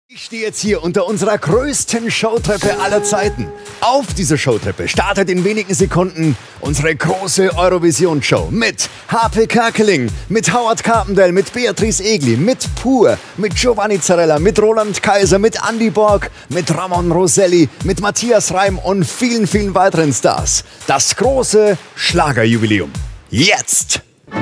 Ich stehe jetzt hier unter unserer größten Showtreppe aller Zeiten. Auf dieser Showtreppe startet in wenigen Sekunden unsere große Eurovision-Show mit Harpe Kerkeling, mit Howard Carpendale, mit Beatrice Egli, mit Pur, mit Giovanni Zarella, mit Roland Kaiser, mit Andy Borg, mit Ramon Roselli, mit Matthias Reim und vielen, vielen weiteren Stars. Das große Schlagerjubiläum. Jetzt!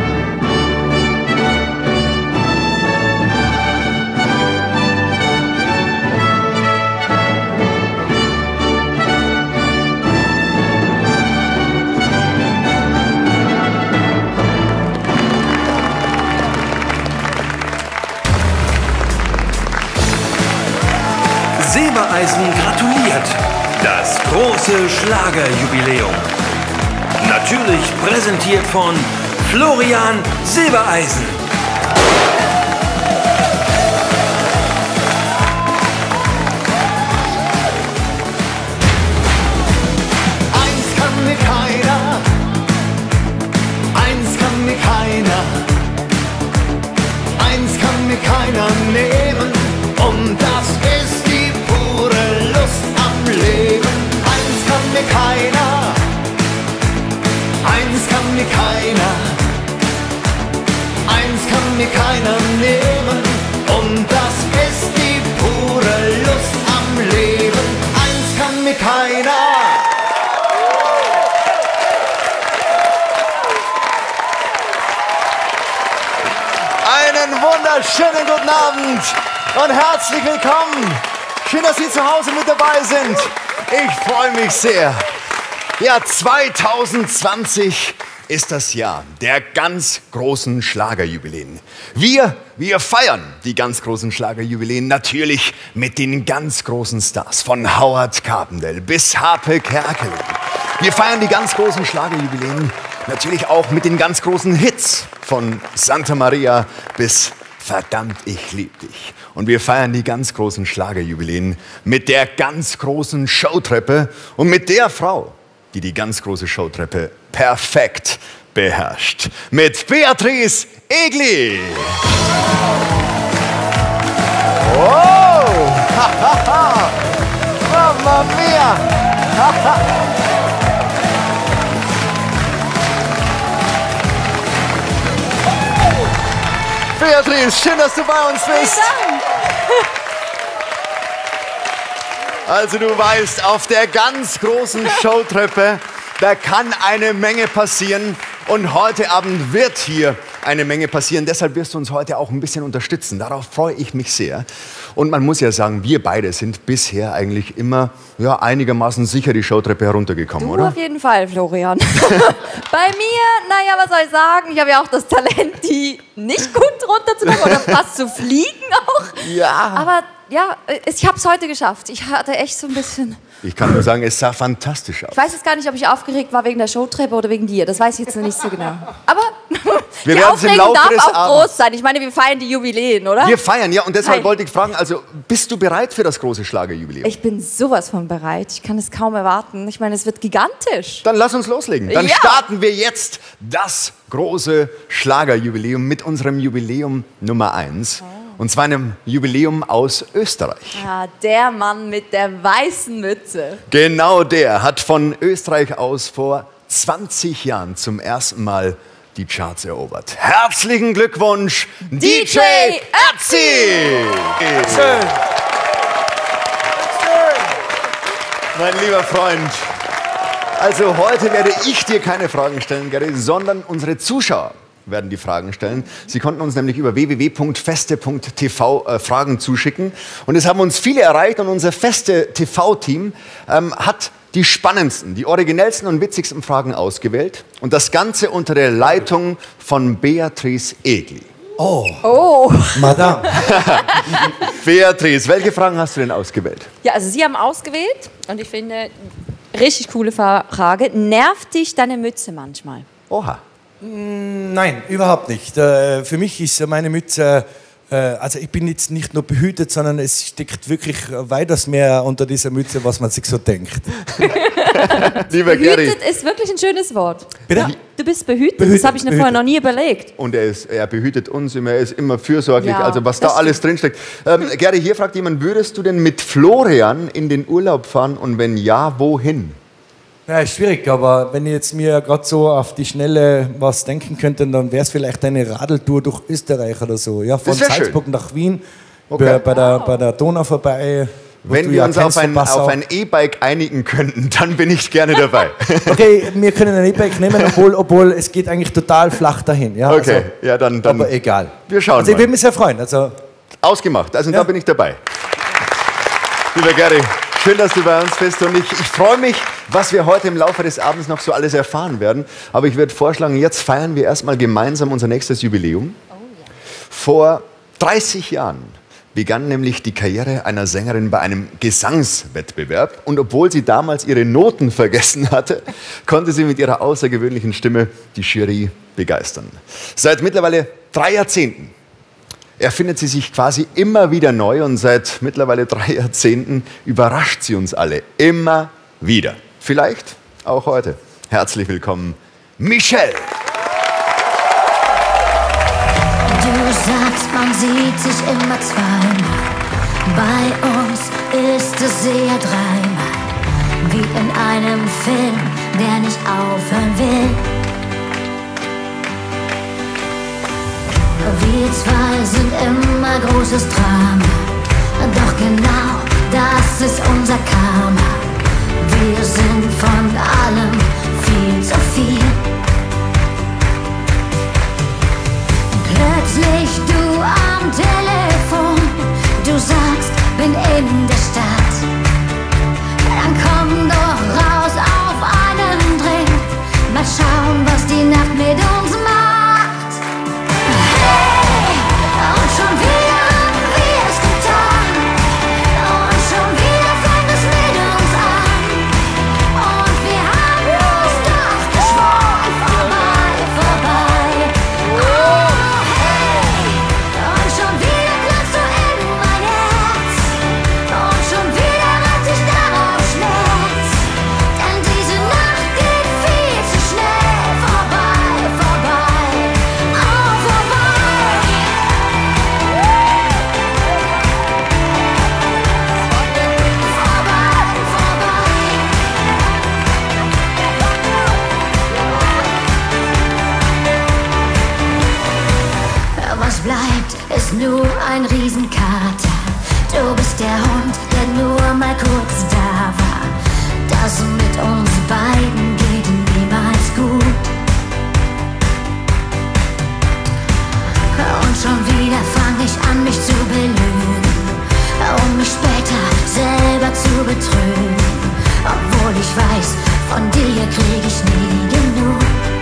Silbereisen gratuliert. Das große Schlagerjubiläum. Natürlich präsentiert von Florian Silbereisen. Eins kann mir keiner, eins kann mir keiner, eins kann mir keiner nehmen, und das ist die pure Lust am Leben. Eins kann mir keiner, eins kann mir keiner, eins kann mir keiner nehmen, und das ist die pure Lust am Leben. Eins kann mir keiner. Einen wunderschönen guten Abend und herzlich willkommen. Schön, dass Sie zu Hause mit dabei sind. Ich freue mich sehr. Ja, 2020 ist das Jahr der ganz großen Schlagerjubiläen. Wir feiern die ganz großen Schlagerjubiläen natürlich mit den ganz großen Stars. Von Howard Carpendale bis Harpe Kerkeling. Wir feiern die ganz großen Schlagerjubiläen natürlich auch mit den ganz großen Hits. Von Santa Maria bis Verdammt, ich lieb dich. Und wir feiern die ganz großen Schlagerjubiläen mit der ganz großen Showtreppe und mit der Frau, die die ganz große Showtreppe perfekt beherrscht. Mit Beatrice Egli. Wow! Mamma mia! Beatrice, schön, dass du bei uns bist. Also du weißt, auf der ganz großen Showtreppe, da kann eine Menge passieren. Und heute Abend wird hier eine Menge passieren. Deshalb wirst du uns heute auch ein bisschen unterstützen. Darauf freue ich mich sehr. Und man muss ja sagen, wir beide sind bisher eigentlich immer einigermaßen sicher die Showtreppe heruntergekommen, oder? Auf jeden Fall, Florian. Bei mir, naja, was soll ich sagen? Ich habe ja auch das Talent, die nicht gut runterzukommen oder fast zu fliegen auch. Ja. Aber ja, ich habe es heute geschafft. Ich hatte echt so ein bisschen... Ich kann nur sagen, es sah fantastisch aus. Ich weiß jetzt gar nicht, ob ich aufgeregt war wegen der Showtreppe oder wegen dir. Das weiß ich jetzt noch nicht so genau. Aber Wir die werden es im Aufregung Laufe darf des auch Abends. groß sein. Ich meine, wir feiern die Jubiläen, oder? Wir feiern, ja. Und deshalb Hi. wollte ich fragen, also bist du bereit für das große Schlagerjubiläum? Ich bin sowas von bereit. Ich kann es kaum erwarten. Ich meine, es wird gigantisch. Dann lass uns loslegen. Dann Ja. starten wir jetzt das große Schlagerjubiläum mit unserem Jubiläum Nummer 1. Und zwar einem Jubiläum aus Österreich. Ja, der Mann mit der weißen Mütze. Genau der hat von Österreich aus vor 20 Jahren zum ersten Mal die Charts erobert. Herzlichen Glückwunsch, DJ Ötzi! Schön. Mein lieber Freund, also heute werde ich dir keine Fragen stellen, Gary, sondern unsere Zuschauer werden die Fragen stellen. Sie konnten uns nämlich über www.feste.tv Fragen zuschicken. Und es haben uns viele erreicht und unser Feste-TV-Team hat die spannendsten, die originellsten und witzigsten Fragen ausgewählt. Und das Ganze unter der Leitung von Beatrice Egli. Oh. Madame. Beatrice, welche Fragen hast du denn ausgewählt? Ja, also Sie haben ausgewählt und ich finde, richtig coole Frage. Nervt dich deine Mütze manchmal? Oha. Nein, überhaupt nicht. Für mich ist meine Mütze Also ich bin jetzt nicht nur behütet, sondern es steckt wirklich weitaus mehr unter dieser Mütze, was man sich so denkt. Lieber Gary. Behütet ist wirklich ein schönes Wort. Bitte? Du bist behütet, Behütet, das habe ich mir vorher noch nie überlegt. Und er behütet uns immer, er ist immer fürsorglich, Ja, also was da das alles drinsteckt. Gary, hier fragt jemand, würdest du denn mit Florian in den Urlaub fahren und wenn ja, wohin? Ja, ist schwierig, aber wenn ich jetzt mir gerade so auf die Schnelle was denken könnte, dann wäre es vielleicht eine Radeltour durch Österreich oder so. Ja, von Das wär Salzburg nach Wien, Okay. bei der Donau vorbei. Wenn wir uns auf ein E-Bike einigen könnten, dann bin ich gerne dabei. Okay, wir können ein E-Bike nehmen, obwohl es geht eigentlich total flach dahin. Ja, Okay, also, ja, dann aber egal. wir schauen Also ich mal. würde mich sehr freuen. Also, Ausgemacht, also Ja. da bin ich dabei. Lieber Gary, schön, dass du bei uns bist und ich freue mich, was wir heute im Laufe des Abends noch so alles erfahren werden. Aber ich würde vorschlagen, jetzt feiern wir erstmal gemeinsam unser nächstes Jubiläum. Vor 30 Jahren begann nämlich die Karriere einer Sängerin bei einem Gesangswettbewerb. Und obwohl sie damals ihre Noten vergessen hatte, konnte sie mit ihrer außergewöhnlichen Stimme die Jury begeistern. Seit mittlerweile 3 Jahrzehnten erfindet sie sich quasi immer wieder neu und seit mittlerweile 3 Jahrzehnten überrascht sie uns alle immer wieder. Vielleicht auch heute. Herzlich willkommen, Michelle. Du sagst, man sieht sich immer zweimal. Bei uns ist es sehr dreimal. Wie in einem Film, der nicht aufhören will. Wir zwei sind immer großes Drama. Doch genau das ist unser Karma. Wir sind von allem viel zu viel. Plötzlich du am Telefon, du sagst, bin in der Stadt. Dann komm doch raus auf einen Drink, mal schauen, was die Nacht mit uns macht. Hey, und schon wieder haben wir es getan. Und schon wieder fängt es mit uns an. Und wir haben uns doch geschworen, vorbei, vorbei. Oh, hey, und schon wieder klopfst du in mein Herz. Und schon wieder rennt sich darauf Schmerz. Denn diese Nacht geht viel zu schnell vorbei, vorbei. Oh, vorbei. Vorbei, vorbei. Was bleibt, ist nur ein Riesenkater. Du bist der Hund, der nur mal kurz da war. Das mit uns beiden geht niemals gut. Und schon wieder fang ich an, mich zu belügen, um mich später selber zu betrügen. Obwohl ich weiß, von dir krieg ich nie genug.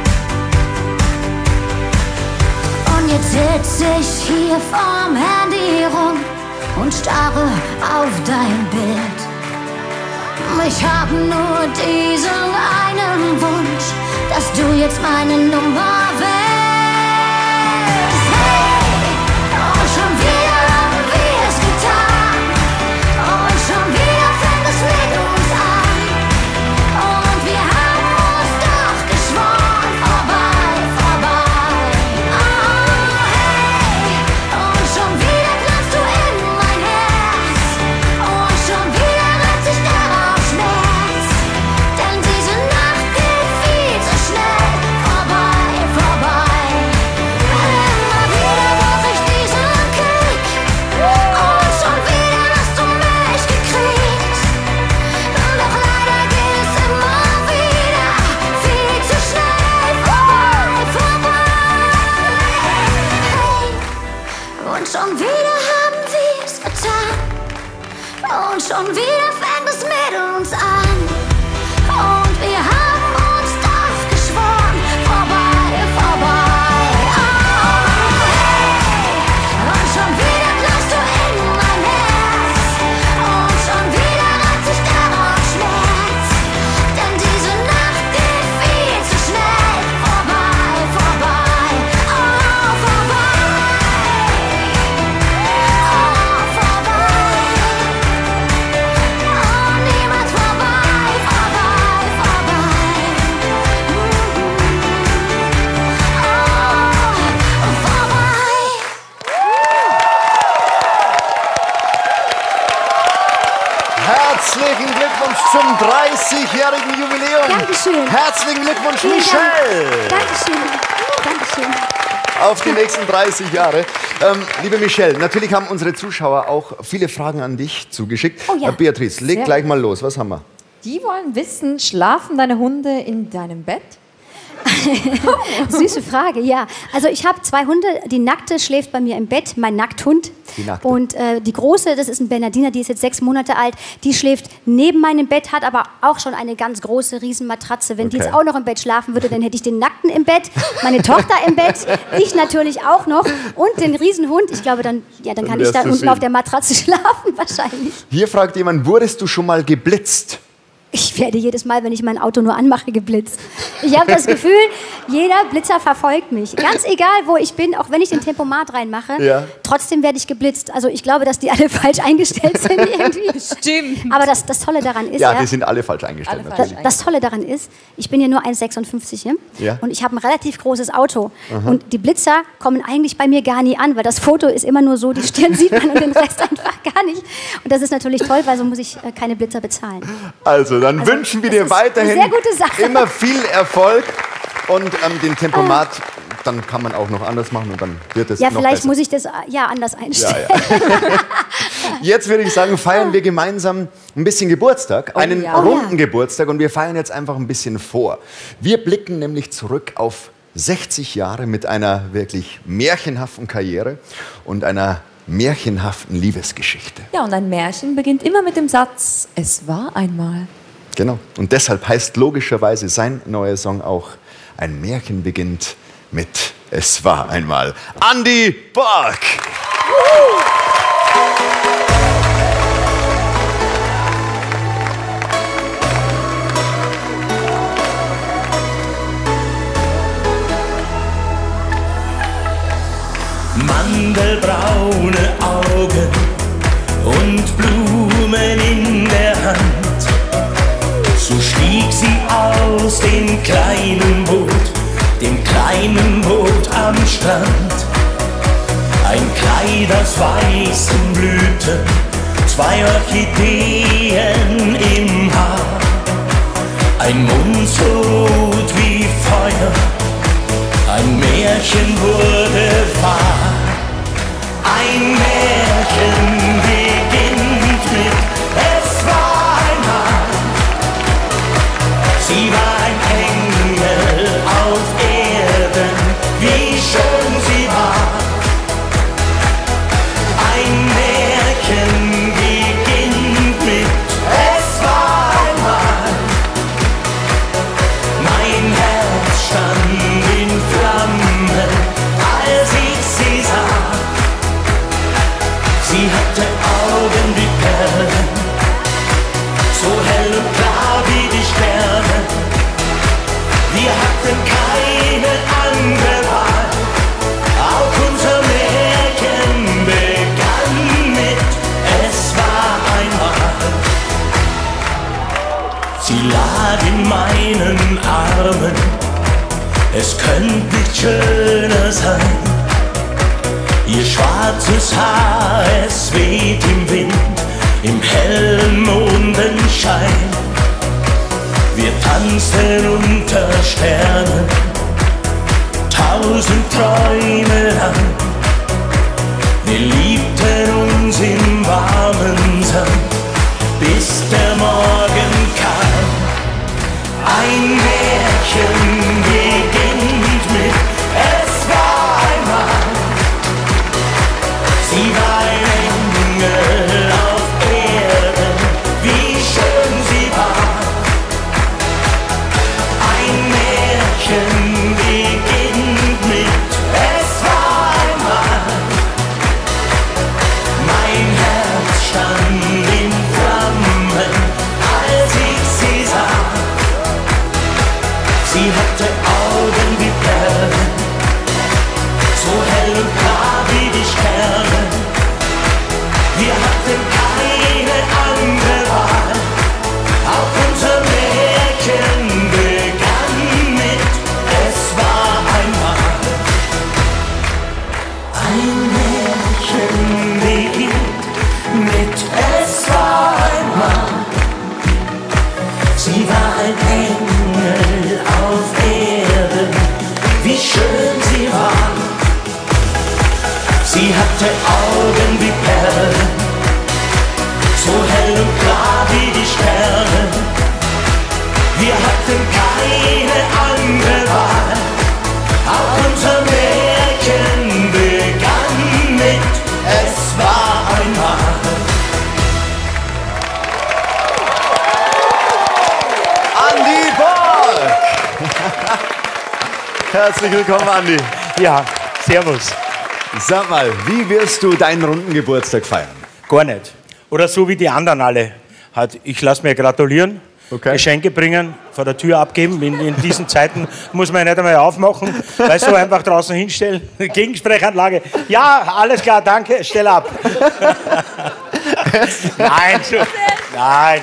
Und jetzt sitz ich hier vorm Handy rum und starre auf dein Bild. Ich hab nur diesen einen Wunsch, dass du jetzt meine Nummer willst. Hey, und schon wieder haben wir es getan. Und schon wieder fängt es mit uns an. Und wir haben uns doch geschworen, vorbei, vorbei. Oh, hey, und schon wieder klopfst du in mein Herz. Und schon wieder rennt sich darauf Schmerz. Denn diese Nacht geht viel zu schnell vorbei, vorbei. Immer wieder brauch ich diesen Kick. Und schon wieder hast du mich gekriegt. Doch leider geht es immer wieder viel zu schnell vorbei, vorbei. Hey, und schon wieder haben wir's getan. Und schon wieder fängt es mit uns an. Und wir haben uns doch geschworen, vorbei, vorbei. Oh, hey, und schon wieder klopfst du in mein Herz. Und schon wieder rennt sich darauf Schmerz. Denn diese Nacht geht viel zu schnell vorbei, vorbei. Oh, vorbei. Herzlichen Glückwunsch zum 30-jährigen Jubiläum. Dankeschön. Herzlichen Glückwunsch, Vielen Michelle. Dank. Dankeschön. Auf die nächsten 30 Jahre. Liebe Michelle, natürlich haben unsere Zuschauer auch viele Fragen an dich zugeschickt. Oh ja. Beatrice, leg gleich mal los. Was haben wir? Die wollen wissen, schlafen deine Hunde in deinem Bett? Süße Frage, ja. Also ich habe 2 Hunde. Die Nackte schläft bei mir im Bett, mein Nackthund. Die Nackte. Und die Große, das ist ein Bernardiner, die ist jetzt 6 Monate alt. Die schläft neben meinem Bett, hat aber auch schon eine ganz große Riesenmatratze. Wenn die jetzt auch noch im Bett schlafen würde, dann hätte ich den Nackten im Bett, meine Tochter im Bett, ich natürlich auch noch und den Riesenhund. Ich glaube, dann kann ich da unten auf der Matratze schlafen wahrscheinlich. Hier fragt jemand, wurdest du schon mal geblitzt? Ich werde jedes Mal, wenn ich mein Auto nur anmache, geblitzt. Ich habe das Gefühl, jeder Blitzer verfolgt mich. Ganz egal, wo ich bin, auch wenn ich den Tempomat reinmache, trotzdem werde ich geblitzt. Also ich glaube, dass die alle falsch eingestellt sind irgendwie. Stimmt. Aber das Tolle daran ist, Ja, die sind alle falsch eingestellt. Natürlich. das Tolle daran ist, ich bin ja nur 1,56 und ich habe ein relativ großes Auto. Und die Blitzer kommen eigentlich bei mir gar nie an, weil das Foto ist immer nur so, die Stirn sieht man und den Rest einfach gar nicht. Und das ist natürlich toll, weil so muss ich keine Blitzer bezahlen. Also, dann wünschen wir dir weiterhin eine sehr gute Sache. immer viel Erfolg und den Tempomat, dann kann man auch noch anders machen und dann wird es noch vielleicht besser. muss ich das anders einstellen. Jetzt würde ich sagen, feiern wir gemeinsam ein bisschen Geburtstag, einen runden Geburtstag und wir feiern jetzt einfach ein bisschen vor. Wir blicken nämlich zurück auf 60 Jahre mit einer wirklich märchenhaften Karriere und einer märchenhaften Liebesgeschichte. Ja, und ein Märchen beginnt immer mit dem Satz, es war einmal. Genau. Und deshalb heißt logischerweise sein neuer Song auch, ein Märchen beginnt mit Es war einmal. Andy Borg! Mandelbraune Augen und Blumen in der Hand. So stieg sie aus dem kleinen Boot am Strand. Ein Kleid aus weißen Blüten, 2 Orchideen im Haar. Ein Mund so rot wie Feuer, ein Märchen wurde wahr. Ein Märchen beginnt mit Es war einmal. Sie war ein Engel auf Erden, wie schön sie war. Ein Märchen beginnt mit Es war einmal. Mein Herz stand in Flammen, als ich sie sah. Sie hatte Augen wie Perlen, so hell und klar wie die Sterne. Wir hatten keine andere Wahl, auch unser Märchen begann mit Es war einmal. Sie lag in meinen Armen, es könnte nicht schöner sein. Ihr schwarzes Haar, es weht im Wind, im hellen Mondenschein. Wir tanzten unter Sternen, 1000 Träume lang. Wir liebten uns im warmen Sand, bis der Morgen kam. Ein Märchen beginnt mit Es war einmal. Sie war ein Engel auf Erden, wie schön sie war. Ein Märchen beginnt mit Es war einmal. Herzlich willkommen, Andi. Ja, servus. Sag mal, wie wirst du deinen runden Geburtstag feiern? Gar nicht. Oder so wie die anderen alle. Halt, ich lasse mir gratulieren, Geschenke bringen, vor der Tür abgeben. In diesen Zeiten muss man ja nicht einmal aufmachen. Weißt du, einfach draußen hinstellen. Gegensprechanlage. Ja, alles klar, danke, stell ab. Nein, so, nein.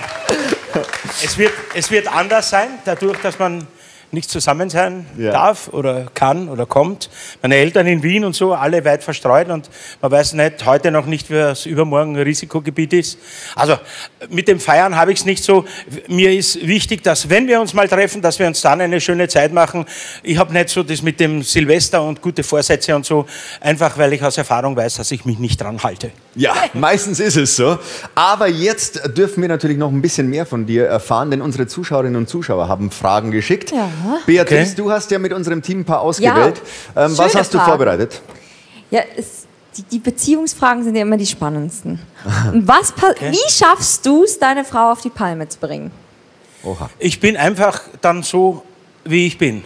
Es wird anders sein, dadurch, dass man nicht zusammen sein darf oder kann oder kommt. Meine Eltern in Wien und so, alle weit verstreut und man weiß nicht, heute noch nicht, wie es übermorgen ein Risikogebiet ist. Also mit dem Feiern habe ich es nicht so. Mir ist wichtig, dass wenn wir uns mal treffen, dass wir uns dann eine schöne Zeit machen. Ich habe nicht so das mit dem Silvester und gute Vorsätze und so, einfach weil ich aus Erfahrung weiß, dass ich mich nicht dran halte. Ja, meistens ist es so. Aber jetzt dürfen wir natürlich noch ein bisschen mehr von dir erfahren, denn unsere Zuschauerinnen und Zuschauer haben Fragen geschickt. Ja. Beatrice, du hast ja mit unserem Team ein paar ausgewählt. Was hast du vorbereitet? Ja, die Beziehungsfragen sind ja immer die spannendsten. Wie schaffst du es, deine Frau auf die Palme zu bringen? Oha. Ich bin einfach dann so, wie ich bin.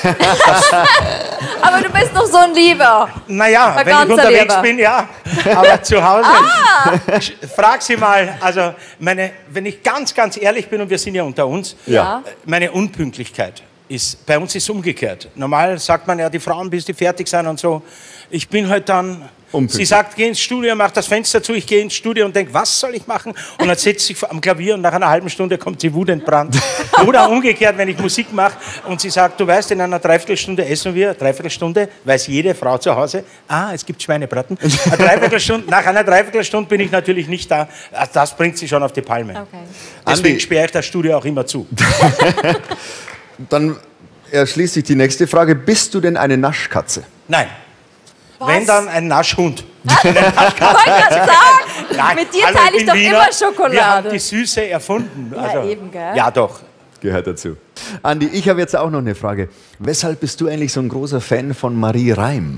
Aber du bist doch so ein Lieber. Naja, wenn ich unterwegs bin, ja. Aber zu Hause. Frag sie mal, also wenn ich ganz, ganz ehrlich bin, und wir sind ja unter uns, meine Unpünktlichkeit ist, bei uns ist es umgekehrt. Normal sagt man ja, die Frauen, bis die fertig sind und so. Ich bin halt dann, sie sagt, geh ins Studio, mach das Fenster zu, ich gehe ins Studio und denke, was soll ich machen? Und dann setzt sich am Klavier und nach einer halben Stunde kommt sie wutentbrannt. Oder umgekehrt, wenn ich Musik mache und sie sagt, du weißt, in einer Dreiviertelstunde essen wir, Dreiviertelstunde, weiß jede Frau zu Hause, es gibt Schweinebraten. Nach einer Dreiviertelstunde bin ich natürlich nicht da. Das bringt sie schon auf die Palme. Okay. Deswegen sperre ich das Studio auch immer zu. Dann erschließt sich die nächste Frage. Bist du denn eine Naschkatze? Nein. Was? Wenn, dann ein Naschhund. Ich wollte gerade sagen, Nein, mit dir hallo, teile ich bin doch Wiener. immer Schokolade. Wir haben die Süße erfunden. Ja, eben, gell? Ja, doch. Gehört dazu. Andi, ich habe jetzt auch noch eine Frage. Weshalb bist du eigentlich so ein großer Fan von Marie Reim?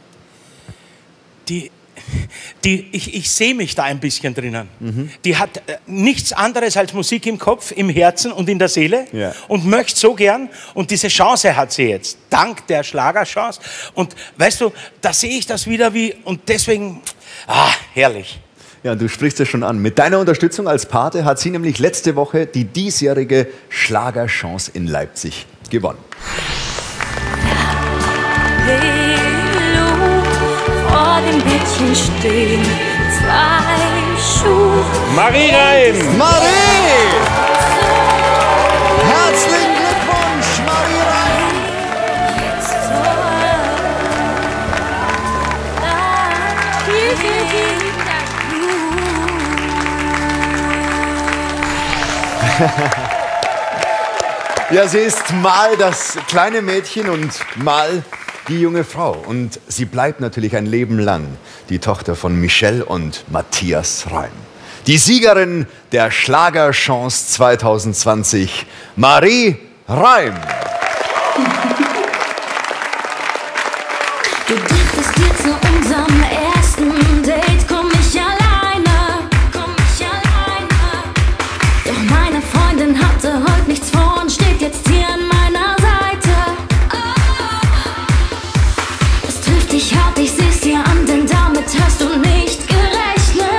Ich sehe mich da ein bisschen drinnen. Die hat nichts anderes als Musik im Kopf, im Herzen und in der Seele und möchte so gern. Und diese Chance hat sie jetzt, dank der Schlagerchance. Und weißt du, da sehe ich das wieder wie, und deswegen, herrlich. Ja, du sprichst es schon an. Mit deiner Unterstützung als Pate hat sie nämlich letzte Woche die diesjährige Schlagerchance in Leipzig gewonnen. Vor dem Bettchen stehen 2 Schuhe. Marie Reim! Marie! Herzlichen Glückwunsch, Marie Reim! Ja, sie ist mal das kleine Mädchen und mal die junge Frau. Und sie bleibt natürlich ein Leben lang die Tochter von Michelle und Matthias Reim. Die Siegerin der Schlagerchance 2020, Marie Reim. Du dachtest dir zu unserem ersten Date, komm ich alleine. Doch meine Freundin hatte heute nichts vor und steht jetzt hier an meiner Seite. Es trifft dich hart, ich seh's dir an, denn damit hast du nicht gerechnet.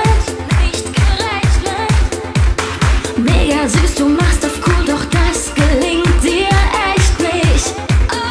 Mega süß, du machst auf cool, doch das gelingt dir echt nicht.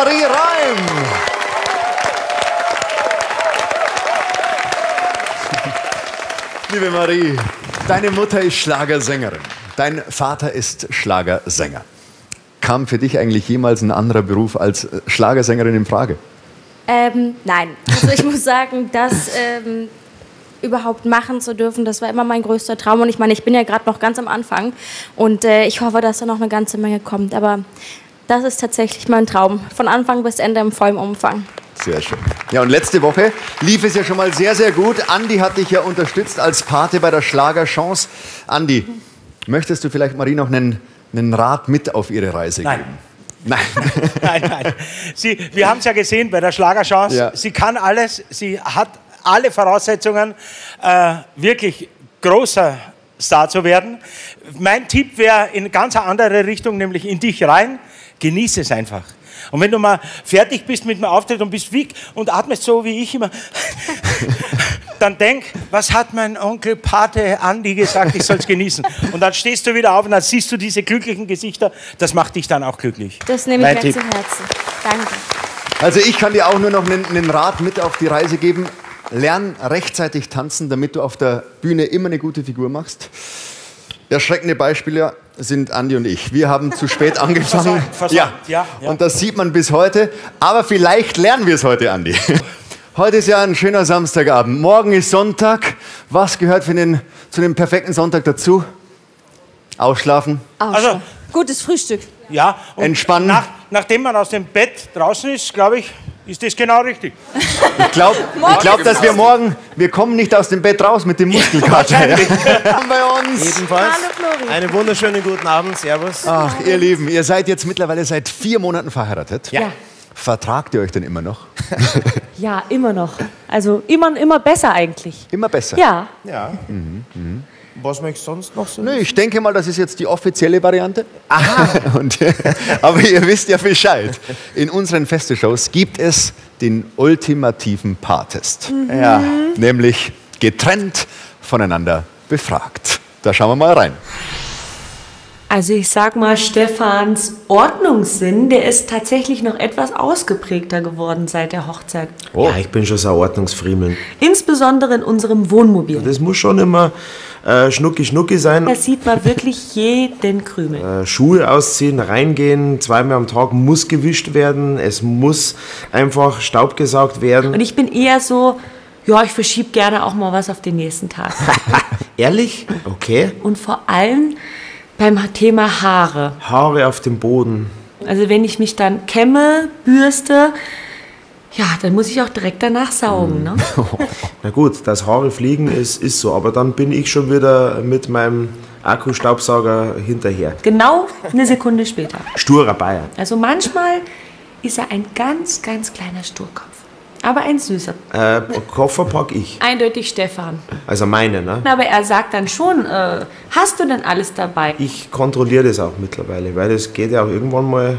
Marie Reim. Liebe Marie, deine Mutter ist Schlagersängerin. Dein Vater ist Schlagersänger. Kam für dich eigentlich jemals ein anderer Beruf als Schlagersängerin in Frage? Nein. Also ich muss sagen, das überhaupt machen zu dürfen, das war immer mein größter Traum. Und ich meine, ich bin ja gerade noch ganz am Anfang und ich hoffe, dass da noch eine ganze Menge kommt. Aber das ist tatsächlich mein Traum, von Anfang bis Ende im vollen Umfang. Sehr schön. Ja, und letzte Woche lief es ja schon mal sehr, sehr gut. Andi hat dich ja unterstützt als Pate bei der Schlagerchance. Andi, möchtest du vielleicht Marie noch einen Rat mit auf ihre Reise geben? Nein. Nein. Wir haben es ja gesehen bei der Schlagerchance. Ja. Sie kann alles, sie hat alle Voraussetzungen, wirklich großer Star zu werden. Mein Tipp wäre in ganz eine andere Richtung, nämlich in dich rein. Genieße es einfach. Und wenn du mal fertig bist mit dem Auftritt und bist weg und atmest so wie ich immer, dann denk, was hat mein Onkel Pate Andi gesagt, ich soll es genießen. Und dann stehst du wieder auf und dann siehst du diese glücklichen Gesichter. Das macht dich dann auch glücklich. Das nehme ich mir zu Herzen. Danke. Also ich kann dir auch nur noch einen Rat mit auf die Reise geben. Lern rechtzeitig tanzen, damit du auf der Bühne immer eine gute Figur machst. Erschreckende Beispiele sind Andi und ich. Wir haben zu spät angefangen. Ja. Und das sieht man bis heute. Aber vielleicht lernen wir es heute, Andi. Heute ist ja ein schöner Samstagabend. Morgen ist Sonntag. Was gehört zu dem perfekten Sonntag dazu? Ausschlafen. Also, gutes Frühstück. Ja. Und entspannen. Nachdem man aus dem Bett draußen ist, glaube ich, ist das genau richtig. Ich glaube, dass wir kommen nicht aus dem Bett raus mit dem Muskelkater. Haben bei uns. Jedenfalls. Hallo Flori. Einen wunderschönen guten Abend. Servus. Ach, ihr Lieben, ihr seid jetzt mittlerweile seit 4 Monaten verheiratet. Ja. Vertragt ihr euch denn immer noch? Ja, immer noch. Also immer besser eigentlich. Immer besser? Ja. Ja. Was möchtest du sonst noch so? Nö, ich denke mal, das ist jetzt die offizielle Variante. Aha. Aber ihr wisst ja Bescheid. In unseren Festeshows gibt es den ultimativen Paartest. Ja. Nämlich getrennt voneinander befragt. Da schauen wir mal rein. Also ich sag mal, Stefans Ordnungssinn, der ist tatsächlich noch etwas ausgeprägter geworden seit der Hochzeit. Oh. Ja, ich bin schon so ein Ordnungsfriemel. Insbesondere in unserem Wohnmobil. Das muss schon immer schnucki sein. Da sieht man wirklich jeden Krümel. Schuhe ausziehen, reingehen, 2-mal am Tag muss gewischt werden. Es muss einfach Staub gesaugt werden. Und ich bin eher so, ja, ich verschiebe gerne auch mal was auf den nächsten Tag. Ehrlich? Okay. Und vor allem beim Thema Haare. Haare auf dem Boden. Also wenn ich mich dann kämme, bürste, ja, dann muss ich auch direkt danach saugen. Ne? Na gut, dass Haare fliegen ist so, aber dann bin ich schon wieder mit meinem Akkustaubsauger hinterher. Genau eine Sekunde später. Sturer Bayer. Also manchmal ist er ein ganz, ganz kleiner Sturkopf. Aber ein süßer. Koffer pack ich. Eindeutig Stefan. Also meine, ne? Na, aber er sagt dann schon, hast du denn alles dabei? Ich kontrolliere das auch mittlerweile, weil das geht ja auch irgendwann mal,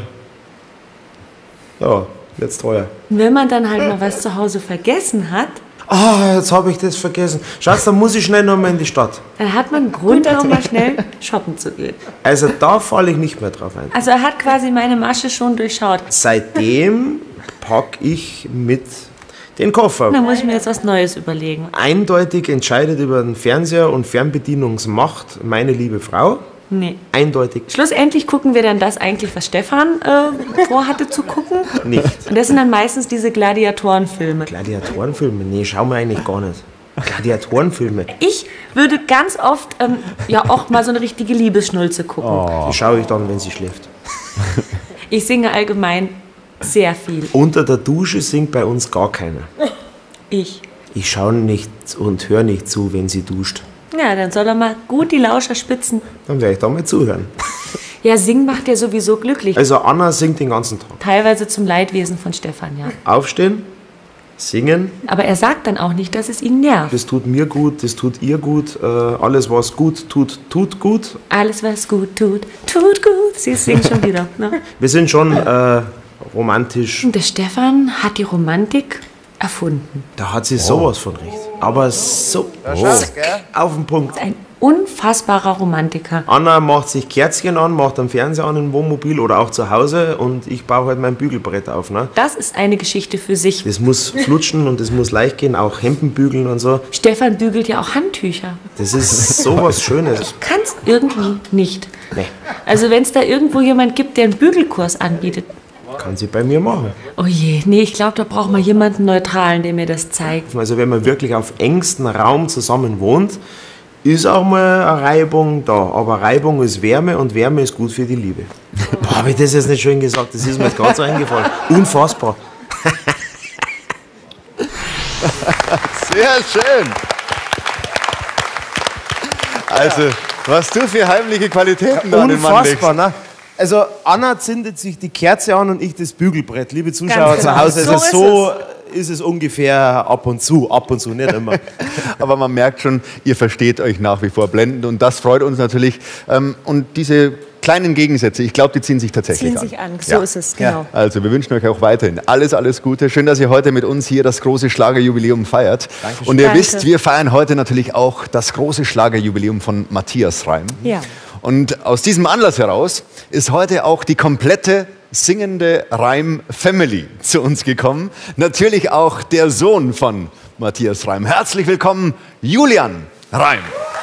ja, wird's teuer. Und wenn man dann halt mal was zu Hause vergessen hat, jetzt habe ich das vergessen. Schatz, dann muss ich schnell noch mal in die Stadt. dann hat man einen Grund, noch mal schnell shoppen zu gehen. Also da falle ich nicht mehr drauf ein. Also er hat quasi meine Masche schon durchschaut. Seitdem pack ich mit den Koffer. Da muss ich mir jetzt was Neues überlegen. Eindeutig entscheidet über den Fernseher und Fernbedienungsmacht meine liebe Frau. Nee. Eindeutig. Schlussendlich gucken wir dann das eigentlich, was Stefan vorhatte zu gucken. Nicht. Und das sind dann meistens diese Gladiatorenfilme. Gladiatorenfilme? Nee, schauen wir eigentlich gar nicht. Gladiatorenfilme? Ich würde ganz oft ja auch mal so eine richtige Liebesschnulze gucken. Die schaue ich dann, wenn sie schläft. Ich singe allgemein sehr viel. Unter der Dusche singt bei uns gar keiner. Ich. Ich schaue nicht und höre nicht zu, wenn sie duscht. Ja, dann soll er mal gut die Lauscher spitzen. Dann werde ich da mal zuhören. Ja, singen macht ja sowieso glücklich. Also Anna singt den ganzen Tag. Teilweise zum Leidwesen von Stefan, ja. Aufstehen, singen. Aber er sagt dann auch nicht, dass es ihn nervt. Das tut mir gut, das tut ihr gut. Alles, was gut tut, tut gut. Alles, was gut tut, tut gut. Sie singt schon wieder. Ne? Wir sind schon romantisch. Und der Stefan hat die Romantik erfunden. Da hat sie sowas von recht. Aber so auf den Punkt. Ein unfassbarer Romantiker. Anna macht sich Kerzchen an, macht am Fernseher an im Wohnmobil oder auch zu Hause und ich baue halt mein Bügelbrett auf. Ne? Das ist eine Geschichte für sich. Das muss flutschen und das muss leicht gehen, auch Hemden bügeln und so. Stefan bügelt ja auch Handtücher. Das ist sowas Schönes. Ich kann es irgendwie nicht. Nee. Also wenn es da irgendwo jemand gibt, der einen Bügelkurs anbietet. Kann sie bei mir machen. Oh je, nee, ich glaube, da braucht man jemanden Neutralen, der mir das zeigt. Also wenn man wirklich auf engstem Raum zusammen wohnt, ist auch mal eine Reibung da. Aber Reibung ist Wärme und Wärme ist gut für die Liebe. Boah, habe ich das jetzt nicht schön gesagt? Das ist mir jetzt gerade so eingefallen. Unfassbar. Sehr schön. Also, was du für heimliche Qualitäten da an den Mann legst. Unfassbar, ne? Also Anna zündet sich die Kerze an und ich das Bügelbrett. Liebe Zuschauer Ganz zu genau. Hause, So ist es ungefähr ab und zu, nicht immer. Aber man merkt schon, ihr versteht euch nach wie vor blendend und das freut uns natürlich. Und diese kleinen Gegensätze, ich glaube, die ziehen sich tatsächlich Ziehen sich an, so ist es, genau. Ja. Also wir wünschen euch auch weiterhin alles Gute. Schön, dass ihr heute mit uns hier das große Schlagerjubiläum feiert. Dankeschön. Und ihr Danke. wisst, wir feiern heute natürlich auch das große Schlagerjubiläum von Matthias Reim. Ja. Und aus diesem Anlass heraus ist heute auch die komplette singende Reim-Family zu uns gekommen. Natürlich auch der Sohn von Matthias Reim. Herzlich willkommen, Julian Reim.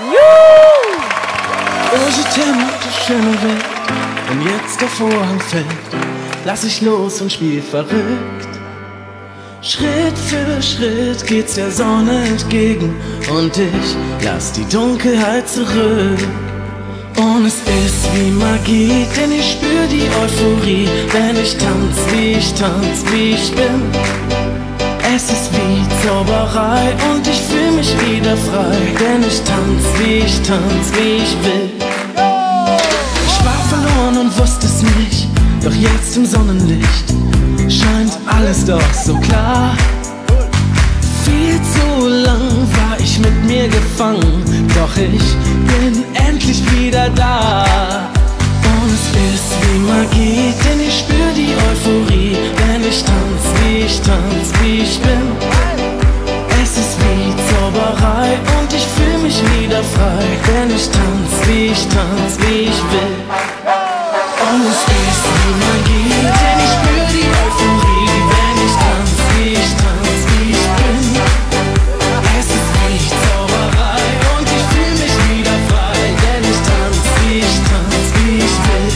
Oh, je t'aime, du schöne Welt. Wenn jetzt der Vorhang fällt, lass ich los und spiel verrückt. Schritt für Schritt geht's der Sonne entgegen und ich lass die Dunkelheit zurück. Und es ist wie Magie, denn ich spür die Euphorie, wenn ich tanz, wie ich bin. Es ist wie Zauberei und ich fühl mich wieder frei, denn ich tanz, wie ich will. Ich war verloren und wusste es nicht, doch jetzt im Sonnenlicht scheint alles doch so klar. Viel zu lang war ich mit mir gefangen, doch ich bin endlich wieder da. Und es ist wie Magie, denn ich spür die Euphorie, wenn ich tanz, wie ich bin. Es ist wie Zauberei und ich fühl mich wieder frei, denn ich tanz, wie ich will. Und es ist wie Magie, denn ich spür die Euphorie, wenn ich tanz, wie ich bin. Es ist wie Zauberei und ich fühl mich wieder frei, denn ich tanz, wie ich will.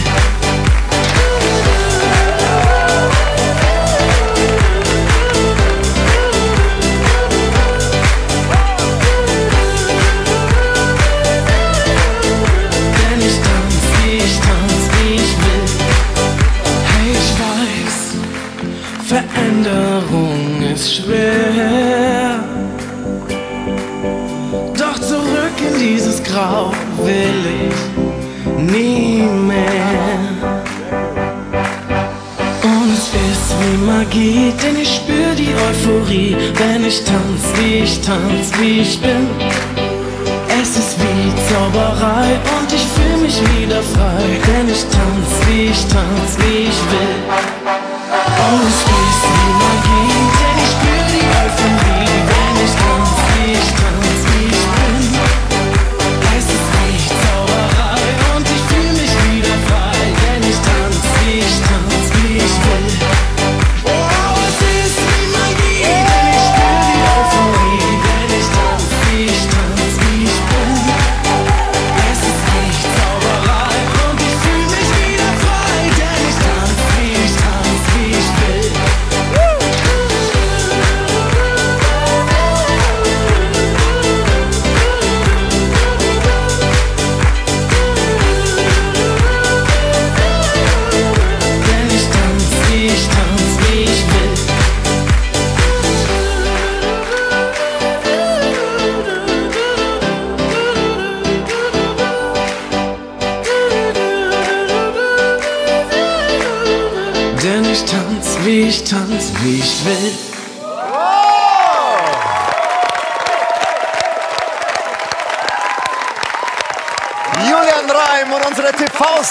Denn ich tanz, wie ich will. Hey, ich weiß, Veränderung ist schwer. Doch zurück in dieses Grau will ich nie mehr. Und es ist wie Magie, denn ich spür die Euphorie, wenn ich tanz, wie ich bin. Es ist wie Zauberei und ich fühl mich wieder frei, denn ich tanz, wie ich will. Und es ist wie Magie, denn ich spür die Euphorie, wenn ich tanz, wie ich bin. Es ist wie Zauberei und ich fühl mich wieder frei, denn ich tanz, wie ich will. Oh, es ist wie Magie, denn ich spür die Euphorie, wenn ich tanz, wie ich bin. Es ist wie Zauberei und ich fühl mich wieder frei, denn ich tanz, wie ich will. Denn ich tanz, wie ich will. Denn ich tanz, wie ich will. Julian Reim und unsere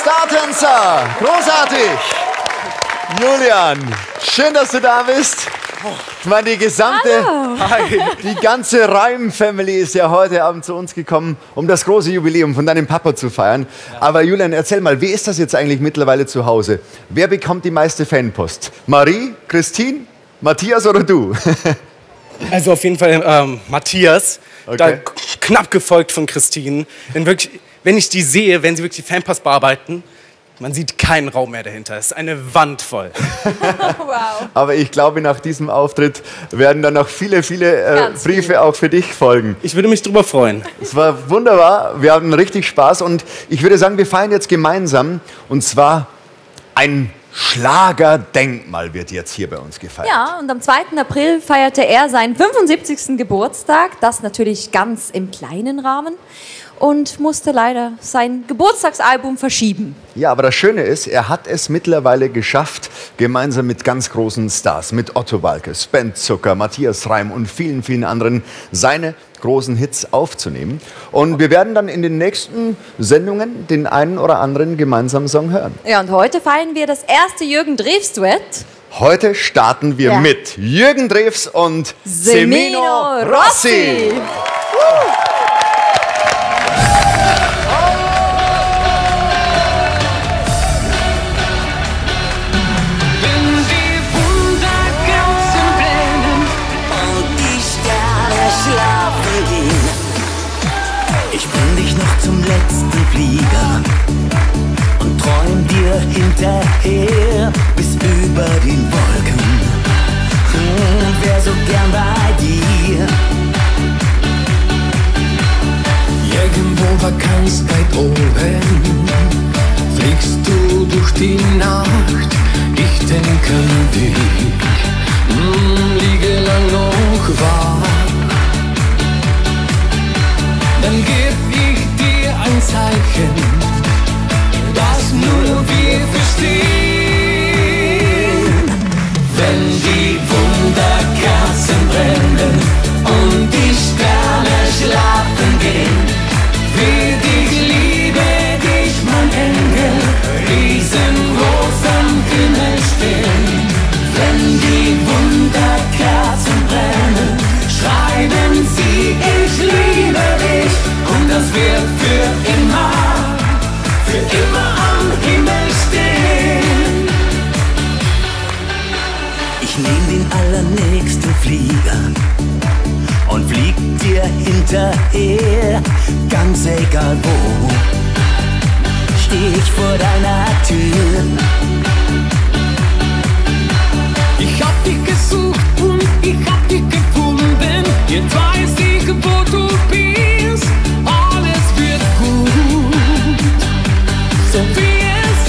TV-Star-Tänzer. Großartig. Julian, schön, dass du da bist. Ich meine, die ganze Reim-Family ist ja heute Abend zu uns gekommen, um das große Jubiläum von deinem Papa zu feiern. Aber Julian, erzähl mal, wie ist das jetzt eigentlich mittlerweile zu Hause? Wer bekommt die meiste Fanpost? Marie, Christine, Matthias oder du? Also auf jeden Fall Matthias, da knapp gefolgt von Christine. Denn wirklich, wenn ich die sehe, wenn sie wirklich die Fanpost bearbeiten, man sieht keinen Raum mehr dahinter. Es ist eine Wand voll. Wow. Aber ich glaube, nach diesem Auftritt werden dann noch viele Briefe auch für dich folgen. Ich würde mich darüber freuen. Es war wunderbar. Wir hatten richtig Spaß. Und ich würde sagen, wir feiern jetzt gemeinsam. Und zwar ein Schlagerdenkmal wird jetzt hier bei uns gefeiert. Ja, und am 2. April feierte er seinen 75. Geburtstag. Das natürlich ganz im kleinen Rahmen. Und musste leider sein Geburtstagsalbum verschieben. Ja, aber das Schöne ist, er hat es mittlerweile geschafft, gemeinsam mit ganz großen Stars, mit Otto Waalkes, Ben Zucker, Matthias Reim und vielen, vielen anderen, seine großen Hits aufzunehmen. Und wir werden dann in den nächsten Sendungen den einen oder anderen gemeinsamen Song hören. Ja, und heute feiern wir das erste Jürgen Drews-Duett. Heute starten wir mit Jürgen Drews und Semino Rossi. Ich bring dich noch zum letzten Flieger und träum dir hinterher bis über den Wolken. Wär so gern bei dir. Irgendwo ganz weit oben fliegst du durch die Nacht. Ich denke an dich, liege lang noch wach. Dann geb ich dir ein Zeichen, das nur wir verstehen. Wenn die Wunderkerzen brennen und die Sterne schlafen gehen, wird ich liebe dich, mein Engel, riesengroß am Himmel stehen. Wenn die Wunderkerzen brennen, schreiben sie, ich liebe dich, und das wird für immer am Himmel stehen. Ich nehm den allernächsten Flieger und flieg dir hinterher, ganz egal wo. Steh ich vor deiner Tür. Ich hab dich gesucht und ich hab dich gefunden. Jetzt weiß ich, wo du bist. Alles wird gut, so wie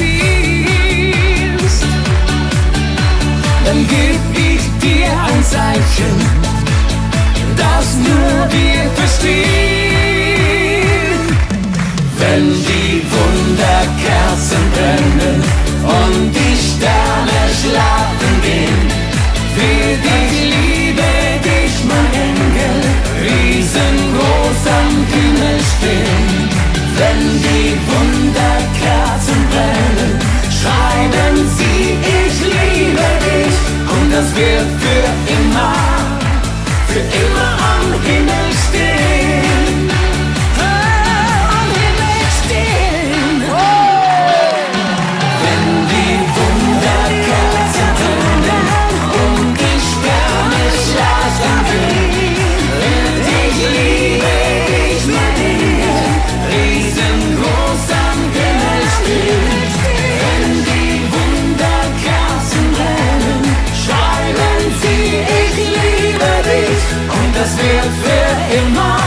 es ist. Dann geb ich dir ein Zeichen, das nur wir verstehen. Wenn die Wunderkerzen brennen und die Sterne schlafen gehen, wird ich liebe dich, mein Engel, riesengroß am Himmel stehen. Wenn die Wunderkerzen brennen, schreiben sie, ich liebe dich, und das wird für immer am Himmel stehen. Am Himmel stehen. Wenn die Wunderkerzen brennen und die Sterne schlafen gehen, wird ich liebe dich, mein Engel, riesengroß am Himmel stehen. Wenn die Wunderkerzen brennen, schreiben sie, ich liebe dich, und das wird für immer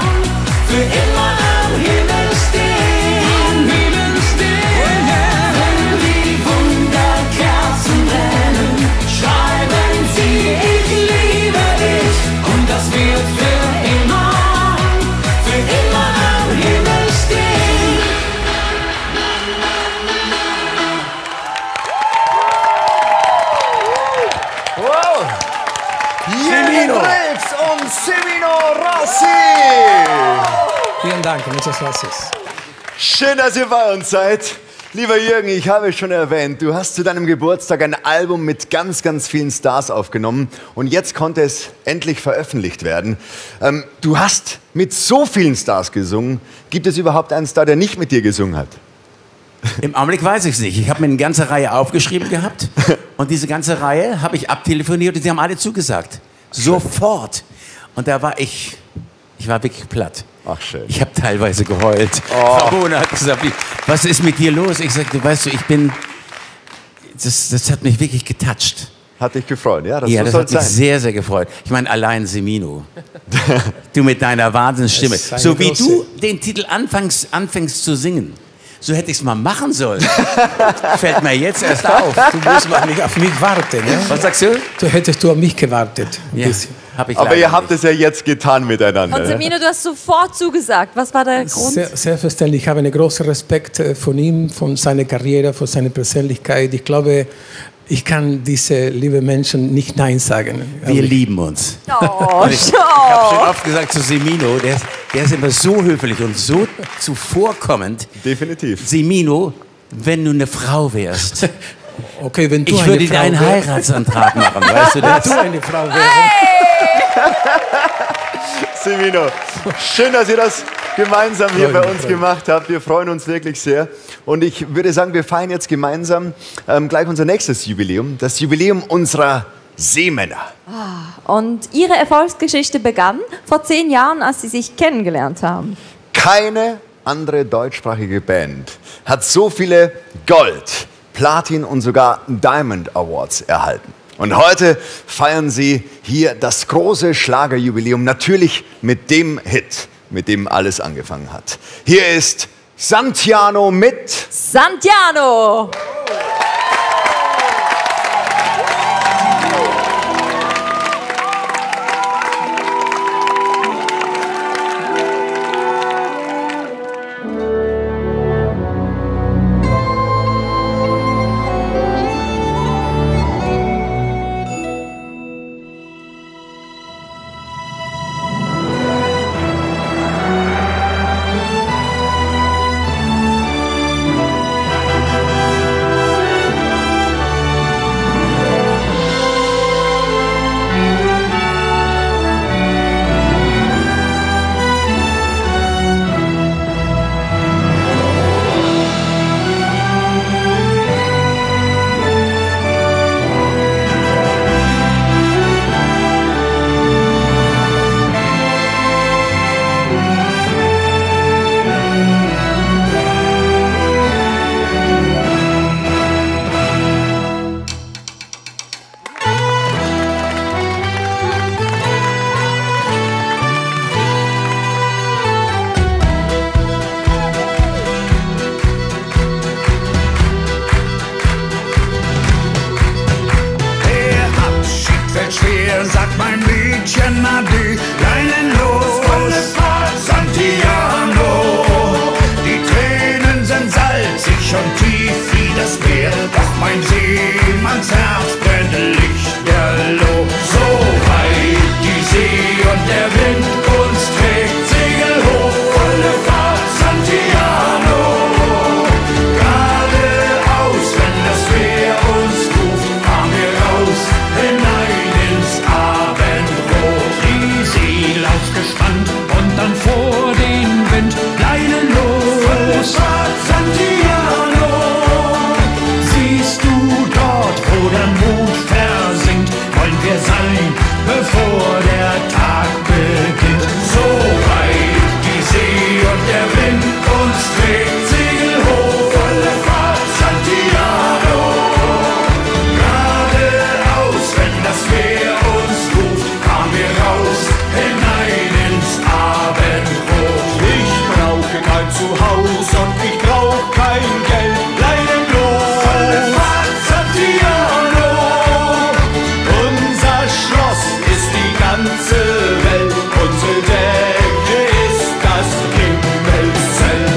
am Himmel stehen. Am Himmel stehen. Wenn die Wunderkerzen brennen, schreiben sie, ich liebe dich, und das wird für immer am Himmel stehen. Wow! Jürgen Drews und Semino Rossi! Vielen Dank, muchas gracias. Schön, dass ihr bei uns seid. Lieber Jürgen, ich habe es schon erwähnt, du hast zu deinem Geburtstag ein Album mit ganz, ganz vielen Stars aufgenommen und jetzt konnte es endlich veröffentlicht werden. Du hast mit so vielen Stars gesungen. Gibt es überhaupt einen Star, der nicht mit dir gesungen hat? Im Augenblick weiß ich es nicht. Ich habe mir eine ganze Reihe aufgeschrieben gehabt und diese ganze Reihe habe ich abtelefoniert und sie haben alle zugesagt. Sofort. Und da war ich war wirklich platt. Ach, schön. Ich habe teilweise geheult. Frau Bohner hat gesagt, was ist mit dir los? Ich sagte, weißt du, das hat mich wirklich getoucht. Hat dich gefreut, ja? Das hat mich sehr, sehr gefreut. Ich meine, allein Semino. Du mit deiner Wahnsinnsstimme. So wie du den Titel anfängst zu singen. So hätte ich es mal machen sollen. Fällt mir jetzt erst auf. Du musst mal nicht auf mich warten. Ja? Was sagst du? Du hättest auf mich gewartet. Ja, aber ihr habt es ja jetzt getan miteinander. Und Semino, du hast sofort zugesagt. Was war der Grund? Selbstverständlich. Ich habe einen großen Respekt von ihm, von seiner Karriere, von seiner Persönlichkeit. Ich glaube, ich kann diese lieben Menschen nicht Nein sagen. Wir lieben uns. Oh, ich habe schon oft gesagt zu Semino, der ist immer so höflich und so zuvorkommend. Definitiv. Semino, wenn du eine Frau wärst, okay, wenn du ich würde dir einen Heiratsantrag machen, weißt du das? Wenn du eine Frau wärst. Semino, schön, dass ihr das gemeinsam hier bei uns gemacht habt. Wir freuen uns wirklich sehr. Und ich würde sagen, wir feiern jetzt gemeinsam gleich unser nächstes Jubiläum. Das Jubiläum unserer Seemänner. Und ihre Erfolgsgeschichte begann vor 10 Jahren, als sie sich kennengelernt haben. Keine andere deutschsprachige Band hat so viele Gold, Platin und sogar Diamond Awards erhalten. Und heute feiern sie hier das große Schlagerjubiläum, natürlich mit dem Hit, mit dem alles angefangen hat. Hier ist Santiano mit Santiano! Sagt mein Mädchen Ade, Leinen los, Santiano. Die Tränen sind salzig und tief wie das Meer, doch mein Seemannsherz brennt lichterloh. So weit die See und der Wind uns trägt, Segel hoch, volle Fahrt, Santiano. Geradeaus, wenn das Meer uns ruft, fahren wir raus, hinein ins Abendrot. Die Segel ausgespannt und dann vor den Wind, Leinen los, Santiano. Siehst du dort, wo der Mond versinkt, wollen wir sein, bevor der Tag beginnt. So weit die See und der Wind uns trägt, Segel hoch, volle Fahrt, Santiano. Geradeaus, wenn das Meer uns ruft, fahren wir raus, hinein ins Abendrot. Ich brauche kein Zuhause und ich brauch kein Geld, Leinen los, volle Fahrt, Santiano. Unser Schloss ist die ganze Welt, unsere Decke ist das Himmelszelt.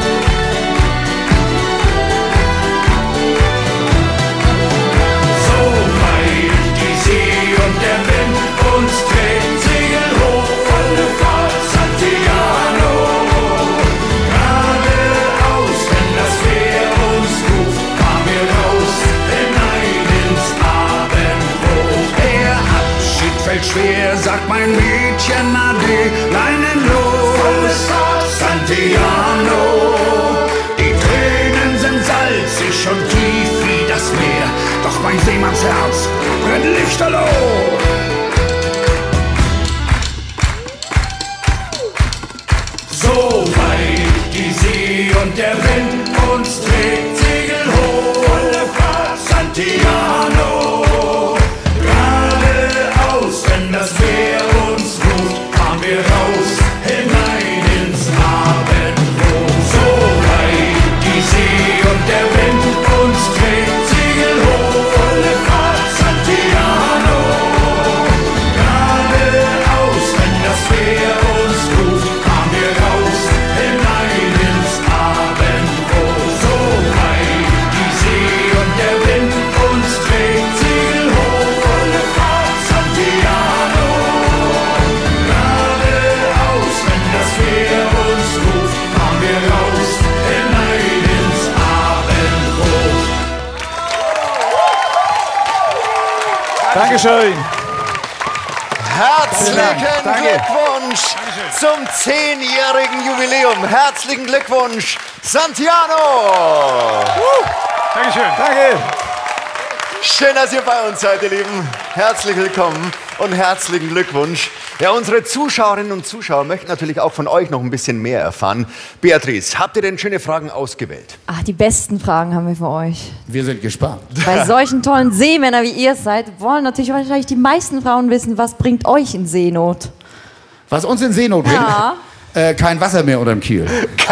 So mein Seemannsherz brennt lichterloh. So weit die See und der Wind uns trägt, Segel hoch, volle Fahrt, Santiano. Geradeaus, wenn das Meer uns ruft, fahren wir raus, hinein ins Abendrot. So weit die See und der Wind uns trägt, Segel hoch, volle Fahrt, Santiano. Geradeaus, wenn das Meer uns ruft, fahren wir raus, hinein ins Abendrot. So weit die See und der Wind uns trägt, Segel hoch, volle Fahrt, Santiano. Geradeaus, wenn das Meer uns ruft, fahren wir raus, hinein ins Abendrot. Dankeschön. Herzlichen Glückwunsch zum 10-jährigen Jubiläum. Herzlichen Glückwunsch, Santiano. Dankeschön. Danke. Schön, dass ihr bei uns seid, ihr Lieben. Herzlich willkommen und herzlichen Glückwunsch. Ja, unsere Zuschauerinnen und Zuschauer möchten natürlich auch von euch noch ein bisschen mehr erfahren. Beatrice, habt ihr denn schöne Fragen ausgewählt? Ach, die besten Fragen haben wir für euch. Wir sind gespannt. Bei solchen tollen Seemänner wie ihr seid, wollen natürlich wahrscheinlich die meisten Frauen wissen, was bringt euch in Seenot? Was uns in Seenot bringt? Ja. Kein Wasser mehr unterm Kiel.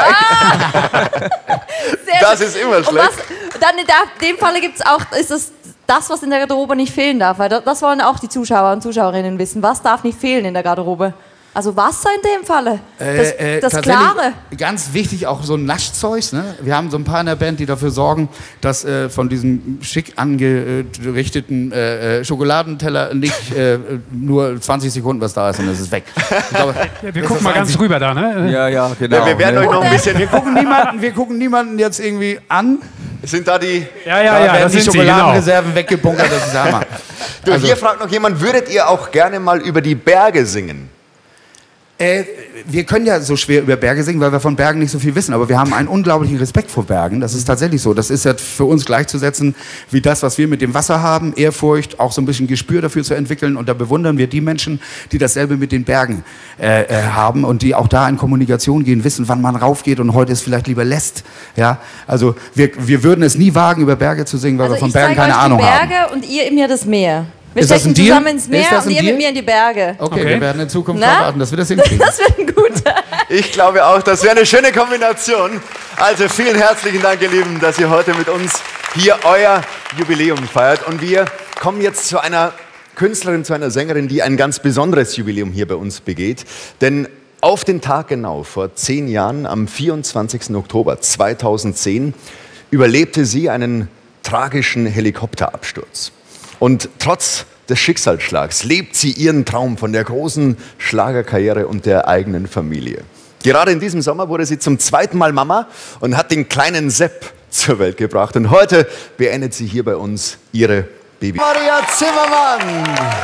Das ist immer schlecht. Dann in dem Falle gibt's auch, ist es das, was in der Garderobe nicht fehlen darf. Weil das wollen auch die Zuschauer und Zuschauerinnen wissen. Was darf nicht fehlen in der Garderobe? Also Wasser in dem Falle. Das Klare. Ganz wichtig auch so ein Naschzeug. Ne? Wir haben so ein paar in der Band, die dafür sorgen, dass von diesem schick angerichteten Schokoladenteller nicht nur 20 Sekunden was da ist und es ist weg. Ich glaube, wir gucken mal ganz rüber da, ne? Ja, genau. Ja, wir werden euch noch ein bisschen... Wir gucken niemanden jetzt irgendwie an. Sind da die... Ja, da werden das die sind Schokoladenreserven weggebunkert, das ist der Hammer. Du, hier fragt noch jemand, würdet ihr auch gerne mal über die Berge singen? Wir können ja so schwer über Berge singen, weil wir von Bergen nicht so viel wissen. Aber wir haben einen unglaublichen Respekt vor Bergen. Das ist tatsächlich so. Das ist ja für uns gleichzusetzen wie das, was wir mit dem Wasser haben. Ehrfurcht, auch so ein bisschen Gespür dafür zu entwickeln. Und da bewundern wir die Menschen, die dasselbe mit den Bergen haben und die auch da in Kommunikation gehen, wissen, wann man raufgeht und heute es vielleicht lieber lässt. Ja? Also wir würden es nie wagen, über Berge zu singen, weil wir von Bergen keine Ahnung haben. Ich zeige euch die Berge und ihr mir das Meer. Wir Ist das stechen ein Deal? zusammen ins Meer Ist das ein und ihr Deal? mit mir in die Berge. Okay, wir werden in Zukunft darauf warten, dass wir das hinkriegen. Das wird ein guter. Ich glaube auch, das wäre eine schöne Kombination. Also vielen herzlichen Dank, ihr Lieben, dass ihr heute mit uns hier euer Jubiläum feiert. Und wir kommen jetzt zu einer Künstlerin, zu einer Sängerin, die ein ganz besonderes Jubiläum hier bei uns begeht. Denn auf den Tag genau vor 10 Jahren, am 24. Oktober 2010, überlebte sie einen tragischen Helikopterabsturz. Und trotz des Schicksalsschlags lebt sie ihren Traum von der großen Schlagerkarriere und der eigenen Familie. Gerade in diesem Sommer wurde sie zum 2. Mal Mama und hat den kleinen Sepp zur Welt gebracht. Und heute beendet sie hier bei uns ihre Baby. Maria Zimmermann!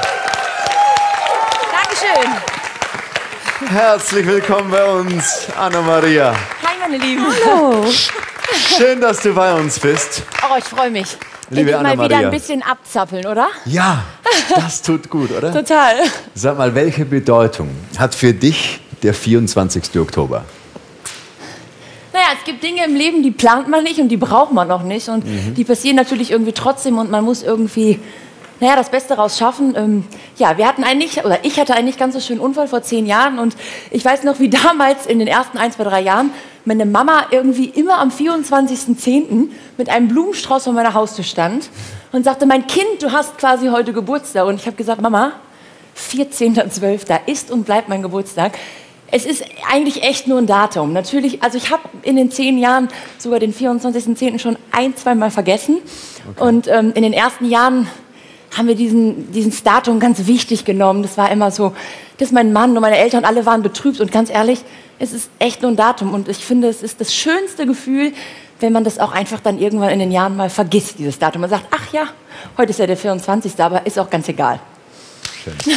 Dankeschön. Herzlich willkommen bei uns, Anna-Maria. Hi, meine Lieben. Hallo. Schön, dass du bei uns bist. Oh, ich freue mich. Liebe Endlich mal wieder Anna-Maria. ein bisschen abzappeln, oder? Ja, das tut gut, oder? Total. Sag mal, welche Bedeutung hat für dich der 24. Oktober? Naja, es gibt Dinge im Leben, die plant man nicht und die braucht man noch nicht. Und die passieren natürlich irgendwie trotzdem und man muss irgendwie das Beste raus schaffen. Ja, ich hatte einen nicht ganz so schönen Unfall vor 10 Jahren und ich weiß noch, wie damals in den ersten 1, 2, 3 Jahren meine Mama irgendwie immer am 24.10. mit einem Blumenstrauß vor meiner Haustür stand und sagte, mein Kind, du hast quasi heute Geburtstag. Und ich habe gesagt, Mama, 14.12. ist und bleibt mein Geburtstag. Es ist eigentlich echt nur ein Datum. Natürlich, also ich habe in den 10 Jahren sogar den 24.10. schon 1, 2 Mal vergessen. Okay. Und in den ersten Jahren haben wir dieses Datum ganz wichtig genommen. Das war immer so, dass mein Mann und meine Eltern alle waren betrübt. Und ganz ehrlich, es ist echt nur ein Datum. Und ich finde, es ist das schönste Gefühl, wenn man das auch einfach dann irgendwann in den Jahren mal vergisst, dieses Datum. Man sagt, ach ja, heute ist ja der 24., aber ist auch ganz egal. Schön.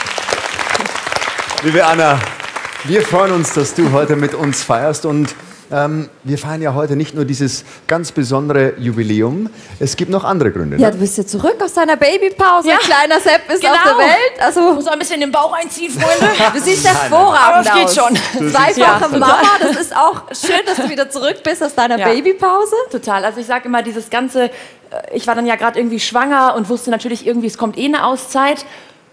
Liebe Anna, wir freuen uns, dass du heute mit uns feierst. Und Wir feiern ja heute nicht nur dieses ganz besondere Jubiläum, es gibt noch andere Gründe. Ja, Ne? du bist ja zurück aus deiner Babypause. Ja. Kleiner Sepp ist Genau. auf der Welt. Also, Muss auch ein bisschen den Bauch einziehen, Freunde. du siehst hervorragend Aber das geht aus. schon. Zweifache Ja, Mama, das ist auch schön, dass du wieder zurück bist aus deiner Babypause. Total. Also ich sage immer, dieses ganze, ich war dann ja gerade irgendwie schwanger und wusste natürlich irgendwie, es kommt eh eine Auszeit.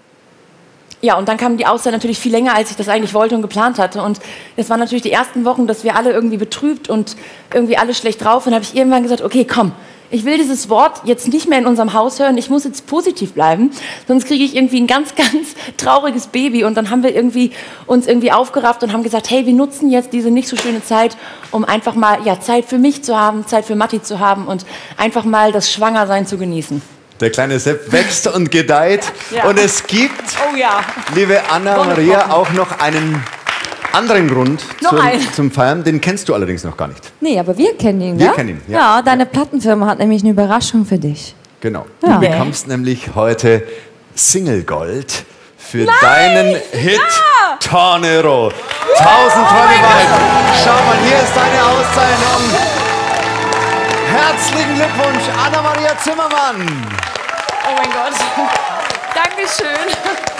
Ja, und dann kam die Auszeit natürlich viel länger, als ich das eigentlich wollte und geplant hatte. Und es waren natürlich die ersten Wochen, dass wir alle irgendwie betrübt und irgendwie alle schlecht drauf. Und habe ich irgendwann gesagt, okay, komm, ich will dieses Wort jetzt nicht mehr in unserem Haus hören. Ich muss jetzt positiv bleiben, sonst kriege ich irgendwie ein ganz, ganz trauriges Baby. Und dann haben wir uns irgendwie aufgerafft und haben gesagt, hey, wir nutzen jetzt diese nicht so schöne Zeit, um einfach mal Zeit für mich zu haben, Zeit für Matti zu haben und einfach mal das Schwangersein zu genießen. Der kleine Sepp wächst und gedeiht. Ja. Und es gibt, Oh ja. liebe Anna-Maria, auch noch einen anderen Grund zum Feiern. Den kennst du allerdings noch gar nicht. Nee, aber wir kennen ihn, Wir ja? kennen ihn, ja. ja. Ja, deine Plattenfirma hat nämlich eine Überraschung für dich. Genau. Ja. Du bekommst nämlich heute Single Gold für deinen Hit Tornero. 1000 Träume weit. Schau mal, hier ist deine Auszeichnung. Herzlichen Glückwunsch, Anna-Maria Zimmermann. Oh mein Gott. Dankeschön.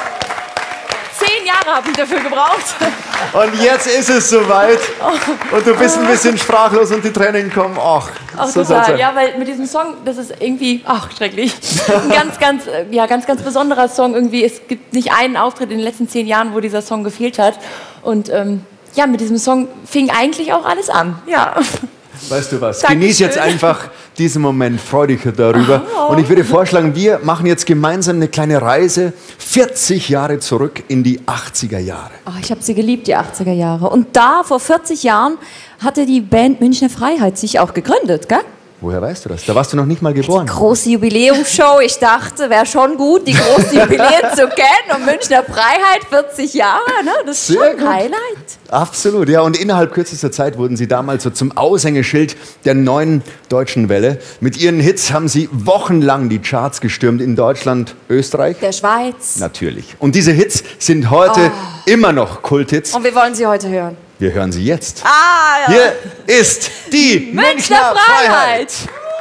10 Jahre habe ich dafür gebraucht. Und jetzt ist es soweit. Und du bist ein bisschen sprachlos und die Tränen kommen. Ach, Auch so soll's total, sein. ja, weil mit diesem Song, das ist irgendwie, schrecklich. Ein ganz besonderer Song irgendwie. Es gibt nicht einen Auftritt in den letzten 10 Jahren, wo dieser Song gefehlt hat. Und mit diesem Song fing eigentlich auch alles an. Ja. Weißt du was? Dankeschön. Genieß jetzt einfach diesen Moment, freu dich darüber. Und ich würde vorschlagen, wir machen jetzt gemeinsam eine kleine Reise 40 Jahre zurück in die 80er Jahre. Oh, ich habe sie geliebt, die 80er Jahre. Und da, vor 40 Jahren, hatte die Band Münchner Freiheit sich auch gegründet, gell? Woher weißt du das? Da warst du noch nicht mal geboren. Große Jubiläumsshow. Ich dachte, wäre schon gut, die großen Jubiläen zu kennen. Und Münchner Freiheit, 40 Jahre, ne? Das ist schon ein Highlight. Absolut, ja. Und innerhalb kürzester Zeit wurden sie damals so zum Aushängeschild der neuen deutschen Welle. Mit ihren Hits haben sie wochenlang die Charts gestürmt in Deutschland, Österreich. Der Schweiz. Natürlich. Und diese Hits sind heute immer noch Kulthits. Und wir wollen sie heute hören. Wir hören sie jetzt. Ja. Hier ist die Münchner Freiheit.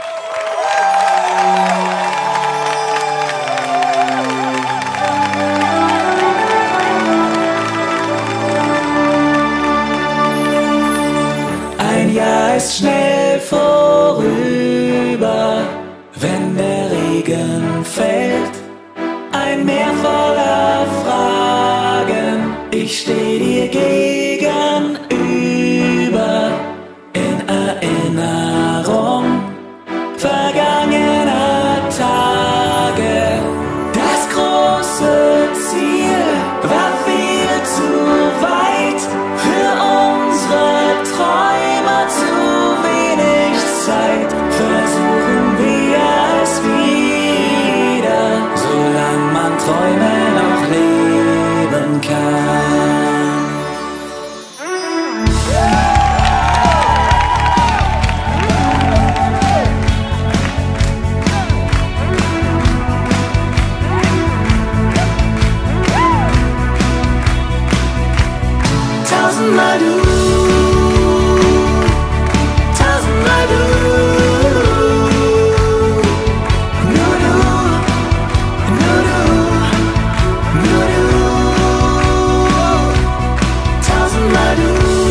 Ein Jahr ist schnell vorüber, wenn der Regen fällt. Ein Meer voller Fragen, ich steh dir gegenüber. In Erinnerung vergangener Tage. Das große Ziel war viel zu weit für unsere Träume, zu wenig Zeit. Versuchen wir es wieder, solange man Träume noch leben kann. Tausendmal du, tausendmal du, nur du, nur du, nur du, tausendmal du,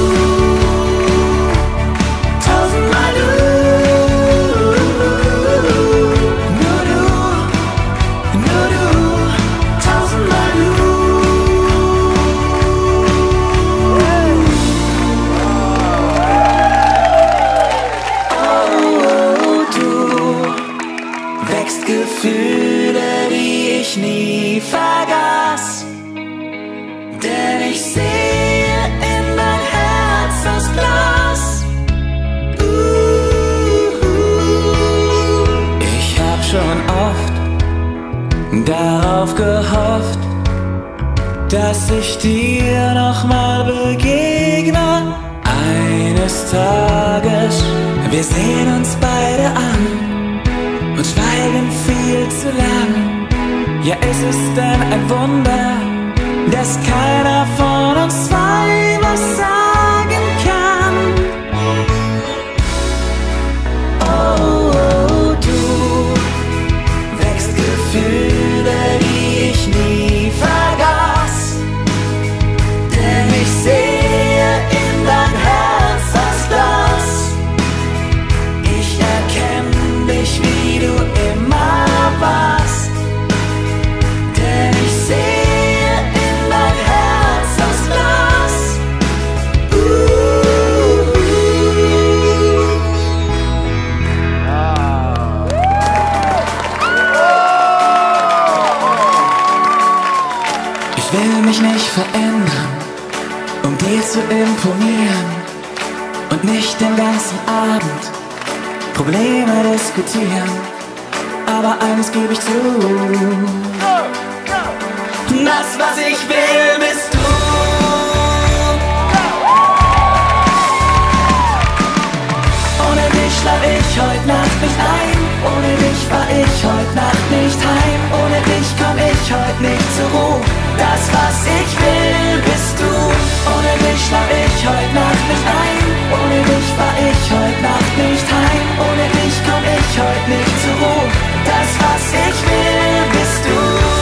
tausendmal du, nur du, tausendmal du. Gefühle, die ich nie vergaß, denn ich sehe in dein Herz das Glas. Ich hab schon oft darauf gehofft, dass ich dir nochmal begegne. Eines Tages, wir sehen uns beide an und schweigen viel zu lang. Ja, ist es denn ein Wunder, dass keiner von uns zwei was sagen kann? mich nicht verändern, um dir zu imponieren und nicht den ganzen Abend Probleme diskutieren. Aber eines gebe ich zu: das, was ich will, bist du. Ohne dich schlaf ich heute Nacht nicht ein. Ohne dich fahr ich heute Nacht nicht heim. Ohne dich komm ich heute nicht zur Ruhe. Das, was ich will, bist du. Ohne dich schlaf ich heute Nacht nicht ein. Ohne dich fahr ich heute Nacht nicht heim. Ohne dich komm ich heute nicht zur Ruhe. Das, was ich will, bist du.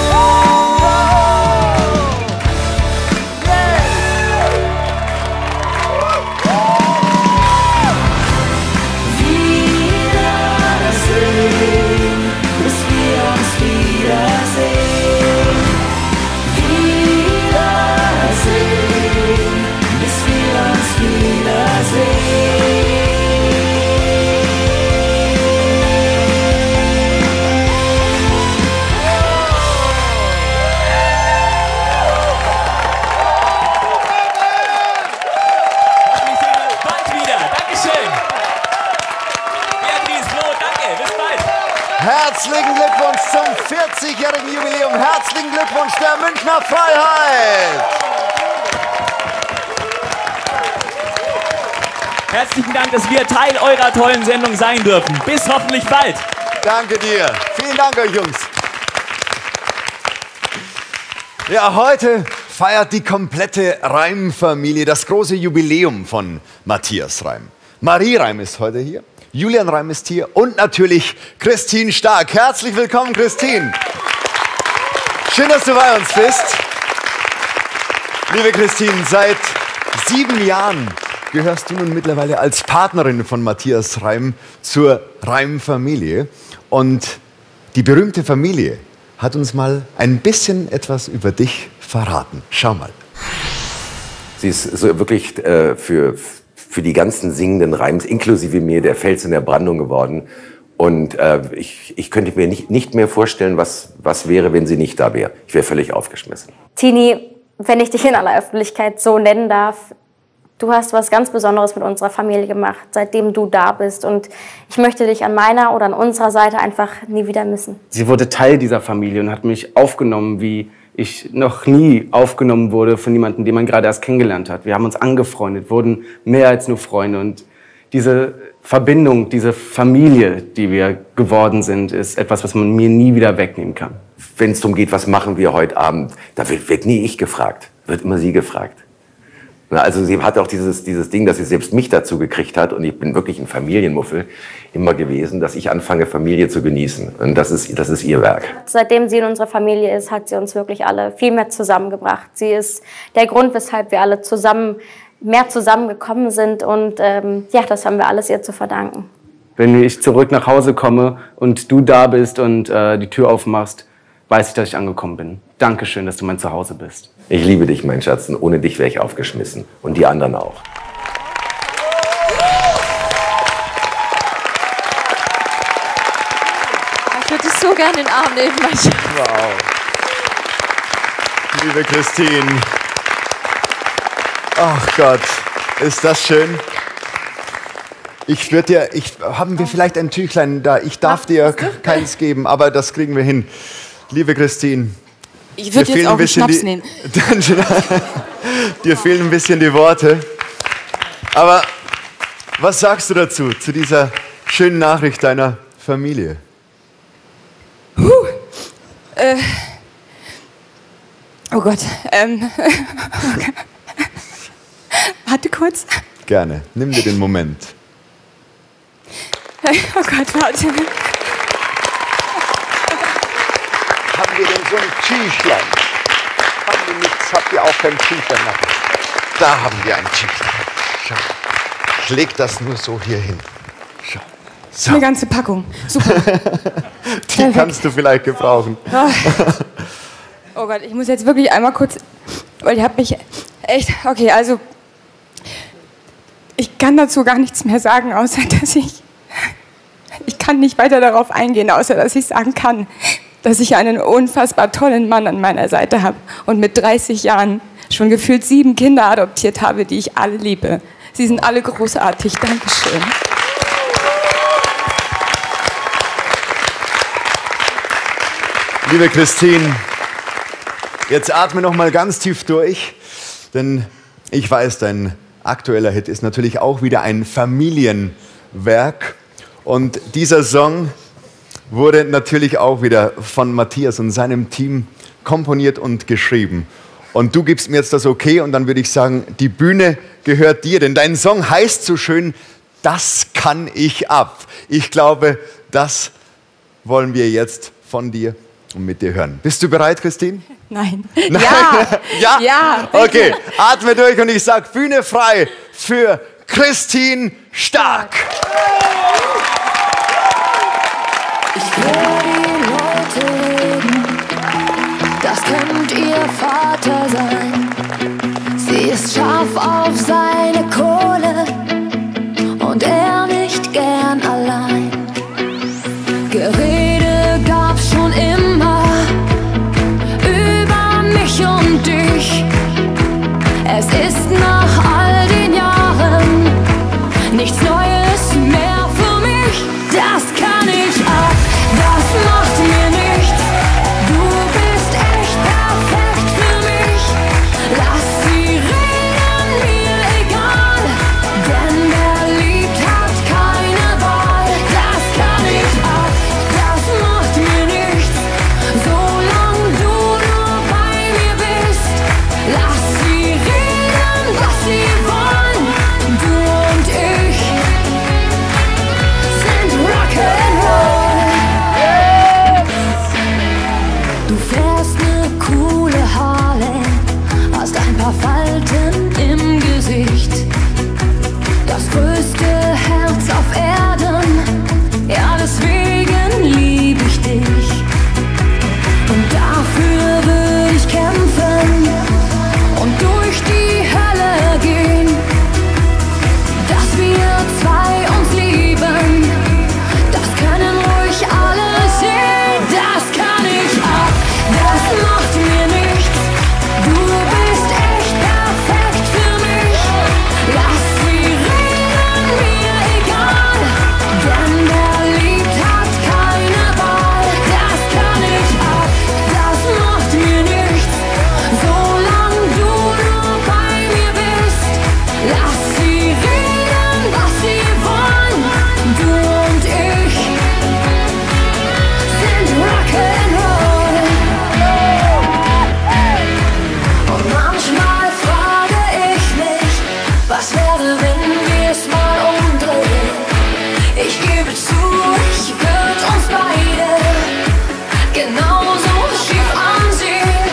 Herzlichen Glückwunsch zum 40-jährigen Jubiläum. Herzlichen Glückwunsch der Münchner Freiheit. Herzlichen Dank, dass wir Teil eurer tollen Sendung sein dürfen. Bis hoffentlich bald. Danke dir. Vielen Dank euch Jungs. Ja, heute feiert die komplette Reim-Familie das große Jubiläum von Matthias Reim. Marie Reim ist heute hier. Julian Reim ist hier und natürlich Christine Stark. Herzlich willkommen, Christine. Schön, dass du bei uns bist. Liebe Christine, seit 7 Jahren gehörst du nun mittlerweile als Partnerin von Matthias Reim zur Reim-Familie. Und die berühmte Familie hat uns mal ein bisschen etwas über dich verraten. Schau mal. Sie ist so wirklich für die ganzen singenden Reims, inklusive mir, der Fels in der Brandung geworden. Und ich könnte mir nicht mehr vorstellen, was wäre, wenn sie nicht da wäre. Ich wäre völlig aufgeschmissen. Tini, wenn ich dich in aller Öffentlichkeit so nennen darf, du hast was ganz Besonderes mit unserer Familie gemacht, seitdem du da bist. Und ich möchte dich an meiner oder an unserer Seite einfach nie wieder missen. Sie wurde Teil dieser Familie und hat mich aufgenommen, wie ich noch nie aufgenommen wurde von jemandem, den man gerade erst kennengelernt hat. Wir haben uns angefreundet, wurden mehr als nur Freunde. Und diese Verbindung, diese Familie, die wir geworden sind, ist etwas, was man mir nie wieder wegnehmen kann. Wenn es darum geht, was machen wir heute Abend, da wird nie ich gefragt, wird immer sie gefragt. Also sie hat auch dieses Ding, dass sie selbst mich dazu gekriegt hat, und ich bin wirklich ein Familienmuffel immer gewesen, dass ich anfange, Familie zu genießen. Und das ist ihr Werk. Seitdem sie in unserer Familie ist, hat sie uns wirklich alle viel mehr zusammengebracht. Sie ist der Grund, weshalb wir alle mehr zusammengekommen sind. Und ja, das haben wir alles ihr zu verdanken. Wenn ich zurück nach Hause komme und du da bist und die Tür aufmachst, weiß ich, dass ich angekommen bin. Dankeschön, dass du mein Zuhause bist. Ich liebe dich, mein Schatz, und ohne dich wäre ich aufgeschmissen. Und die anderen auch. Ich würde dich so gerne in den Arm nehmen, mein Schatz. Wow. Liebe Christine. Ach Gott, ist das schön. Haben wir vielleicht ein Tüchlein da? Ich darf dir keins geben, aber das kriegen wir hin. Liebe Christine. Ich würde jetzt auch einen Schnaps nehmen. Dir fehlen ein bisschen die Worte. Aber was sagst du dazu, zu dieser schönen Nachricht deiner Familie? Oh Gott. Warte kurz. Gerne, nimm dir den Moment. Oh Gott, warte. Haben wir denn so ein Tüchlein? Haben wir nichts? Habt ihr auch kein Tüchlein? Da haben wir ein Tüchlein. Schau. Ich leg das nur so hier hin. Schau. So. Eine ganze Packung. Super. Die kannst du vielleicht gebrauchen. Oh Gott, ich muss jetzt wirklich einmal kurz, weil ihr habt mich echt, okay, also ich kann dazu gar nichts mehr sagen, außer dass ich kann nicht weiter darauf eingehen, außer dass ich sagen kann, dass ich einen unfassbar tollen Mann an meiner Seite habe und mit 30 Jahren schon gefühlt 7 Kinder adoptiert habe, die ich alle liebe. Sie sind alle großartig. Dankeschön. Liebe Christine, jetzt atme noch mal ganz tief durch, denn ich weiß, dein aktueller Hit ist natürlich auch wieder ein Familienwerk. Und dieser Song wurde natürlich auch wieder von Matthias und seinem Team komponiert und geschrieben. Und du gibst mir jetzt das Okay und dann würde ich sagen, die Bühne gehört dir, denn dein Song heißt so schön, das kann ich ab. Ich glaube, das wollen wir jetzt von dir und mit dir hören. Bist du bereit, Christine? Nein. Nein. Ja. Ja? Ja. Okay, atme durch und ich sage Bühne frei für Christine Stark. Ich höre die Leute reden, das könnte ihr Vater sein. Sie ist scharf auf seine Kohle und er nicht gern allein. Gerede gab's schon immer über mich und dich. Es ist nach all den Jahren nichts Neues mehr für mich. Das kann ich ab, das macht mir nichts. Du bist echt perfekt für mich. Lass sie reden, mir egal, denn wer liebt, hat keine Wahl. Das kann ich ab, das macht mir nichts. Solange du nur bei mir bist, lass sie reden, was sie wollen. Du und ich sind Rock'n'Roll. Du fährst ne coole Harley, hast ein paar Falten im Gesicht, das größte Herz auf Erden, ja deswegen lieb ich dich. Und dafür will ich kämpfen und durch die Hölle gehen, dass wir zwei uns lieben. Das können ruhig alle sehen. Das kann ich ab, das macht mir nichts. Du bist echt perfekt für mich. Lass sie reden, mir egal, denn wer liebt, hat keine Wahl. Das kann ich ab, das macht mir nichts. Solange du nur bei mir bist, lass sie reden, was sie wollen. Du und ich sind Rock'n'Roll. Und manchmal frage ich mich, was wäre, wenn wir's mal umdrehen? Ich gebe zu, ich würd uns beide genauso schief ansehen.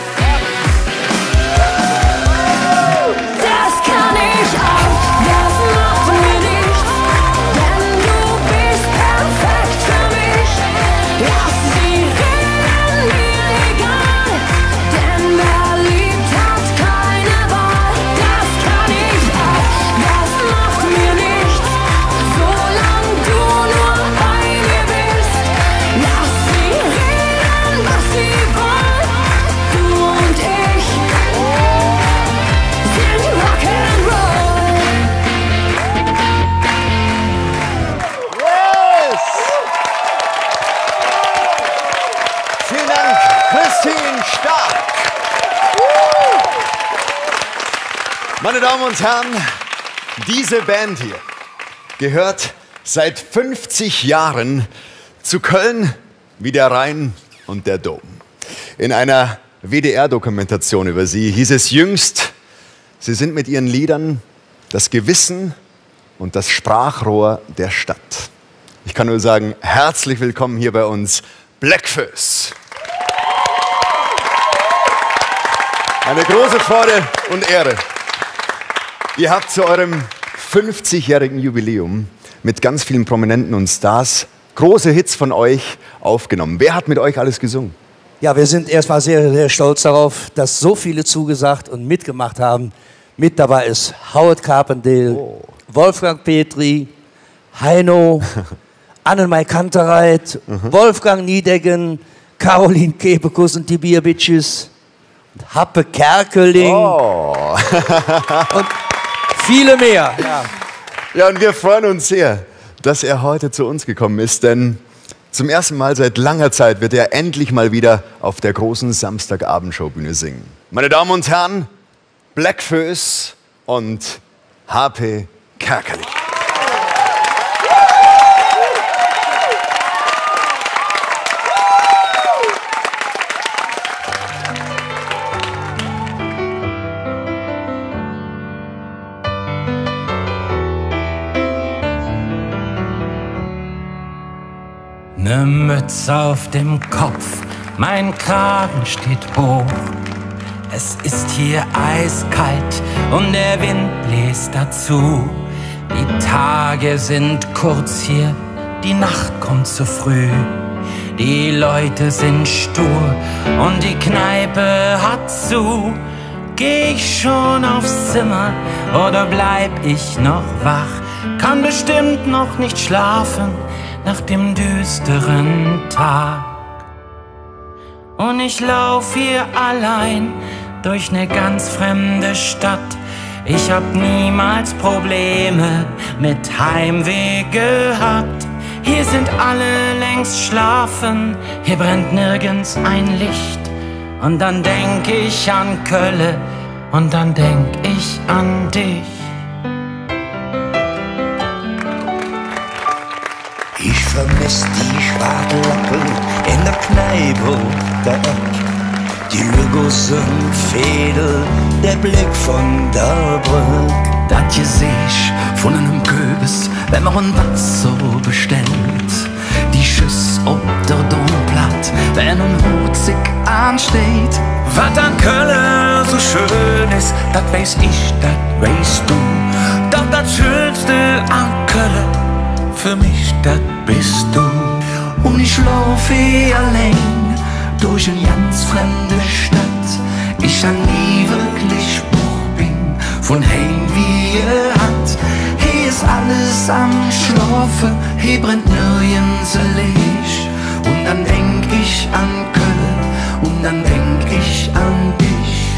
Das kann ich auch, das macht mir nichts, denn du bist perfekt für mich. Lass sie reden, mir egal, denn wer liebt, hat keine Wahl. Das kann ich auch, das macht mir nichts, solange du nur bei mir bist. Lass sie reden, was sie wollen. Du und ich sind Rock'n'Roll. Yes! Vielen Dank, Christine Stark. Meine Damen und Herren, diese Band hier gehört seit 50 Jahren zu Köln wie der Rhein und der Dom. In einer WDR-Dokumentation über sie hieß es jüngst, sie sind mit ihren Liedern das Gewissen und das Sprachrohr der Stadt. Ich kann nur sagen, herzlich willkommen hier bei uns, Bläckfüss. Eine große Freude und Ehre. Ihr habt zu eurem 50-jährigen Jubiläum mit ganz vielen Prominenten und Stars große Hits von euch aufgenommen. Wer hat mit euch alles gesungen? Ja, wir sind erstmal sehr, sehr stolz darauf, dass so viele zugesagt und mitgemacht haben. Mit dabei ist Howard Carpendale, Wolfgang Petri, Heino, Annemarie Kantereit, Wolfgang Niedecken, Caroline Kebekus und die Bierbitches, Happe Kerkeling und viele mehr. Ja, und wir freuen uns sehr, dass er heute zu uns gekommen ist, denn zum ersten Mal seit langer Zeit wird er endlich mal wieder auf der großen Samstagabendshowbühne singen. Meine Damen und Herren, Bläckfoes und Hape Kerkeling. Ne Mütze auf dem Kopf, mein Kragen steht hoch. Es ist hier eiskalt und der Wind bläst dazu. Die Tage sind kurz hier, die Nacht kommt zu früh. Die Leute sind stur und die Kneipe hat zu. Geh ich schon aufs Zimmer oder bleib ich noch wach? Kann bestimmt noch nicht schlafen nach dem düsteren Tag. Und ich lauf hier allein durch ne ganz fremde Stadt. Ich hab niemals Probleme mit Heimweh gehabt. Hier sind alle längst schlafen, hier brennt nirgends ein Licht. Und dann denk ich an Kölle und dann denk ich an dich. Ich vermiss die Schwartlappen in der Kneipe, der Eck. Die Lügosen Fädel, der Blick von der Brück. Das hier seh ich von einem Köbis, wenn man ein Wasser bestellt. Die Schüss ob der Domplatt, wenn ein Hutzig ansteht. Was an Köln so schön ist, das weiß ich, das weißt du. Doch das Schönste an Köln, für mich, das bist du. Und ich lauf hier allein durch eine ganz fremde Stadt. Ich hab nie wirklich Buch bin von heim wie ihr hat. Hier ist alles am Schlafen, hier brennt nirgends ein Licht. Und dann denk ich an Köln und dann denk ich an dich.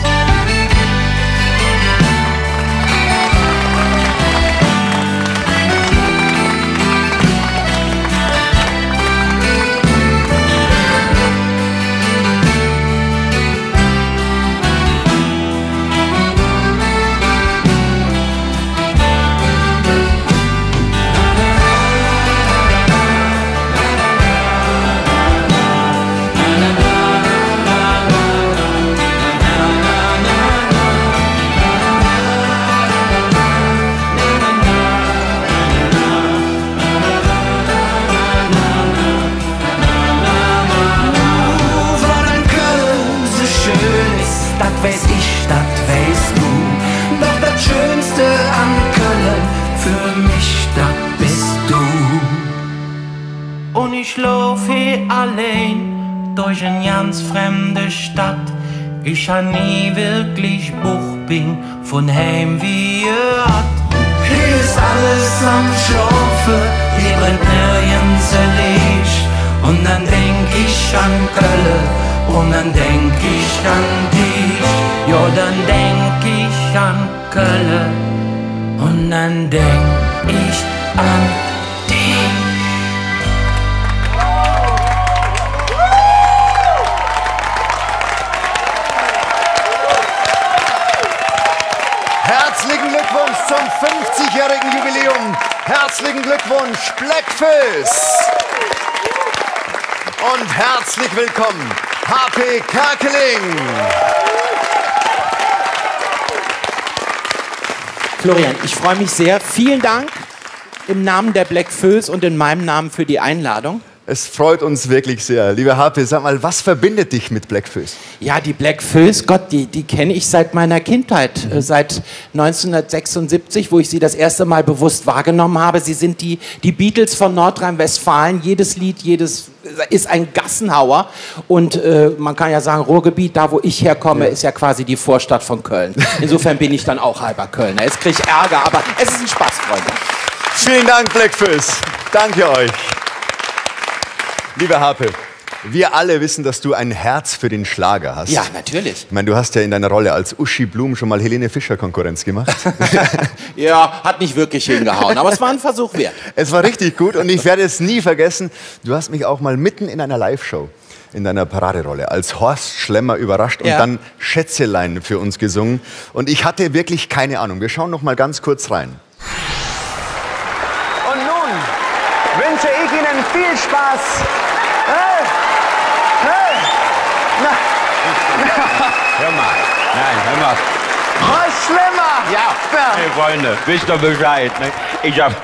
Weiß ich, das weißt du. Doch das Schönste an Köln, für mich, das bist du. Und ich lauf hier allein durch eine ganz fremde Stadt. Ich hab nie wirklich Buch bin von heim wie ihr hat. Hier ist alles am Schlafen, hier brennt nirgends ein Licht. Und dann denk ich an Köln. Und dann denk ich an dich, ja dann denk ich an Köln. Und dann denk ich an dich. Herzlichen Glückwunsch zum 50-jährigen Jubiläum. Herzlichen Glückwunsch, Bläckfoes. Und herzlich willkommen, Hape Kerkeling. Florian, ich freue mich sehr. Vielen Dank im Namen der Bläckfoes und in meinem Namen für die Einladung. Es freut uns wirklich sehr. Lieber Hape, sag mal, was verbindet dich mit Bläckfoes? Ja, die Bläckfoes, Gott, die kenne ich seit meiner Kindheit, seit 1976, wo ich sie das erste Mal bewusst wahrgenommen habe. Sie sind die Beatles von Nordrhein-Westfalen. Jedes Lied, ist ein Gassenhauer. Und man kann ja sagen, Ruhrgebiet, da wo ich herkomme, ist ja quasi die Vorstadt von Köln. Insofern bin ich dann auch halber Kölner. Jetzt kriege ich Ärger, aber es ist ein Spaß, Freunde. Vielen Dank, Bläckfoes. Danke euch. Lieber Hape, Wir alle wissen, dass du ein Herz für den Schlager hast. Ja, natürlich. Ich meine, du hast ja in deiner Rolle als Uschi Blum schon mal Helene Fischer Konkurrenz gemacht. Ja, hat nicht wirklich hingehauen, aber es war ein Versuch wert. Es war richtig gut und ich werde es nie vergessen. Du hast mich auch mal mitten in einer Live-Show in deiner Paraderolle als Horst Schlemmer überrascht und dann Schätzelein für uns gesungen. Und ich hatte wirklich keine Ahnung. Wir schauen noch mal ganz kurz rein. Und nun wünsche ich Ihnen viel Spaß. Hey! Hey! Na. Hör mal. Nein, hör mal. Horst Schlemmer! Ja. Hey Freunde, wisst ihr Bescheid, ne? Ich hab...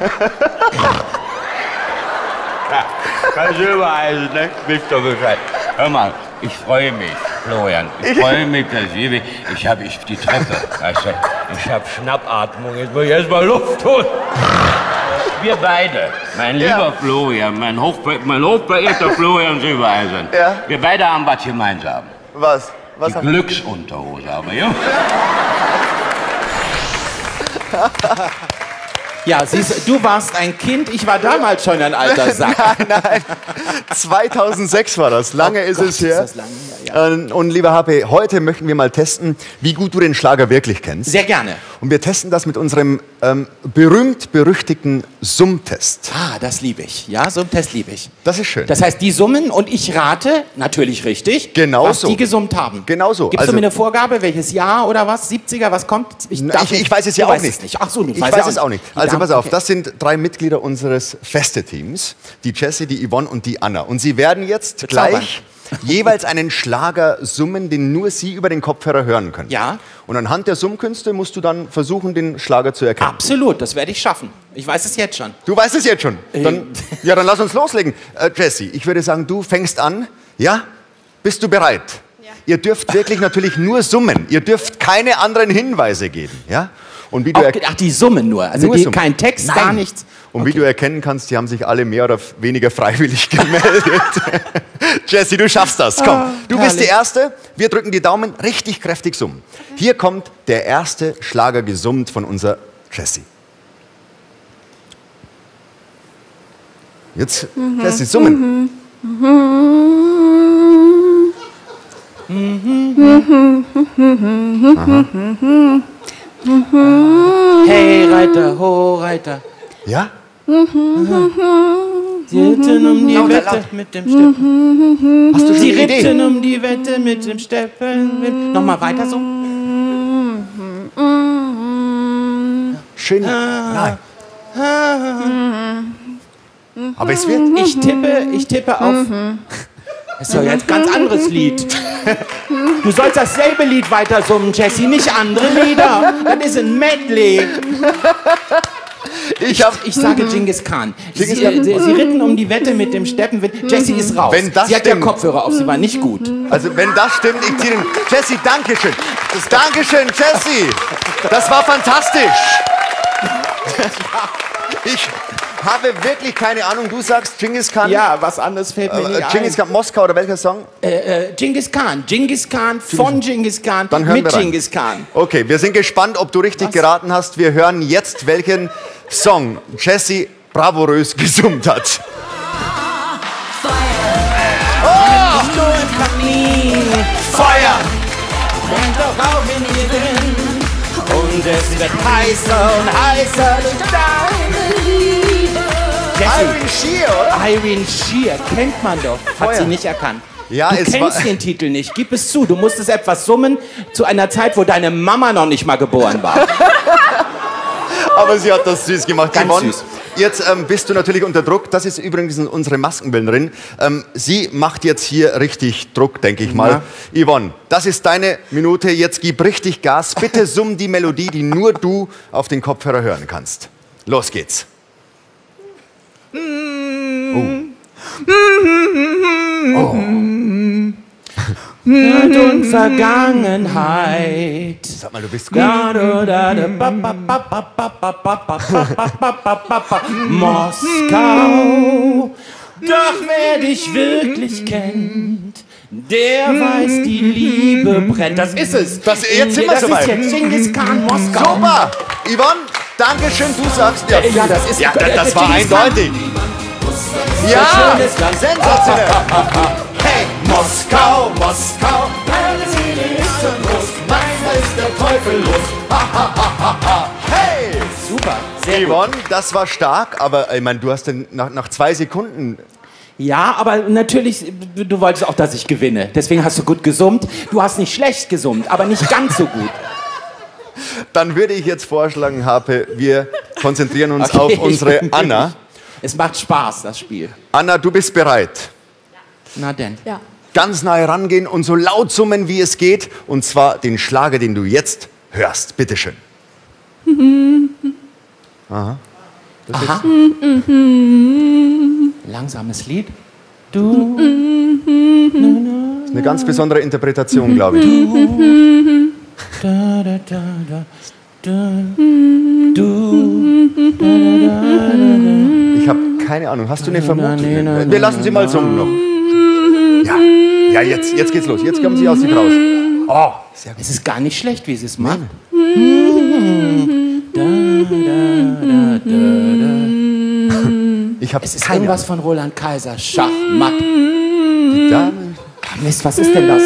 Ja, kann Silbereisen, ne? Wisst ihr Bescheid. Hör mal, ich freue mich, Florian. Ich freue mich, dass ich die Treppe, weißt du, ich hab Schnappatmung, jetzt muss ich erstmal Luft holen. Wir beide, mein lieber Florian, mein hochverehrter Florian Silbereisen, wir beide haben was gemeinsam. Was? Die Glücksunterhose haben wir, ja? Ja, siehst du, warst ein Kind, ich war damals schon ein alter Sack. Nein. 2006 war das, lange ist es her. Ist das lange her, ja. Und lieber HP, heute möchten wir mal testen, wie gut du den Schlager wirklich kennst. Sehr gerne. Und wir testen das mit unserem berühmt-berüchtigten Summtest. Ah, das liebe ich. Ja, Summtest liebe ich. Das ist schön. Das heißt, die summen und ich rate, natürlich richtig, genau was so. die gesummt haben. Genau so. Gibst du mir eine Vorgabe, welches Jahr oder was? 70er, was kommt? Ich weiß es ja auch nicht. Ach so, ich weiß es auch nicht. Also pass auf, das sind 3 Mitglieder unseres Feste-Teams. Die Jessie, die Yvonne und die Anna. Und sie werden jetzt gleich jeweils einen Schlager summen, den nur sie über den Kopfhörer hören können. Ja. Und anhand der Summkünste musst du dann versuchen, den Schlager zu erkennen. Absolut, das werde ich schaffen. Ich weiß es jetzt schon. Du weißt es jetzt schon? Dann lass uns loslegen. Jessie, ich würde sagen, du fängst an. Ja? Bist du bereit? Ja. Ihr dürft wirklich natürlich nur summen. Ihr dürft keine anderen Hinweise geben. Ja? Und wie du ach, die summen nur, also nur die, kein Text, gar nichts. Und wie du erkennen kannst, die haben sich alle mehr oder weniger freiwillig gemeldet. Jessie, du schaffst das. Komm, du bist die Erste. Wir drücken die Daumen, richtig kräftig summen. Hier kommt der erste Schlager gesummt von unserer Jessie. Jetzt, Jessie, summen. Hey Reiter, ho Reiter. Ja? Sie ritten um die Wette mit dem Steppen. Hast du schon Sie eine Idee? ritten um die Wette mit dem Steppen. Nochmal weiter so. Schön. Nein. Aber es wird. Ich tippe auf. Das ist doch jetzt ein ganz anderes Lied. Du sollst dasselbe Lied weiter summen, Jessie, nicht andere Lieder. Das ist ein Medley. Ich sage Genghis Khan. Sie ritten um die Wette mit dem Steppenwind. Jessie ist raus. Sie hat ja Kopfhörer auf, sie war nicht gut. Also wenn das stimmt, ich ziehe den... Jessie, Dankeschön. Dankeschön, Jessie. Das war fantastisch. Ich habe wirklich keine Ahnung. Du sagst Genghis Khan? Ja, was anderes fällt mir nicht ein. Genghis Khan, Moskau oder welcher Song? Genghis Khan. Genghis Khan von Genghis Khan Dann hören mit wir rein. Genghis Khan. Okay, wir sind gespannt, ob du richtig geraten hast. Wir hören jetzt, welchen Song Jessie bravourös gesummt hat. Oh! Feuer! Brennt doch auf in ihr drin. Und es wird heißer und heißer durch deine Liebe. Irene Shear, oder? Irene Shear, kennt man doch. Hat sie nicht erkannt. Ja, du kennst den Titel nicht, gib es zu. Du musstest etwas summen zu einer Zeit, wo deine Mama noch nicht mal geboren war. Aber sie hat das süß gemacht. Ganz Yvonne, süß. Jetzt bist du natürlich unter Druck. Das ist übrigens unsere Maskenbildnerin. Sie macht jetzt hier richtig Druck, denke ich mal. Ja. Yvonne, das ist deine Minute. Jetzt gib richtig Gas. Bitte summ die Melodie, die nur du auf den Kopfhörer hören kannst. Los geht's. Und Vergangenheit. Sag mal, du bist gut. Moskau. Doch wer dich wirklich kennt, der weiß, die Liebe brennt. Das ist es. Jetzt sind wir soweit. Das ist jetzt Genghis Khan, Moskau. Super. Yvonne, danke schön. Du sagst ja. Ja, das ist das war eindeutig. Ja, schönes Land. sensationell. Hey, Moskau, Moskau, meine Seele ist so groß, meiner ist der Teufel los. Hey! Super, sehr Yvonne, das war stark, aber ich meine, du hast den nach 2 Sekunden... Ja, aber natürlich, du wolltest auch, dass ich gewinne. Deswegen hast du gut gesummt. Du hast nicht schlecht gesummt, aber nicht ganz so gut. Dann würde ich jetzt vorschlagen, Harpe, wir konzentrieren uns auf unsere Anna. Es macht Spaß, das Spiel. Anna, du bist bereit? Ja. Na denn. Ja. Ganz nahe rangehen und so laut summen, wie es geht. Und zwar den Schlager, den du jetzt hörst. Bitteschön. Aha. Das Aha. ist Langsames Lied. Du. Das ist eine ganz besondere Interpretation, glaube ich. Da, da, da, da, da, du. Ich habe keine Ahnung. Hast du eine Vermutung? Wir lassen sie mal summen noch. Ja, jetzt geht's los. Jetzt kommen sie aus sich raus. Oh, sehr gut. Es ist gar nicht schlecht, wie sie es macht. Es ist irgendwas von Roland Kaiser. Schachmatt. Die Dame. Mist, was ist denn das?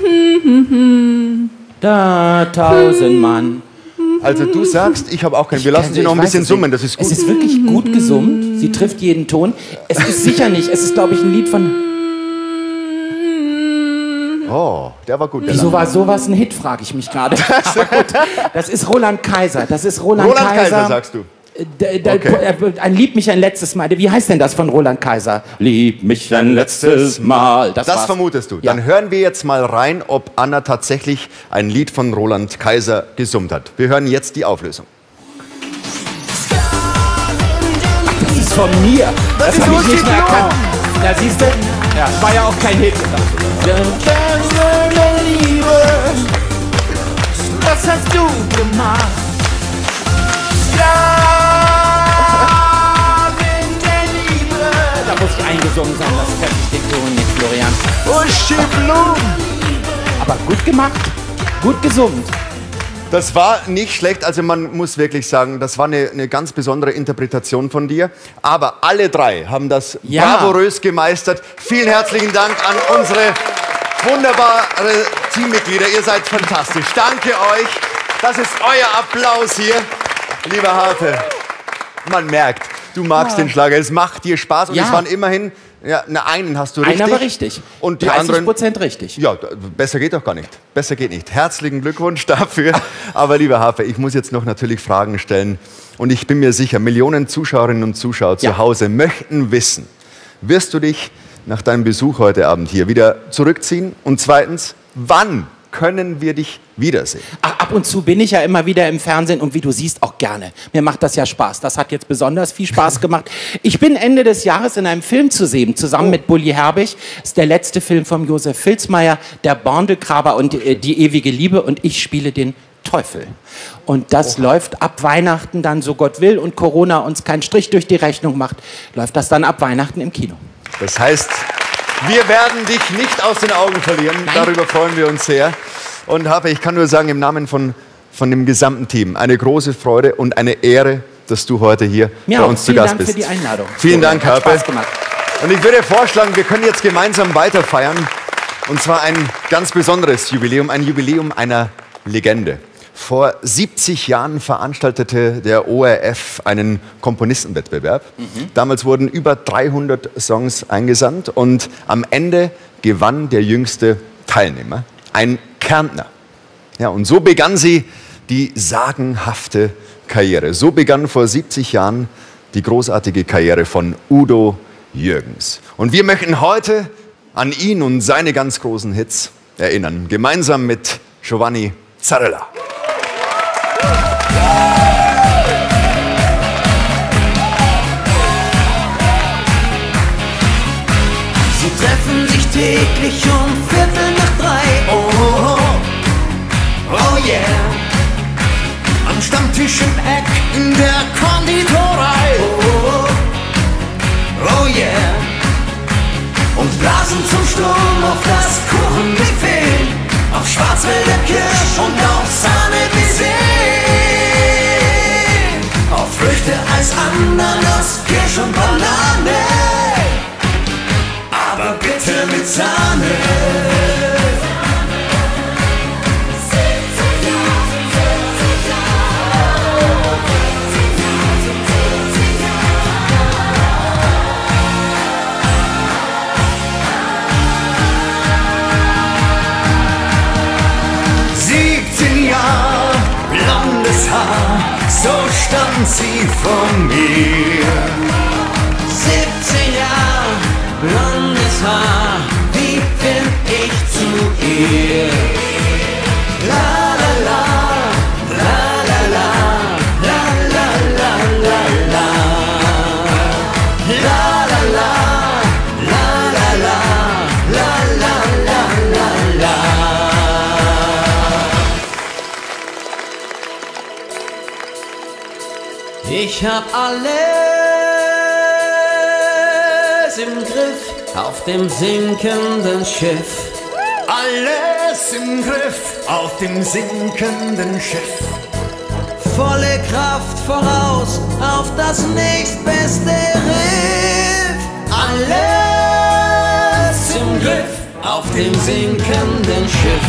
Da 1000 Mann. Also du sagst, ich habe auch keinen. Wir lassen sie noch ein bisschen summen, das ist gut. Es ist wirklich gut gesummt. Sie trifft jeden Ton. Es ist sicher nicht. Es ist, glaube ich, ein Lied von... Oh, der war gut. Der Wieso war sowas ein Hit, frage ich mich gerade. Aber gut, das ist Roland Kaiser. Das ist Roland Kaiser, sagst du. Okay. Ein Lieb mich ein letztes Mal. Wie heißt denn das von Roland Kaiser? Lieb mich ein letztes Mal. Das vermutest du. Dann hören wir jetzt mal rein, ob Anna tatsächlich ein Lied von Roland Kaiser gesummt hat. Wir hören jetzt die Auflösung. Ach, das ist von mir. Das habe ich nicht mehr erkannt. Da siehst du, ja, war ja auch kein Hit. Was hast du gemacht? Da muss ich eingesungen sein, das kann ich den Ton nicht, Florian. Uschi Blum! Aber gut gemacht, gut gesummt. Das war nicht schlecht, also man muss wirklich sagen, das war eine ganz besondere Interpretation von dir. Aber alle drei haben das bravourös gemeistert. Vielen herzlichen Dank an unsere wunderbare Teammitglieder. Ihr seid fantastisch. Danke euch. Das ist euer Applaus hier, lieber Harpe. Man merkt, du magst den Schlager. Es macht dir Spaß und es waren immerhin, einen hast du richtig. Einer war richtig. Und die 30% richtig. Ja, besser geht doch gar nicht. Besser geht nicht. Herzlichen Glückwunsch dafür. Aber lieber Harpe, ich muss jetzt noch natürlich Fragen stellen. Und ich bin mir sicher, Millionen Zuschauerinnen und Zuschauer zu Hause möchten wissen, wirst du dich nach deinem Besuch heute Abend hier wieder zurückziehen? Und zweitens, wann können wir dich wiedersehen? Ach, ab und zu bin ich ja immer wieder im Fernsehen und wie du siehst, auch gerne. Mir macht das ja Spaß. Das hat jetzt besonders viel Spaß gemacht. Ich bin Ende des Jahres in einem Film zu sehen, zusammen mit Bully Herbig. Das ist der letzte Film von Josef Filzmeier, Der Borndelgraber und die ewige Liebe. Und ich spiele den Teufel. Und das läuft ab Weihnachten dann, so Gott will, und Corona uns keinen Strich durch die Rechnung macht, läuft das dann ab Weihnachten im Kino. Das heißt, wir werden dich nicht aus den Augen verlieren. Nein. Darüber freuen wir uns sehr. Und Harpe, ich kann nur sagen, im Namen von dem gesamten Team, eine große Freude und eine Ehre, dass du heute hier bei uns zu Gast bist. Vielen Dank für die Einladung. Vielen Dank, Harpe. Hat Spaß gemacht. Und ich würde vorschlagen, wir können jetzt gemeinsam weiter feiern. Und zwar ein ganz besonderes Jubiläum, ein Jubiläum einer Legende. Vor 70 Jahren veranstaltete der ORF einen Komponistenwettbewerb. Damals wurden über 300 Songs eingesandt und am Ende gewann der jüngste Teilnehmer, ein Kärntner. Ja, und so begann sie die sagenhafte Karriere. So begann vor 70 Jahren die großartige Karriere von Udo Jürgens. Und wir möchten heute an ihn und seine ganz großen Hits erinnern, gemeinsam mit Giovanni Zarella. Sie treffen sich täglich um 2:15. Oh, oh, oh, oh yeah. Am Stammtisch im Eck in der Konditorei. Oh, oh, oh yeah. Und blasen zum Sturm auf das Kuchenbuffet, auf Schwarzwälder Kirsch und auf Sahne-Baiser, auf Früchte, Eis, Ananas, Kirsch und Banane. mit Sahne. Blondes Haar, so stand sie vor mir. 17 Jahre, blondes Haar, wie find ich zu ihr? La la la, la la la, la la la la la. La la la, la la la, la la la la la. Ich hab alles im Griff auf dem sinkenden Schiff. Alles im Griff auf dem sinkenden Schiff. Volle Kraft voraus auf das nächstbeste Riff. Alles im Griff auf dem sinkenden Schiff.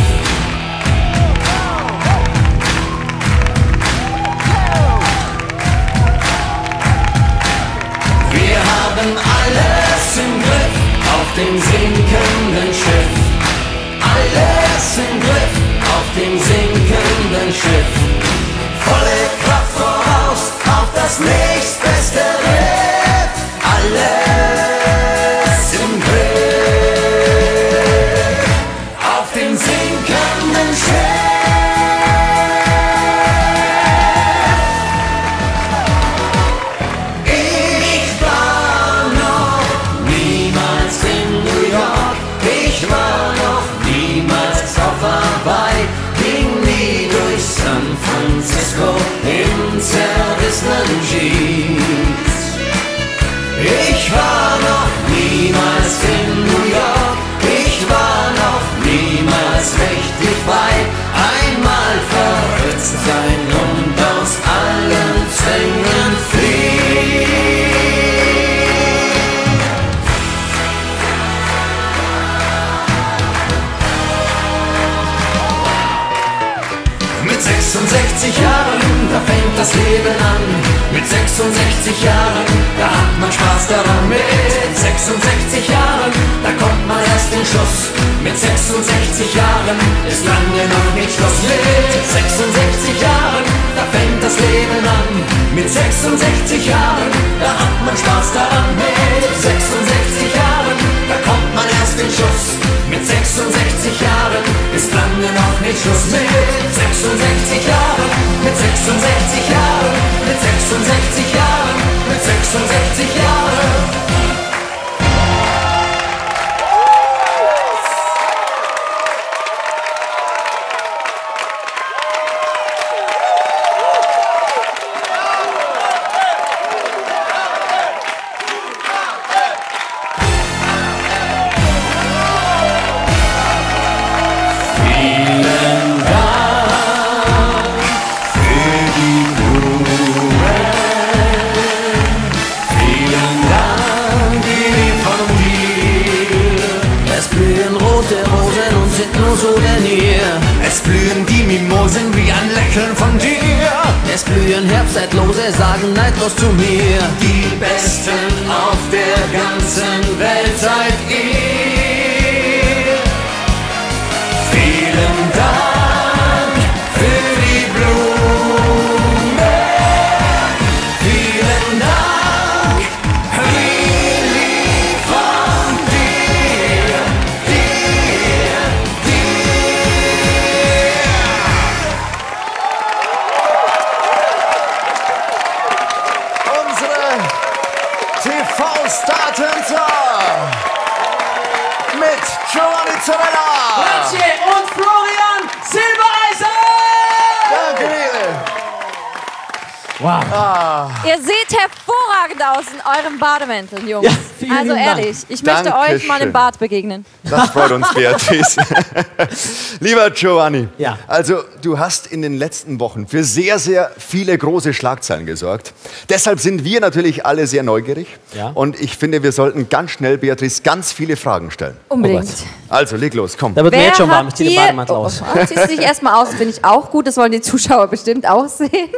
Wir haben alles im Griff auf dem sinkenden Schiff. Alles im Griff auf dem sinkenden Schiff. Volle Kraft voraus auf das nächstbeste Riff. Alles im Griff auf dem sinkenden Schiff. In zerrissenen Jeans. Ich war noch niemals in New York. Ich war noch niemals richtig frei. Einmal verrückt sein und aus allen Zwängen fliehen. Mit 66 Jahren, da fängt das Leben an. Mit 66 Jahren, da hat man Spaß daran. Mit 66 Jahren, da kommt man erst in Schuss. Mit 66 Jahren ist lange noch nicht Schluss. Mit 66 Jahren, da fängt das Leben an. Mit 66 Jahren, da hat man Spaß daran. Mit 66 Jahren, da kommt man erst in Schuss. Mit 66 Jahren ist lange noch nicht Schluss. Mit 66 Jahren, mit 66 Jahren, mit 66 Jahren, mit 66 Jahren. Es blühen die Mimosen wie ein Lächeln von dir. Es blühen Herbstzeitlose, sagen neidlos zu mir. Die Besten auf der ganzen Welt seid ihr. Vielen Dank für die Blume. Vielen Dank, wir liefern dir, dir, TV-Star-Tänzer mit Giovanni Zarella. Grazie und Florian Silbereisen. Danke dir. Wow. Ihr seht hervorragend aus in eurem Bademäntel, Jungs. Ja, also ehrlich, ich möchte euch mal im Bad begegnen. Das freut uns, Beatrice. Lieber Giovanni, also du hast in den letzten Wochen für sehr, sehr viele große Schlagzeilen gesorgt. Deshalb sind wir natürlich alle sehr neugierig. Ja. Und ich finde, wir sollten ganz schnell, Beatrice, ganz viele Fragen stellen. Unbedingt. Also, leg los, komm. Da wird mir jetzt schon warm, ich ziehe den Bademantel aus. Ziehst du dich erstmal aus, finde ich auch gut. Das wollen die Zuschauer bestimmt auch sehen.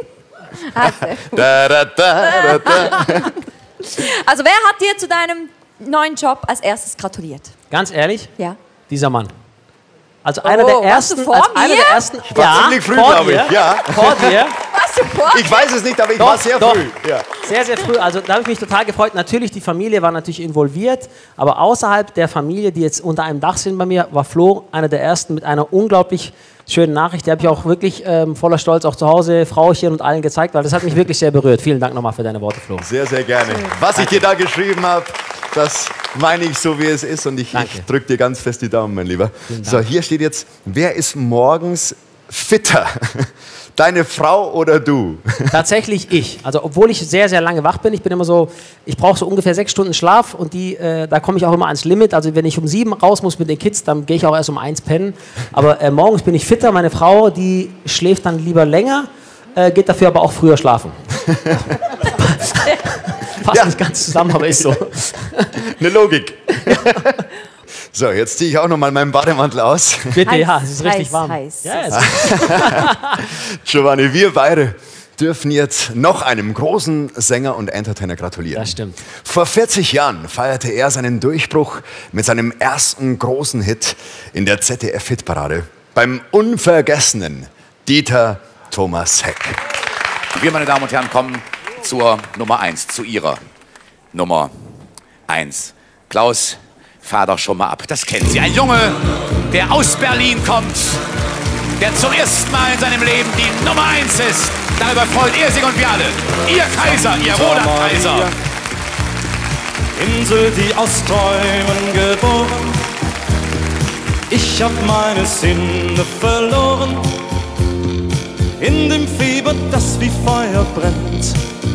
Also, wer hat dir zu deinem neuen Job als erstes gratuliert? Ganz ehrlich? Ja. Dieser Mann. Also einer der ersten. Vor einer der ersten. Ich war ziemlich früh, glaube ich. Ja. Vor dir. Warst du vor Ich weiß es nicht, aber ich Doch, war sehr doch. früh. Ja. Sehr, sehr früh. Also da habe ich mich total gefreut. Natürlich, die Familie war natürlich involviert, aber außerhalb der Familie, die jetzt unter einem Dach sind bei mir, war Flo einer der ersten mit einer unglaublich schönen Nachricht. Die habe ich auch wirklich voller Stolz auch zu Hause, Frauchen und allen gezeigt, weil das hat mich wirklich sehr berührt. Vielen Dank nochmal für deine Worte, Flo. Sehr, sehr gerne. Was ich dir da geschrieben habe, das meine ich so, wie es ist. Und ich drücke dir ganz fest die Daumen, mein Lieber. So, hier steht jetzt, wer ist morgens fitter? Deine Frau oder du? Tatsächlich ich. Also obwohl ich sehr, sehr lange wach bin, ich bin immer so, ich brauche so ungefähr 6 Stunden Schlaf und da komme ich auch immer ans Limit. Also wenn ich um 7 raus muss mit den Kids, dann gehe ich auch erst um 1 pennen. Aber morgens bin ich fitter. Meine Frau, die schläft dann lieber länger, geht dafür aber auch früher schlafen. Passt nicht ganz zusammen, aber ist so. Eine Logik. So, jetzt ziehe ich auch noch mal meinen Bademantel aus. Bitte, ja, es ist richtig warm. Heiß. Ja, es Giovanni, wir beide dürfen jetzt noch einem großen Sänger und Entertainer gratulieren. Das stimmt. Vor 40 Jahren feierte er seinen Durchbruch mit seinem ersten großen Hit in der ZDF-Hitparade beim unvergessenen Dieter Thomas Heck. Wir, meine Damen und Herren, kommen zur Nummer 1, zu Ihrer Nummer 1. Klaus, fahr doch schon mal ab. Das kennen Sie. Ein Junge, der aus Berlin kommt, der zum ersten Mal in seinem Leben die Nummer 1 ist. Darüber freut er sich und wir alle. Ihr Kaiser, Ihr Roland Kaiser. Insel, die aus Träumen geboren. Ich hab meine Sinne verloren. In dem Fieber, das wie Feuer brennt.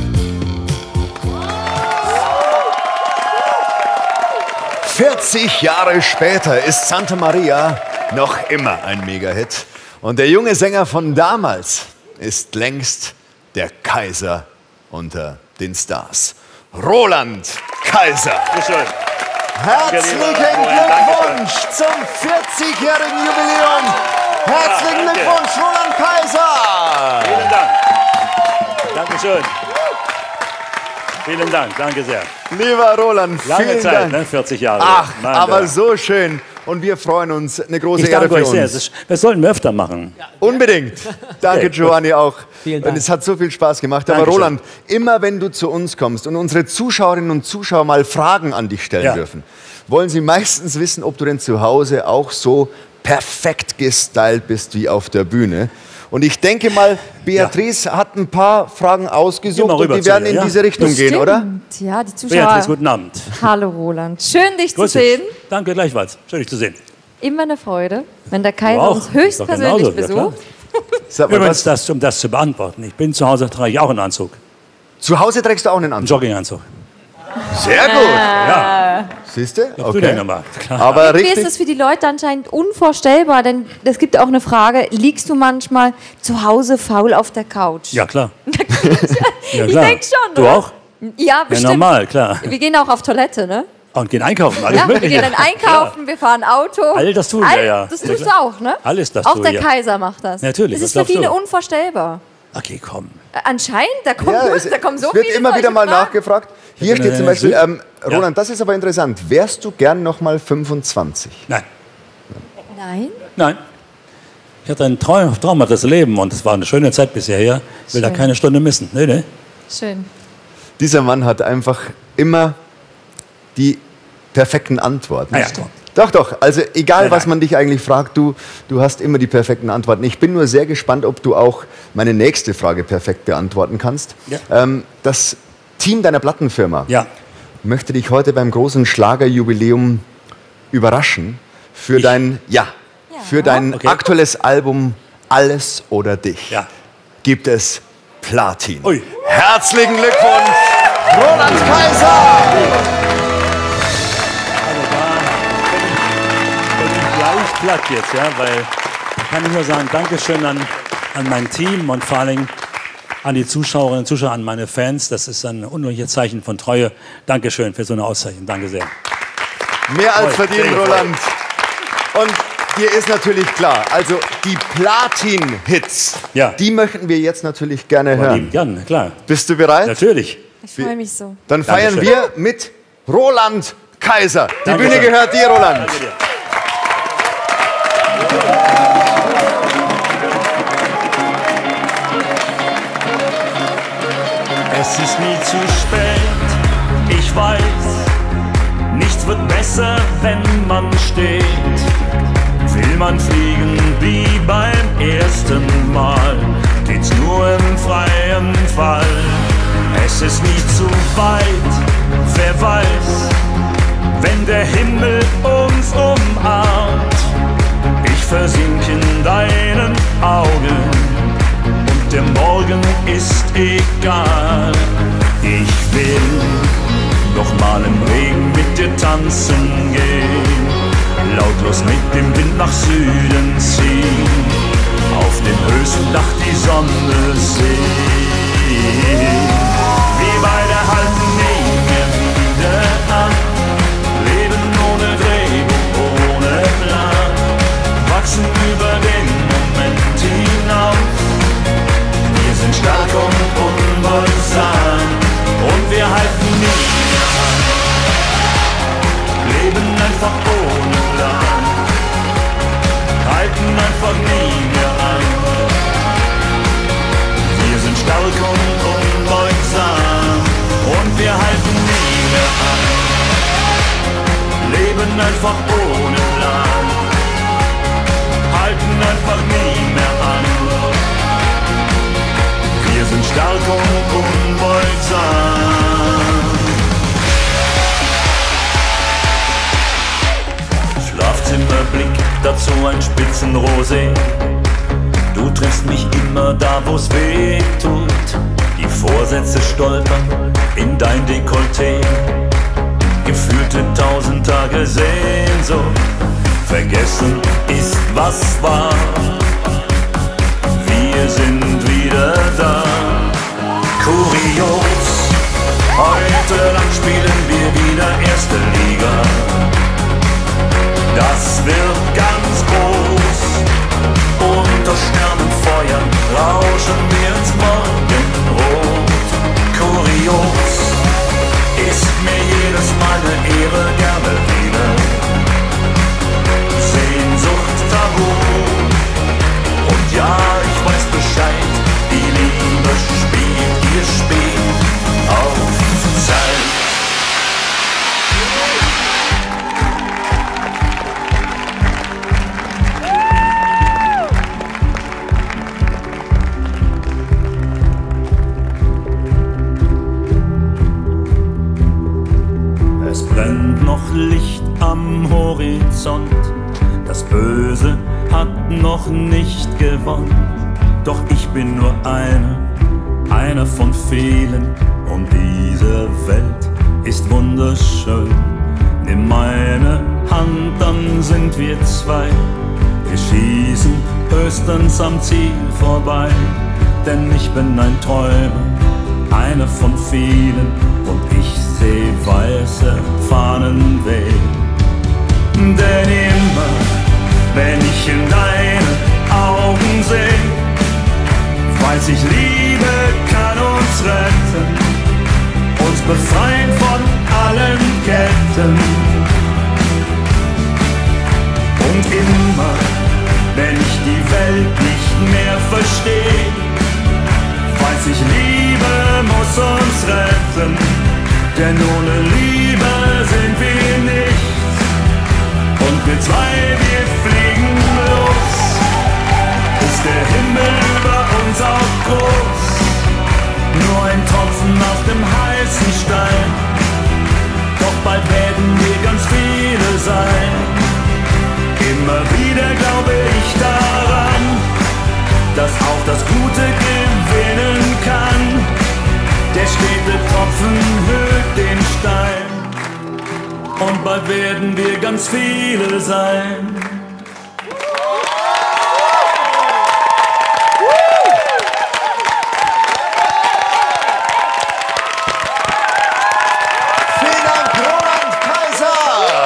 – 40 Jahre später ist Santa Maria noch immer ein Mega-Hit. Und der junge Sänger von damals ist längst der Kaiser unter den Stars. Roland Kaiser. Herzlichen Glückwunsch zum 40-jährigen Jubiläum. Herzlichen Glückwunsch, Roland Kaiser. Vielen Dank. Dankeschön. Vielen Dank, danke sehr. Lieber Roland, Lange vielen Zeit, Dank. ne? 40 Jahre. Ach, Mein aber Gott. so schön. Und wir freuen uns, eine große Ich Ehre danke für euch sehr. uns. Das sollten wir öfter machen. Unbedingt. Danke, Okay, Giovanni, auch. Vielen Dank. Und es hat so viel Spaß gemacht. Aber Dankeschön. Roland, immer wenn du zu uns kommst und unsere Zuschauerinnen und Zuschauer mal Fragen an dich stellen dürfen, wollen sie meistens wissen, ob du denn zu Hause auch so perfekt gestylt bist wie auf der Bühne. Und ich denke mal, Beatrice hat ein paar Fragen ausgesucht und die werden in diese Richtung gehen, oder? Ja, die Zuschauer. Beatrice, guten Abend. Hallo Roland. Schön, dich Grüß zu dich. sehen. Danke, gleichfalls. Schön, dich zu sehen. Immer eine Freude, wenn der Kaiser Du auch. uns Ist doch höchstpersönlich genauso, ja, klar. besucht. Übrigens, um das zu beantworten, ich bin zu Hause, trage ich auch einen Anzug. Zu Hause trägst du auch einen Anzug? Einen Jogginganzug. Sehr gut. Ja. Siehst du? Du den gemacht. Klar. Aber Irgendwie richtig. ist es für die Leute anscheinend unvorstellbar, denn es gibt auch eine Frage, liegst du manchmal zu Hause faul auf der Couch? Ja, klar. Ja, Ich klar. denke schon, Du oder? auch? Ja, bestimmt. normal, klar. Wir gehen auch auf Toilette, ne? Und gehen einkaufen, alles Ja, wir Mögliche. gehen dann einkaufen, wir fahren Auto. All das tun wir, ja. Das tust du auch, ne? Alles das Auch tue der ich, ja. Kaiser macht das. Natürlich, Das ist was für viele glaubst du? unvorstellbar. Okay, komm. Anscheinend, da kommt, Ja, da kommen so es wird viele immer wieder solche mal Fragen. nachgefragt. Hier Ich bin steht zum Beispiel, Ja. Roland, das ist aber interessant. Wärst du gern noch mal 25? Nein. Nein? Nein. Ich hatte ein traumhaftes Leben und es war eine schöne Zeit bisher hier. Ich will da Schön. keine Stunde missen. Nee, nee. Schön. Dieser Mann hat einfach immer die perfekten Antworten. Ah ja, komm. Doch, doch. Also egal, Nein, was nein. man dich eigentlich fragt, du hast immer die perfekten Antworten. Ich bin nur sehr gespannt, ob du auch meine nächste Frage perfekt beantworten kannst. Ja. Das Team deiner Plattenfirma Ja. möchte dich heute beim großen Schlagerjubiläum überraschen für dein Okay. aktuelles Album Alles oder Dich. Ja. Gibt es Platin. Ui. Herzlichen Glückwunsch, Roland Kaiser! Gleich platt jetzt, ja, weil ich kann nur sagen, Dankeschön an mein Team und vor allem an die Zuschauerinnen und Zuschauer, an meine Fans. Das ist ein unglaubliches Zeichen von Treue. Dankeschön für so eine Auszeichnung. Danke sehr. Mehr als verdient, Roland. Und dir ist natürlich klar, also die Platin-Hits, die möchten wir jetzt natürlich gerne hören. Gerne, klar. Bist du bereit? Natürlich. Ich freue mich so. Dann feiern Dankeschön. wir mit Roland Kaiser. Die Dankeschön. Bühne gehört dir, Roland. Danke dir. Es ist nie zu spät, ich weiß, nichts wird besser, wenn man steht. Will man fliegen wie beim ersten Mal, geht's nur im freien Fall. Es ist nie zu weit, wer weiß, wenn der Himmel uns umarmt. Ich versink in deinen Augen und der Morgen ist egal. Ich will noch mal im Regen mit dir tanzen gehen, lautlos mit dem Wind nach Süden ziehen, auf dem höchsten Dach die Sonne sehen. Wir beide halten nie mehr wieder an, leben ohne Drehbuch, ohne Plan, wachsen über den Moment hinaus. Wir sind stark und unbeugsam und wir halten nie mehr an, leben einfach ohne Plan, halten einfach nie mehr an. Wir sind stark und unbeugsam und wir halten nie mehr an, leben einfach ohne Plan, halten einfach nie mehr an. Wir sind stark und unbeugsam. Schlafzimmerblick, dazu ein Spitzenrosé. Du triffst mich immer da, wo's weh tut. Die Vorsätze stolpern in dein Dekolleté. Gefühlte 1000 Tage Sehnsucht. Vergessen ist, was war. Wir sind wieder da. Kurios, heute Nacht spielen wir wieder erste Liga. Das wird ganz groß. Unter Sternenfeuer rauschen wir ins Morgenrot. Kurios, ist mir jedes Mal eine Ehre, gerne wieder. Sehnsucht tabu. Und ja, ich weiß Bescheid, die Liebe spielt ihr Spiel auf Zeit. Es brennt noch Licht am Horizont, das Böse hat noch nicht gewonnen. Doch ich bin nur einer von vielen und diese Welt ist wunderschön. Nimm meine Hand, dann sind wir zwei. Wir schießen höchstens am Ziel vorbei, denn ich bin ein Träumer, einer von vielen und ich seh weiße Fahnen wehen. Denn immer, wenn ich in deine Augen seh, weiß ich, Liebe kann uns retten, uns befreien von allen Ketten. Und immer, wenn ich die Welt nicht mehr versteh, weiß ich, Liebe muss uns retten, denn ohne Liebe sind wir nichts. Und wir zwei, wir fliegen los, ist der Himmel über uns auch groß. Nur ein Tropfen auf dem heißen Stein, doch bald werden wir ganz viele sein. Immer wieder glaube ich daran, dass auch das Gute gewinnen kann. es viele sein. Vielen Dank, Roland Kaiser.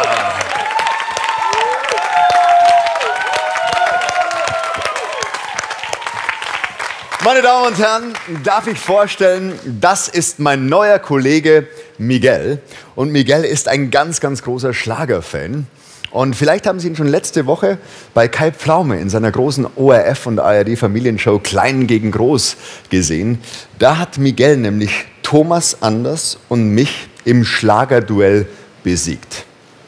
Meine Damen und Herren, darf ich vorstellen, das ist mein neuer Kollege Miguel. Und Miguel ist ein ganz, ganz großer Schlagerfan. Und vielleicht haben Sie ihn schon letzte Woche bei Kai Pflaume in seiner großen ORF und ARD Familienshow Klein gegen Groß gesehen. Da hat Miguel nämlich Thomas Anders und mich im Schlagerduell besiegt.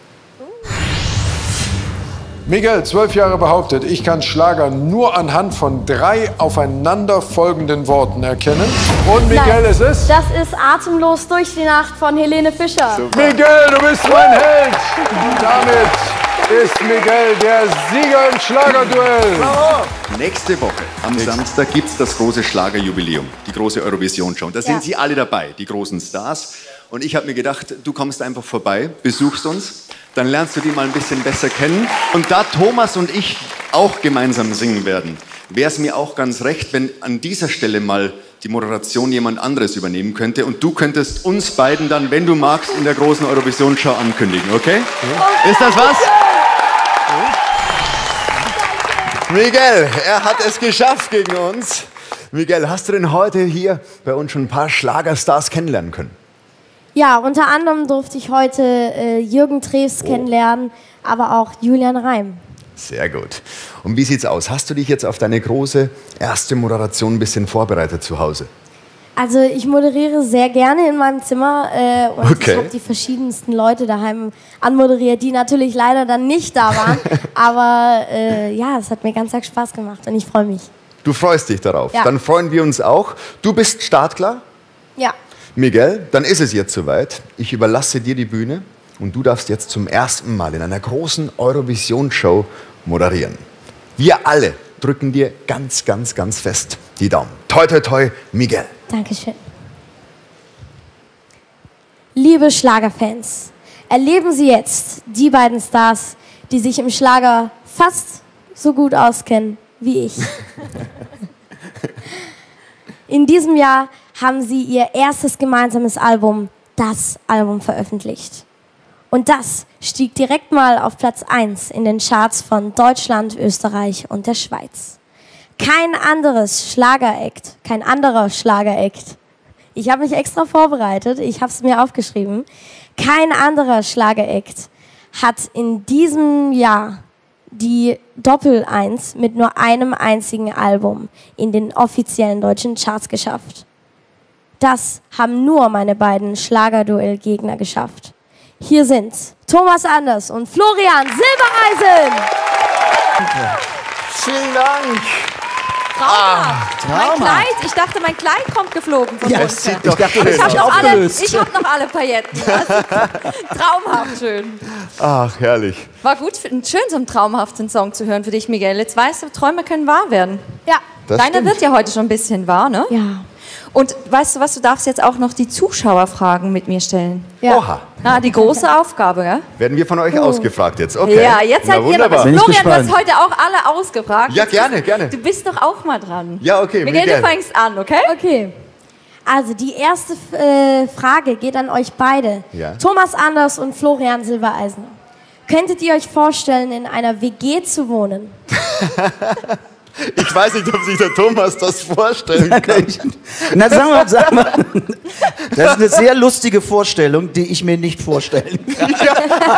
Miguel, 12 Jahre behauptet, ich kann Schlager nur anhand von 3 aufeinanderfolgenden Worten erkennen. Und Miguel, Nein, es ist? Das ist Atemlos durch die Nacht von Helene Fischer. Miguel, du bist mein Held! Damit ist Miguel der Sieger im Schlagerduell. Nächste Woche, am Samstag, gibt es das große Schlagerjubiläum, die große Eurovision-Show. Da sind Sie alle dabei, die großen Stars. Und ich habe mir gedacht, du kommst einfach vorbei, besuchst uns, dann lernst du die mal ein bisschen besser kennen. Und da Thomas und ich auch gemeinsam singen werden, wäre es mir auch ganz recht, wenn an dieser Stelle mal die Moderation jemand anderes übernehmen könnte. Und du könntest uns beiden dann, wenn du magst, in der großen Eurovision-Show ankündigen, okay? Ist das was? Miguel, er hat es geschafft gegen uns. Miguel, hast du denn heute hier bei uns schon ein paar Schlagerstars kennenlernen können? Ja, unter anderem durfte ich heute Jürgen Treves kennenlernen, aber auch Julian Reim. Sehr gut. Und wie sieht's aus? Hast du dich jetzt auf deine große erste Moderation ein bisschen vorbereitet zu Hause? Also ich moderiere sehr gerne in meinem Zimmer und Okay. ich habe die verschiedensten Leute daheim anmoderiert, die natürlich leider dann nicht da waren. Aber ja, es hat mir ganz arg Spaß gemacht und ich freue mich. Du freust dich darauf. Ja. Dann freuen wir uns auch. Du bist startklar? Ja. Miguel, dann ist es jetzt soweit. Ich überlasse dir die Bühne und du darfst jetzt zum ersten Mal in einer großen Eurovision-Show moderieren. Wir alle drücken dir ganz, ganz, ganz fest die Daumen. Toi, toi, toi, Miguel. Dankeschön. Liebe Schlagerfans, erleben Sie jetzt die beiden Stars, die sich im Schlager fast so gut auskennen wie ich. In diesem Jahr haben sie ihr erstes gemeinsames Album, Das Album, veröffentlicht. Und das stieg direkt mal auf Platz 1 in den Charts von Deutschland, Österreich und der Schweiz. Kein anderer Schlager-Act, ich habe mich extra vorbereitet, ich habe es mir aufgeschrieben, kein anderer Schlager-Act hat in diesem Jahr die Doppel-1 mit nur einem einzigen Album in den offiziellen deutschen Charts geschafft. Das haben nur meine beiden Schlagerduell-Gegner geschafft. Hier sind Thomas Anders und Florian Silbereisen. Vielen Dank. Traumhaft. Mein Traumhaft. Kleid, ich dachte, mein Kleid kommt geflogen von Ja, uns. es sieht doch schön ich habe aus. noch alle Pailletten. Also, traumhaft schön. Ach, herrlich. War gut, schön, so einen traumhaften Song zu hören für dich, Miguel. Jetzt weißt du, Träume können wahr werden. Ja. Das Deiner stimmt. wird ja heute schon ein bisschen wahr, ne? Ja. Und weißt du was, du darfst jetzt auch noch die Zuschauerfragen mit mir stellen. Ja. Oha. Ah, die große Aufgabe, gell? Werden wir von euch ausgefragt jetzt? Okay. Ja, jetzt Na, seid ihr mal. wunderbar. Florian, du hast heute auch alle ausgefragt. Ja, gerne, gerne. Du bist doch auch mal dran. Ja, okay, Miguel, Miguel. du fängst an, okay? Okay. Also die erste Frage geht an euch beide. Ja. Thomas Anders und Florian Silbereisen. Könntet ihr euch vorstellen, in einer WG zu wohnen? Ich weiß nicht, ob sich der Thomas das vorstellen kann. Na, sag mal. Das ist eine sehr lustige Vorstellung, die ich mir nicht vorstellen kann. Ich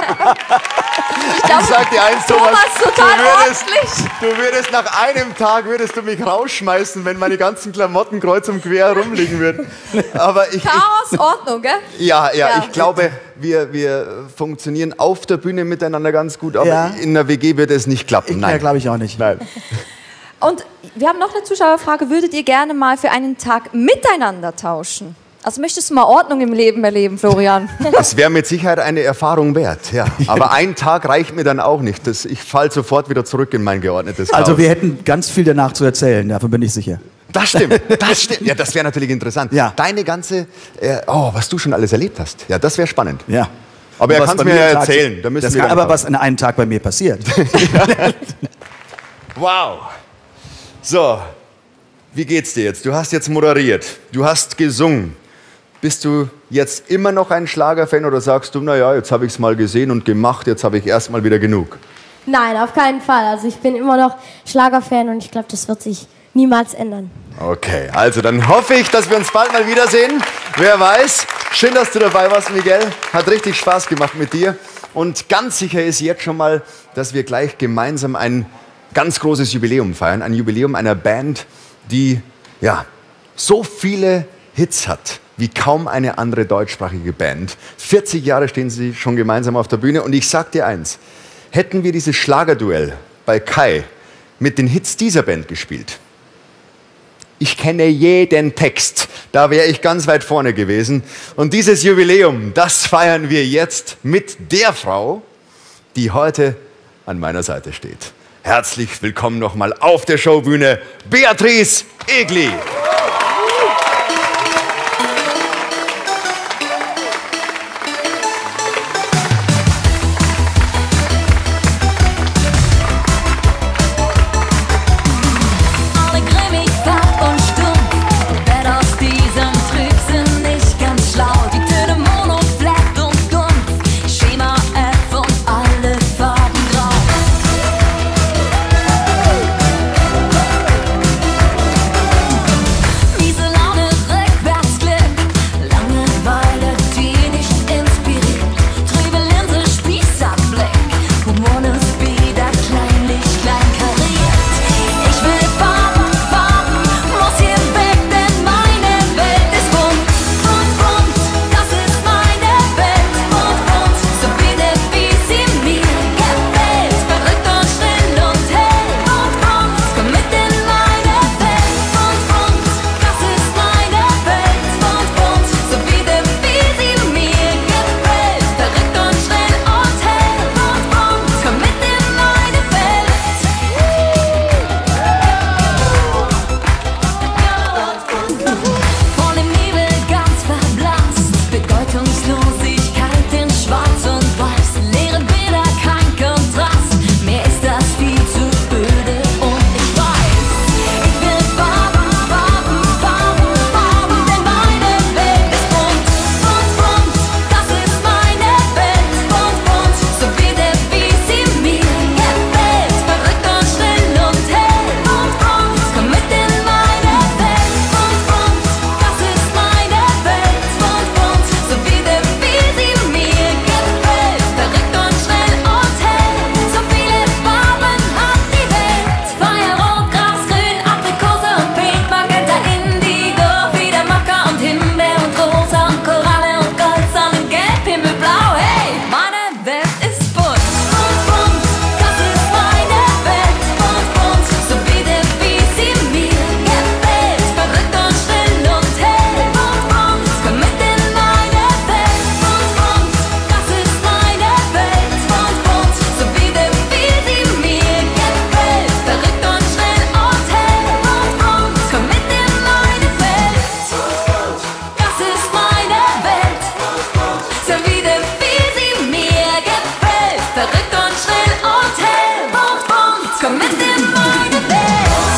sag dir eins, Thomas, total du würdest nach einem Tag würdest du mich rausschmeißen, wenn meine ganzen Klamotten kreuz und quer rumliegen würden. Aber Chaos, Ordnung, gell? Ja, Ja. ich glaube, wir funktionieren auf der Bühne miteinander ganz gut, aber Ja. in der WG wird es nicht klappen. Ja, glaube ich auch nicht. Nein. Und wir haben noch eine Zuschauerfrage. Würdet ihr gerne mal für einen Tag miteinander tauschen? Also möchtest du mal Ordnung im Leben erleben, Florian? Das wäre mit Sicherheit eine Erfahrung wert, ja. Aber ein Tag reicht mir dann auch nicht. Ich falle sofort wieder zurück in mein geordnetes Chaos. Also wir hätten ganz viel danach zu erzählen, davon bin ich sicher. Das stimmt, das stimmt. Ja, das wäre natürlich interessant. Ja. Deine ganze, was du schon alles erlebt hast. Ja, das wäre spannend. Ja. Aber er was kann es bei mir ja am Tag- erzählen. Da müssen Das wir kann dann aber haben. was an einem Tag bei mir passiert. Wow. So, wie geht's dir jetzt? Du hast jetzt moderiert, du hast gesungen. Bist du jetzt immer noch ein Schlagerfan oder sagst du, naja, jetzt habe ich es mal gesehen und gemacht, jetzt habe ich erstmal wieder genug? Nein, auf keinen Fall. Also ich bin immer noch Schlagerfan und ich glaube, das wird sich niemals ändern. Okay, also dann hoffe ich, dass wir uns bald mal wiedersehen. Wer weiß. Schön, dass du dabei warst, Miguel. Hat richtig Spaß gemacht mit dir. Und ganz sicher ist jetzt schon mal, dass wir gleich gemeinsam ein ganz großes Jubiläum feiern. Ein Jubiläum einer Band, die ja so viele Hits hat wie kaum eine andere deutschsprachige Band. 40 Jahre stehen sie schon gemeinsam auf der Bühne. Und ich sag dir eins, hätten wir dieses Schlagerduell bei Kai mit den Hits dieser Band gespielt, ich kenne jeden Text, da wäre ich ganz weit vorne gewesen. Und dieses Jubiläum, das feiern wir jetzt mit der Frau, die heute an meiner Seite steht. Herzlich willkommen nochmal auf der Showbühne, Beatrice Egli. Alle grimmig, fad und stumpf, werd aus diesem Trübsinn nicht ganz schlau. Die Töne mono, flat und dumpf, Schema F und alle Farben grau. Miese Laune, Rückwärtsglück, Langeweile, die nicht inspiriert. Trübe Linse, Spießerblick, Humornes wieder kleinlich, kleinkariert. Ich will Farben, Farben, muss hier weg, denn meine Welt ist bunt, bunt, bunt. Das ist meine Welt, bunt, bunt, so bitte, wie sie mir gefällt. Verrückt und still und hell, bunt, bunt, komm mit in meine Welt, bunt, bunt. Das ist meine Welt, bunt, bunt, so bitte, wie sie mir gefällt. Verrückt und still und hell, bunt, bunt, komm mit in meine Welt. Von dem Nebel ganz verblasst, Bedeutungslosigkeit in Schwarz und Weiß, leere Bilder, kein Kontrast, mir ist das viel zu öde und ich weiß, ich will Farben, Farben, Farben, Farben, denn meine Welt ist bunt, bunt, bunt, das ist meine Welt, bunt, bunt, so bitte, wie sie mir gefällt, verrückt und still und hell, bunt, bunt, komm mit in meine Welt, bunt, bunt, das ist meine Welt, bunt, bunt, so bitte, wie sie mir gefällt, verrückt und schnell und hell, so viele Farben hat die Welt. Feuerrot, Grasgrün, Aprikose und Pink, Magenta, Indigo, wieder Mokka und Himbeer und Rosa und Koralle und Gold, Sonnengelb, Himmelblau, hey, meine Welt ist bunt, bunt, bunt, das ist meine Welt, bunt, bunt, so bitte, wie sie mir gefällt, verrückt und still und hell, bunt, bunt, komm mit in meine Welt, bunt, bunt, das ist meine Welt, bunt, bunt, so bitte, wie sie mir gefällt, verrückt und still und hell, bunt, bunt, komm mit in meine Welt, das ist meine Welt, so bitte, wie sie mir gefällt, verrückt und still und hell, bunt, bunt, komm mit in meine Welt.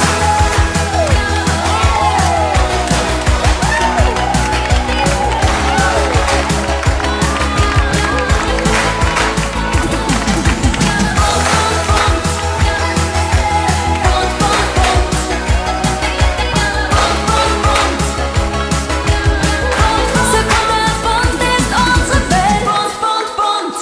So kunterbunt ist unsere Welt, bunt, bunt, bunt.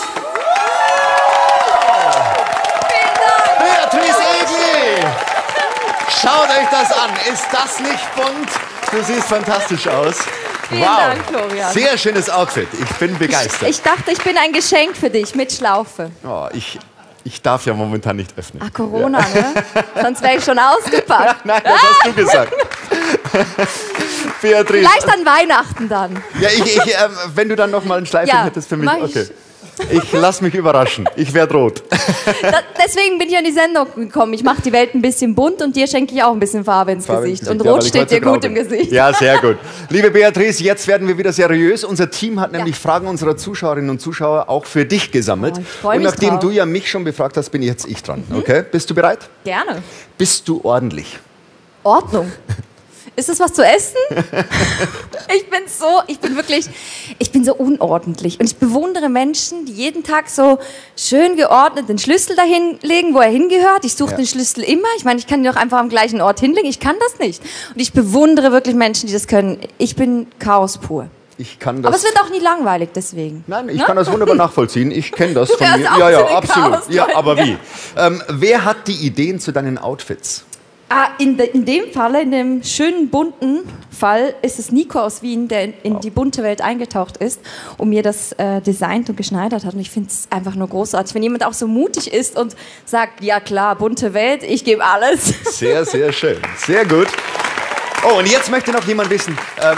Beatrice Egli! Schaut euch das an. Ist das nicht bunt? Du siehst fantastisch aus. Vielen Dank, Florian. Sehr schönes Outfit. Ich bin begeistert. Ich dachte, ich bin ein Geschenk für dich mit Schlaufe. Oh, ich darf ja momentan nicht öffnen. Ah, Corona, ne? Sonst wäre ich schon ausgepackt. Nein, das hast du gesagt. Beatrice. Vielleicht an Weihnachten dann. Ja, wenn du dann noch mal ein Schleifchen hättest für mich. mach ich. Okay. Ich lasse mich überraschen. Ich werde rot. Deswegen bin ich an die Sendung gekommen. Ich mache die Welt ein bisschen bunt und dir schenke ich auch ein bisschen Farbe ins Gesicht. Und rot steht dir gut im Gesicht. Ja, sehr gut. Liebe Beatrice, jetzt werden wir wieder seriös. Unser Team hat nämlich Fragen unserer Zuschauerinnen und Zuschauer auch für dich gesammelt. Ich freu mich und nachdem drauf. du ja mich schon befragt hast, bin jetzt ich dran. Okay? Bist du bereit? Gerne. Bist du ordentlich? Ordnung. Ist das was zu essen? Ich bin so unordentlich. Und ich bewundere Menschen, die jeden Tag so schön geordnet den Schlüssel dahin legen, wo er hingehört. Ich suche den Schlüssel immer. Ich meine, ich kann ihn doch einfach am gleichen Ort hinlegen. Ich kann das nicht. Und ich bewundere wirklich Menschen, die das können. Ich bin Chaos pur. Ich kann das. Aber es wird auch nie langweilig deswegen. Nein, ich kann das wunderbar nachvollziehen. Ich kenne das Du von wärst mir. auch Ja, so ja, eine absolut. Chaos-Leute, Ja, aber ja. wie? Wer hat die Ideen zu deinen Outfits? In dem Falle, in dem schönen bunten Fall, ist es Nico aus Wien, der in die bunte Welt eingetaucht ist und mir das designt und geschneidert hat. Und ich finde es einfach nur großartig, wenn jemand auch so mutig ist und sagt, ja klar, bunte Welt, ich gebe alles. Sehr, sehr schön. Sehr gut. Oh, und jetzt möchte noch jemand wissen,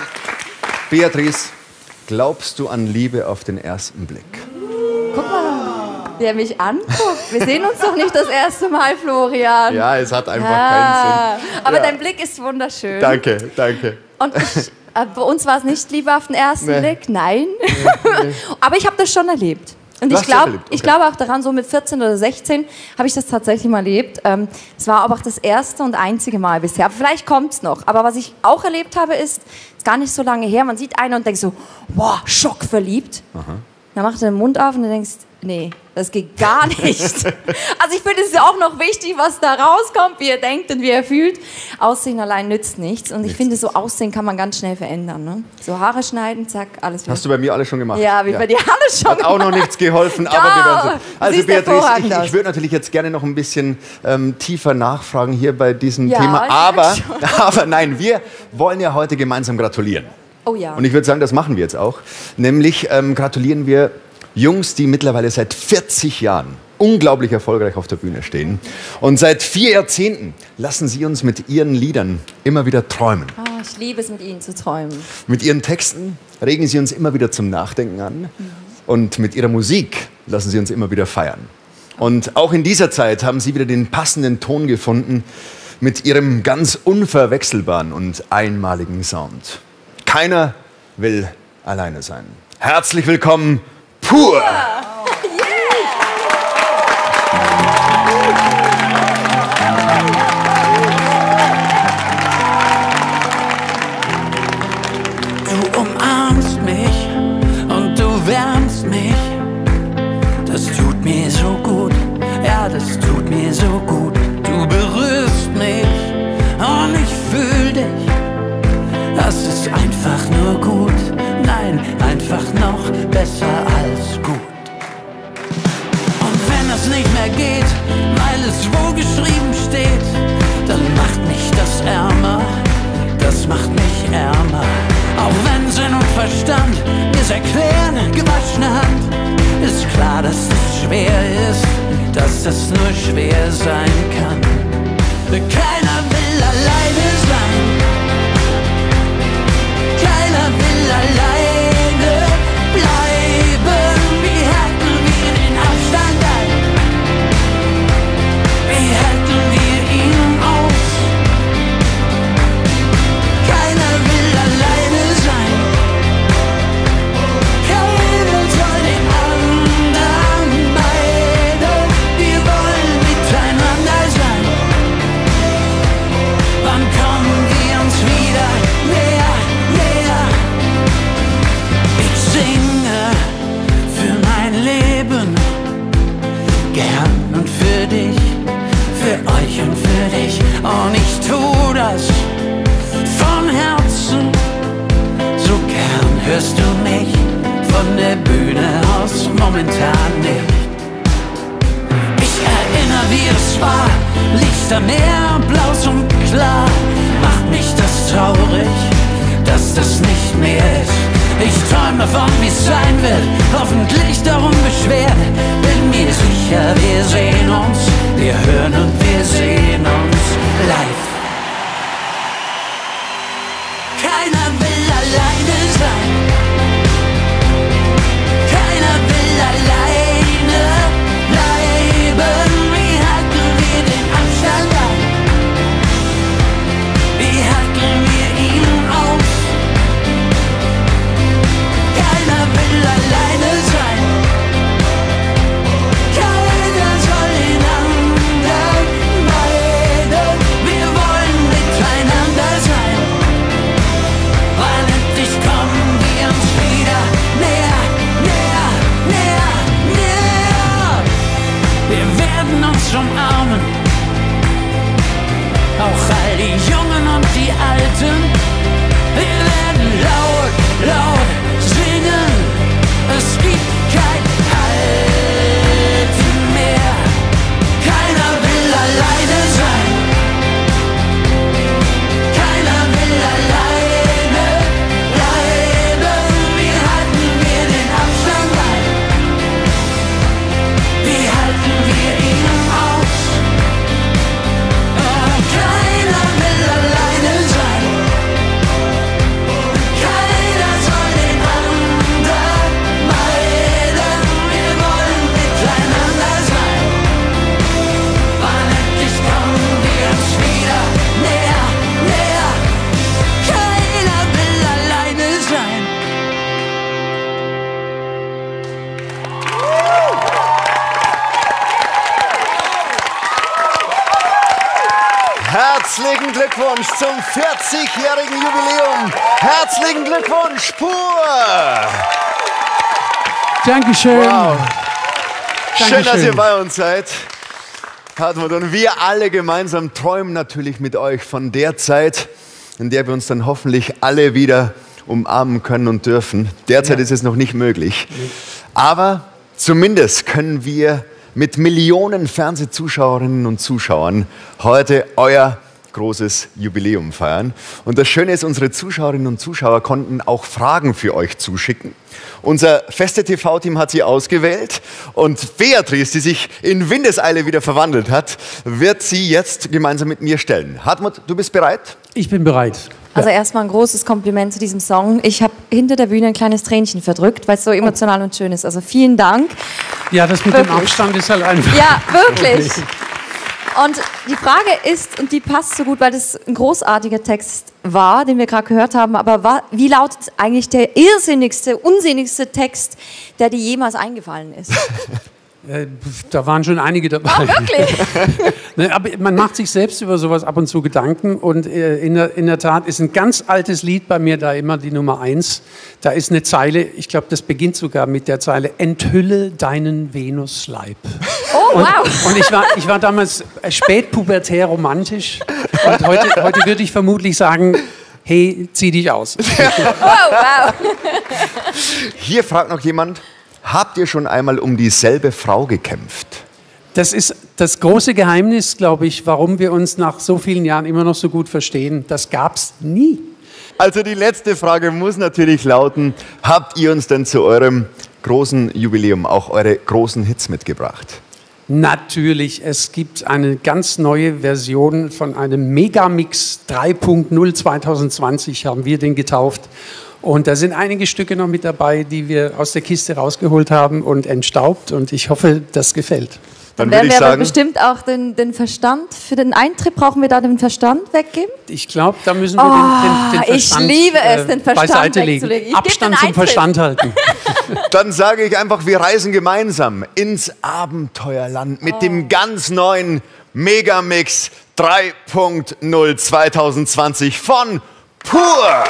Beatrice, glaubst du an Liebe auf den ersten Blick? Guck mal, wer mich anguckt. Wir sehen uns doch nicht das erste Mal, Florian. Ja, es hat einfach keinen Sinn. Aber Ja. dein Blick ist wunderschön. Danke, danke. Und bei uns war es nicht Liebe auf den ersten Blick, nein. Aber ich habe das schon erlebt. Und Du ich hast das glaube erlebt, okay. glaub auch daran, so mit 14 oder 16 habe ich das tatsächlich mal erlebt. Es war aber auch das erste und einzige Mal bisher. Aber vielleicht kommt es noch. Aber was ich auch erlebt habe, ist gar nicht so lange her. Man sieht einen und denkt so, boah, schockverliebt. Dann macht er den Mund auf und du denkst, nee, das geht gar nicht. Also ich finde, es ist ja auch noch wichtig, was da rauskommt, wie er denkt und wie er fühlt. Aussehen allein nützt nichts. Und ich finde, so Aussehen kann man ganz schnell verändern. Ne? So Haare schneiden, zack, alles wieder. Hast du bei mir alles schon gemacht? Ja, wie bei dir alles schon Hat auch noch nichts geholfen, aber wir werden sehen. Also siehst Beatrice, hervorragend aus. ich würde natürlich jetzt gerne noch ein bisschen tiefer nachfragen hier bei diesem Ja, Thema. ich merk Aber nein, wir wollen ja heute gemeinsam gratulieren. Oh ja. Und ich würde sagen, das machen wir jetzt auch. Nämlich gratulieren wir Jungs, die mittlerweile seit 40 Jahren unglaublich erfolgreich auf der Bühne stehen. Und seit 4 Jahrzehnten lassen sie uns mit ihren Liedern immer wieder träumen. Oh, ich liebe es, mit Ihnen zu träumen. Mit ihren Texten regen sie uns immer wieder zum Nachdenken an. Und mit ihrer Musik lassen sie uns immer wieder feiern. Und auch in dieser Zeit haben sie wieder den passenden Ton gefunden mit ihrem ganz unverwechselbaren und einmaligen Sound. Keiner will alleine sein. Herzlich willkommen, Pur! Du umarmst mich und du wärmst mich. Das tut mir so gut, ja, das tut mir so gut. Du berührst mich und ich fühl dich. Das ist einfach nur gut, nein, einfach noch besser als gut. Und wenn es nicht mehr geht, weil es wo geschrieben steht, dann macht mich das ärmer, das macht mich ärmer. Auch wenn Sinn und Verstand mir's erklären, gewaschene Hand, ist klar, dass es schwer ist, dass es nur schwer sein kann. Keiner will alleine sein. Keiner will alleine bleiben. Wie halten wir den Abstand ein? Wie halten wir ihn aus? Keiner will alleine sein. Keiner soll den anderen meiden. Wir wollen miteinander sein. Wann kommen wir uns wieder näher, näher? Ich singe für mein Leben, gern und für dich, für euch und für dich. Und ich tu das von Herzen, so gern hörst du mich von der Bühne aus momentan nicht. Ich erinnere, wie es war, Lichtermeer, blau und klar. Macht mich das traurig, dass das nicht mehr ist. Ich träum davon, wie es sein wird, hoffentlich darum beschwert. Bin mir sicher, wir sehen uns, wir hören und wir sehen uns live. Keiner will alleine sein. Keiner will alleine Wir werden uns umarmen, auch all die Jungen und die Alten. Wir werden laut, laut singen. Es gibt kein Halten mehr. Keiner will alleine sein. Keiner will alleine bleiben. Wie halten wir den Abstand ein? Wie halten wir ihn aus? Keiner will alleine sein. Keiner soll den anderen meiden. Wir wollen miteinander sein. Wann endlich kommen wir uns wieder näher, näher. Keiner will alleine sein. Herzlichen Glückwunsch zum 40-jährigen Jubiläum. Herzlichen Glückwunsch, Pur. Dankeschön. Wow. Schön, dass Dankeschön. ihr bei uns seid. Hartmut, und wir alle gemeinsam träumen natürlich mit euch von der Zeit, in der wir uns dann hoffentlich alle wieder umarmen können und dürfen. Derzeit ist es noch nicht möglich. Aber zumindest können wir mit Millionen Fernsehzuschauerinnen und Zuschauern heute euer großes Jubiläum feiern. Und das Schöne ist, unsere Zuschauerinnen und Zuschauer konnten auch Fragen für euch zuschicken. Unser feste TV-Team hat sie ausgewählt und Beatrice, die sich in Windeseile wieder verwandelt hat, wird sie jetzt gemeinsam mit mir stellen. Hartmut, du bist bereit? Ich bin bereit. Also erstmal ein großes Kompliment zu diesem Song. Ich habe hinter der Bühne ein kleines Tränchen verdrückt, weil es so emotional und schön ist. Also vielen Dank. Ja, das mit dem Abstand ist halt einfach... Ja, wirklich. Und die Frage ist, und die passt so gut, weil das ein großartiger Text war, den wir gerade gehört haben, aber wie lautet eigentlich der irrsinnigste, unsinnigste Text, der dir jemals eingefallen ist? Da waren schon einige dabei. Oh, wirklich? Ne, aber man macht sich selbst über sowas ab und zu Gedanken und in der Tat ist ein ganz altes Lied bei mir da immer die Nummer 1. Da ist eine Zeile, ich glaube, das beginnt sogar mit der Zeile: Enthülle deinen Venusleib. Oh, wow. Und ich war damals spätpubertär romantisch und heute würde ich vermutlich sagen: Hey, zieh dich aus. Oh, wow. Hier fragt noch jemand: Habt ihr schon einmal um dieselbe Frau gekämpft? Das ist das große Geheimnis, glaube ich, warum wir uns nach so vielen Jahren immer noch so gut verstehen. Das gab's nie. Also die letzte Frage muss natürlich lauten: Habt ihr uns denn zu eurem großen Jubiläum auch eure großen Hits mitgebracht? Natürlich, es gibt eine ganz neue Version von einem Megamix 3.0 2020, haben wir den getauft. Und da sind einige Stücke noch mit dabei, die wir aus der Kiste rausgeholt haben und entstaubt. Und ich hoffe, das gefällt. Dann werden wir aber bestimmt auch den Verstand, für den Eintritt brauchen wir da den Verstand weggeben? Ich glaube, da müssen wir den Verstand ich liebe es, den Verstand beiseite wegzulegen. legen. Abstand zum Verstand halten. Dann sage ich einfach, wir reisen gemeinsam ins Abenteuerland mit dem ganz neuen Megamix 3.0 2020 von Pur.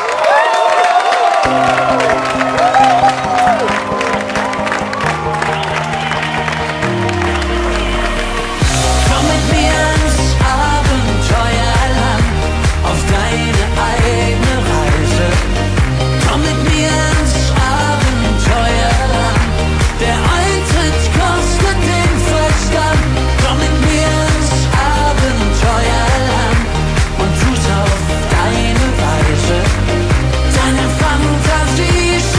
Komm mit mir ins Abenteuerland, auf deine eigene Reise. Komm mit mir ins Abenteuerland, der Eintritt kostet den Verstand. Komm mit mir ins Abenteuerland und tu's auf deine Weise. Deine Fantasie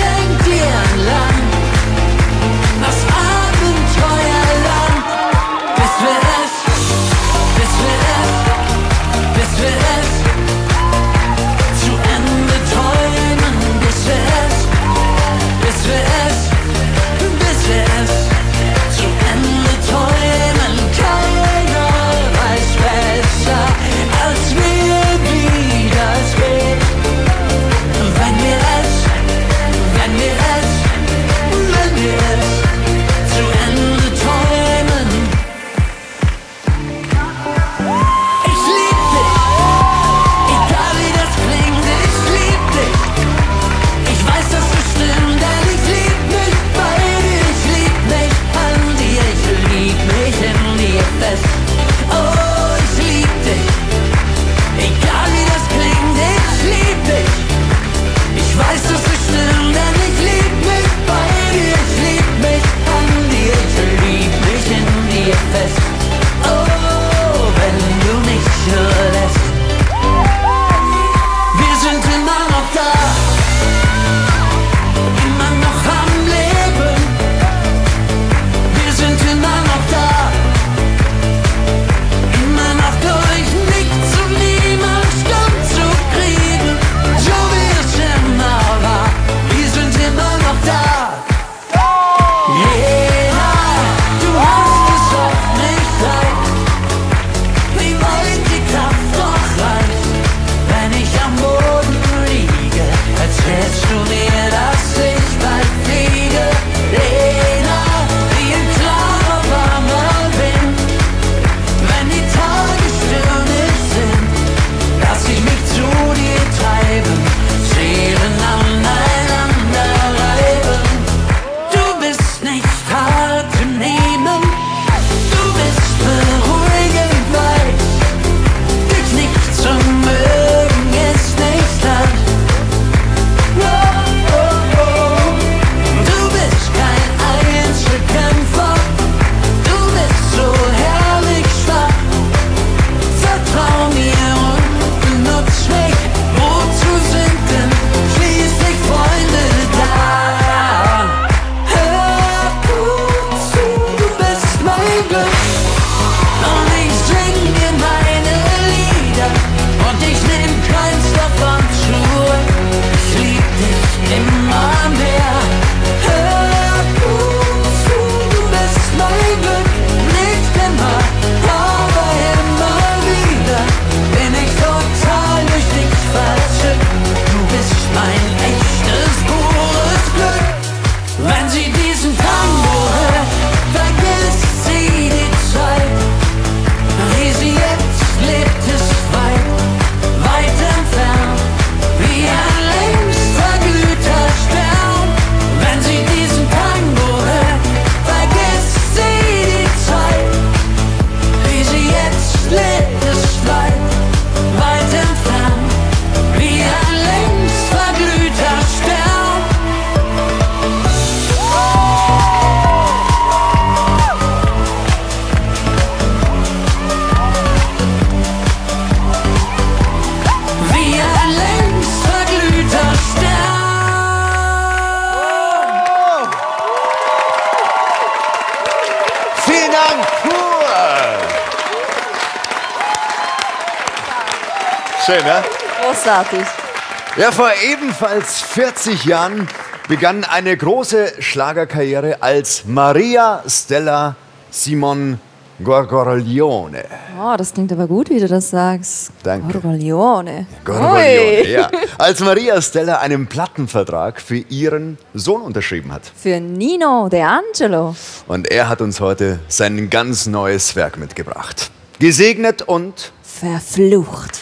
Schön, ja? Großartig. Ja, vor ebenfalls 40 Jahren begann eine große Schlagerkarriere als Maria Stella Simon Gorgoglione. Oh, das klingt aber gut, wie du das sagst. Danke. Gorgoglione. Gorgoglione, ja. Als Maria Stella einen Plattenvertrag für ihren Sohn unterschrieben hat. Für Nino De Angelo. Und er hat uns heute sein ganz neues Werk mitgebracht. Gesegnet und verflucht.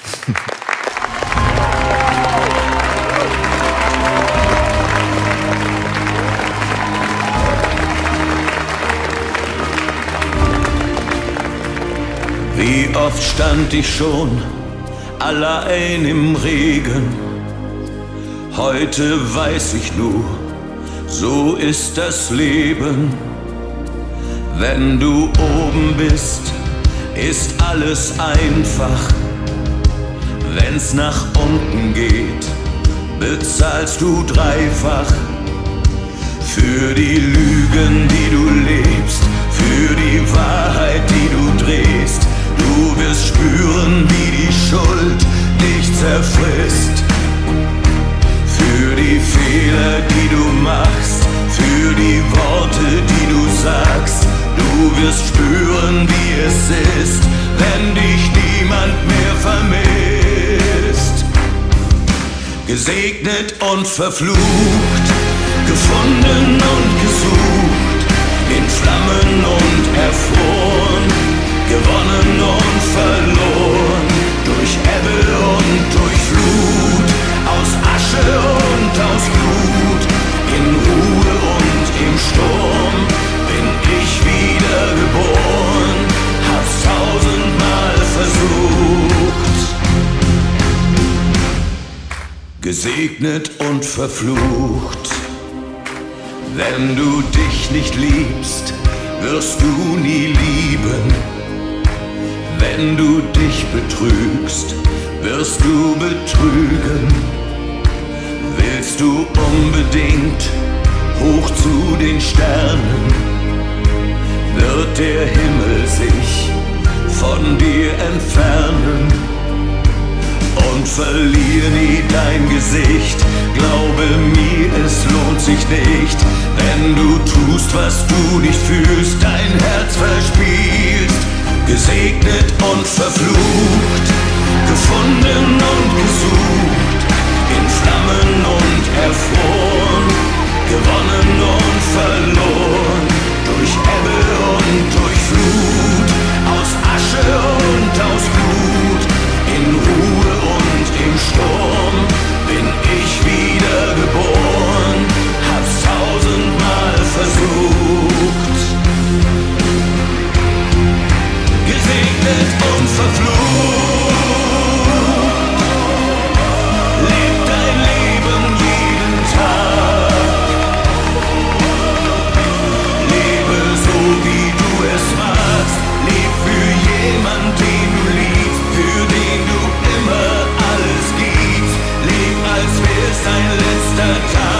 Wie oft stand ich schon allein im Regen. Heute weiß ich nur, so ist das Leben. Wenn du oben bist, ist alles einfach. Wenn's nach unten geht, bezahlst du dreifach. Für die Lügen, die du lebst, für die Wahrheit, die du drehst. Du wirst spüren, wie die Schuld dich zerfrisst. Für die Fehler, die du machst, für die Worte, die du sagst. Du wirst spüren, wie es ist, wenn dich niemand mehr vermisst. Gesegnet und verflucht, gefunden und gesucht, in Flammen und erfroren. Gewonnen und verloren, durch Ebbe und durch Flut, aus Asche und aus Blut, in Ruhe und im Sturm, bin ich wieder geboren, hab's 1000-mal versucht. Gesegnet und verflucht, wenn du dich nicht liebst, wirst du nie lieben. Wenn du dich betrügst, wirst du betrügen. Willst du unbedingt hoch zu den Sternen, wird der Himmel sich von dir entfernen. Und verlier nie dein Gesicht, glaube mir, es lohnt sich nicht, wenn du tust, was du nicht fühlst, dein Herz verspielst. Gesegnet und verflucht, gefunden und gesucht, in Flammen und erfroren, gewonnen und verloren, durch Ebbe und durch Flut, aus Asche und aus Blut, in Ruhe und im Sturm, bin ich wieder geboren, hab's 1000-mal versucht. Gesegnet und verflucht, leb dein Leben jeden Tag, lebe so wie du es magst, leb für jemanden, den du liebst, für den du immer alles gibst, leb als wär's dein letzter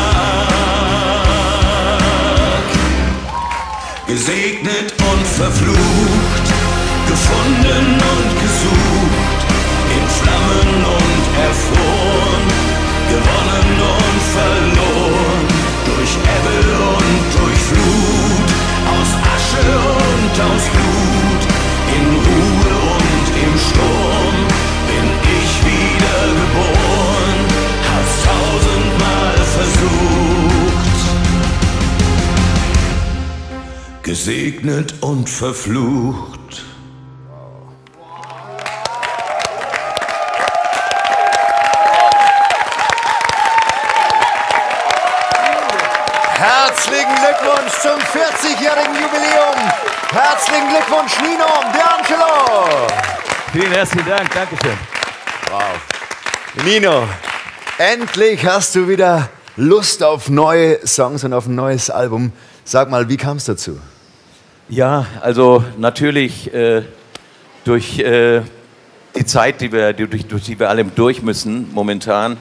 Tag. Gesegnet und verflucht, gefunden und gesucht, in Flammen und erfroren, gewonnen und verloren, durch Ebbe und durch Flut, aus Asche und aus Blut, in Ruhe und im Sturm, bin ich wieder geboren, hab's 1000-mal versucht. Gesegnet und verflucht. Herzlichen Glückwunsch zum 40-jährigen Jubiläum. Herzlichen Glückwunsch, Nino De Angelo. Vielen herzlichen Dank, Dankeschön. Wow. Nino, endlich hast du wieder Lust auf neue Songs und auf ein neues Album. Sag mal, wie kam es dazu? Ja, also natürlich durch die Zeit, durch die wir alle durch müssen momentan,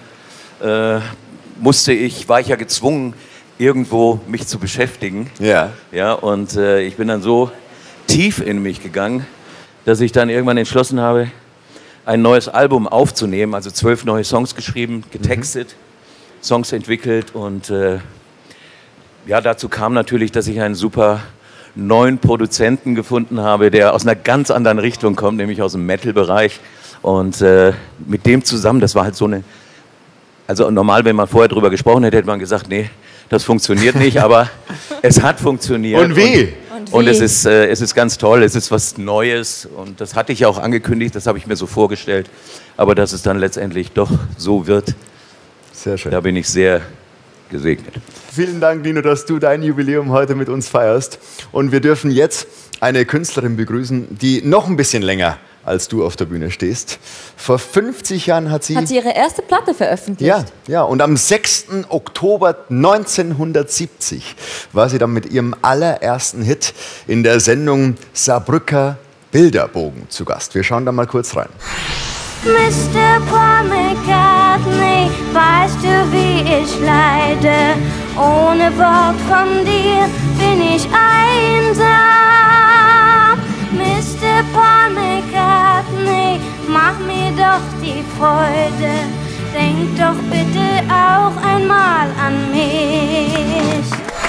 war ich ja gezwungen, irgendwo mich zu beschäftigen. Ja. Ja, und ich bin dann so tief in mich gegangen, dass ich dann irgendwann entschlossen habe, ein neues Album aufzunehmen. Also 12 neue Songs geschrieben, getextet, Songs entwickelt und ja, dazu kam natürlich, dass ich einen super neuen Produzenten gefunden habe, der aus einer ganz anderen Richtung kommt, nämlich aus dem Metal-Bereich. Und mit dem zusammen, das war halt so eine... Also normal, wenn man vorher drüber gesprochen hätte, hätte man gesagt, nee, das funktioniert nicht, aber es hat funktioniert. Und wie? Und es ist ganz toll, es ist was Neues und das hatte ich ja auch angekündigt, das habe ich mir so vorgestellt, aber dass es dann letztendlich doch so wird, sehr schön. Da bin ich sehr gesegnet. Vielen Dank, Nino, dass du dein Jubiläum heute mit uns feierst und wir dürfen jetzt eine Künstlerin begrüßen, die noch ein bisschen länger als du auf der Bühne stehst. Vor 50 Jahren hat sie ihre erste Platte veröffentlicht. Ja, und am 6. Oktober 1970 war sie dann mit ihrem allerersten Hit in der Sendung Saarbrücker Bilderbogen zu Gast. Wir schauen da mal kurz rein. Mr. Paul McCartney, weißt du, wie ich leide? Ohne Wort von dir bin ich einsam. Mr. Paul McCartney, mach mir doch die Freude. Denk doch bitte auch einmal an mich.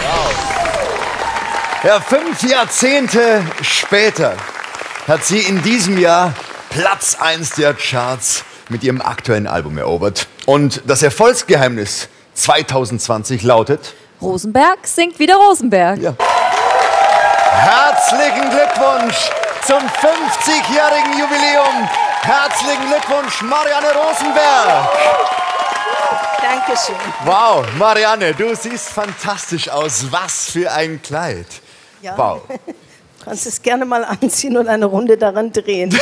Ja, 5 Jahrzehnte später hat sie in diesem Jahr Platz 1 der Charts mit ihrem aktuellen Album erobert. Und das Erfolgsgeheimnis 2020 lautet... Rosenberg singt wieder Rosenberg. Ja. Herzlichen Glückwunsch zum 50-jährigen Jubiläum. Herzlichen Glückwunsch, Marianne Rosenberg. Dankeschön. Wow, Marianne, du siehst fantastisch aus. Was für ein Kleid. Ja. Wow. Du kannst es gerne mal anziehen und eine Runde daran drehen.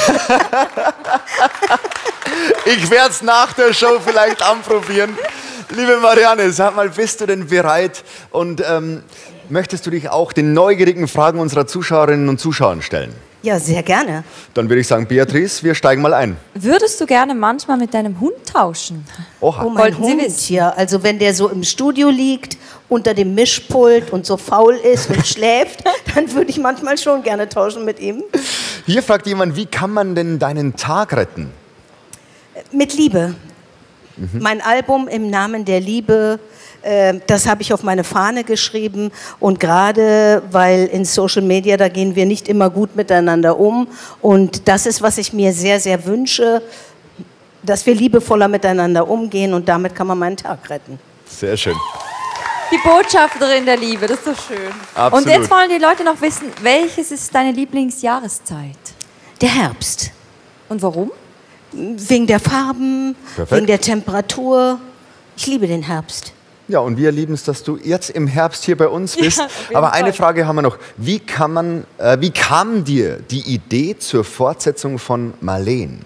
Ich werde es nach der Show vielleicht anprobieren. Liebe Marianne, sag mal, bist du denn bereit? Und möchtest du dich auch den neugierigen Fragen unserer Zuschauerinnen und Zuschauer stellen? Ja, sehr gerne. Dann würde ich sagen, Beatrice, wir steigen mal ein. Würdest du gerne manchmal mit deinem Hund tauschen? Oha. Oh, mein Hund, ja. Also wenn der so im Studio liegt, unter dem Mischpult und so faul ist und schläft, dann würde ich manchmal schon gerne tauschen mit ihm. Hier fragt jemand, wie kann man denn deinen Tag retten? Mit Liebe. Mein Album Im Namen der Liebe, das habe ich auf meine Fahne geschrieben. Und gerade, weil in Social Media, da gehen wir nicht immer gut miteinander um. Und das ist, was ich mir sehr, sehr wünsche, dass wir liebevoller miteinander umgehen. Und damit kann man meinen Tag retten. Sehr schön. Die Botschafterin der Liebe, das ist so schön. Absolut. Und jetzt wollen die Leute noch wissen, welches ist deine Lieblingsjahreszeit? Der Herbst. Und warum? Wegen der Farben, Perfekt. wegen der Temperatur. Ich liebe den Herbst. Ja, und wir lieben es, dass du jetzt im Herbst hier bei uns bist. Ja, auf jeden Aber eine Fall. Frage haben wir noch. Wie kam dir die Idee zur Fortsetzung von Marleen?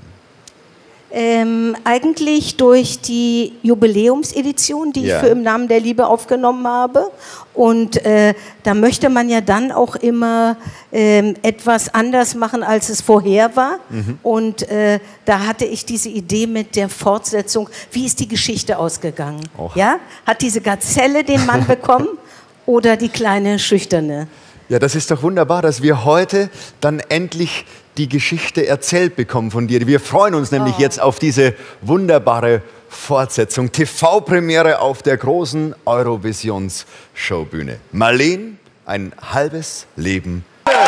Eigentlich durch die Jubiläumsedition, die Ja. ich für Im Namen der Liebe aufgenommen habe. Und da möchte man ja dann auch immer etwas anders machen, als es vorher war. Und da hatte ich diese Idee mit der Fortsetzung. Wie ist die Geschichte ausgegangen? Ja? Hat diese Gazelle den Mann bekommen oder die kleine Schüchterne? Ja, das ist doch wunderbar, dass wir heute dann endlich die Geschichte erzählt bekommen von dir. Wir freuen uns nämlich jetzt auf diese wunderbare Fortsetzung. TV-Premiere auf der großen Eurovisions-Showbühne. Marleen, ein halbes Leben.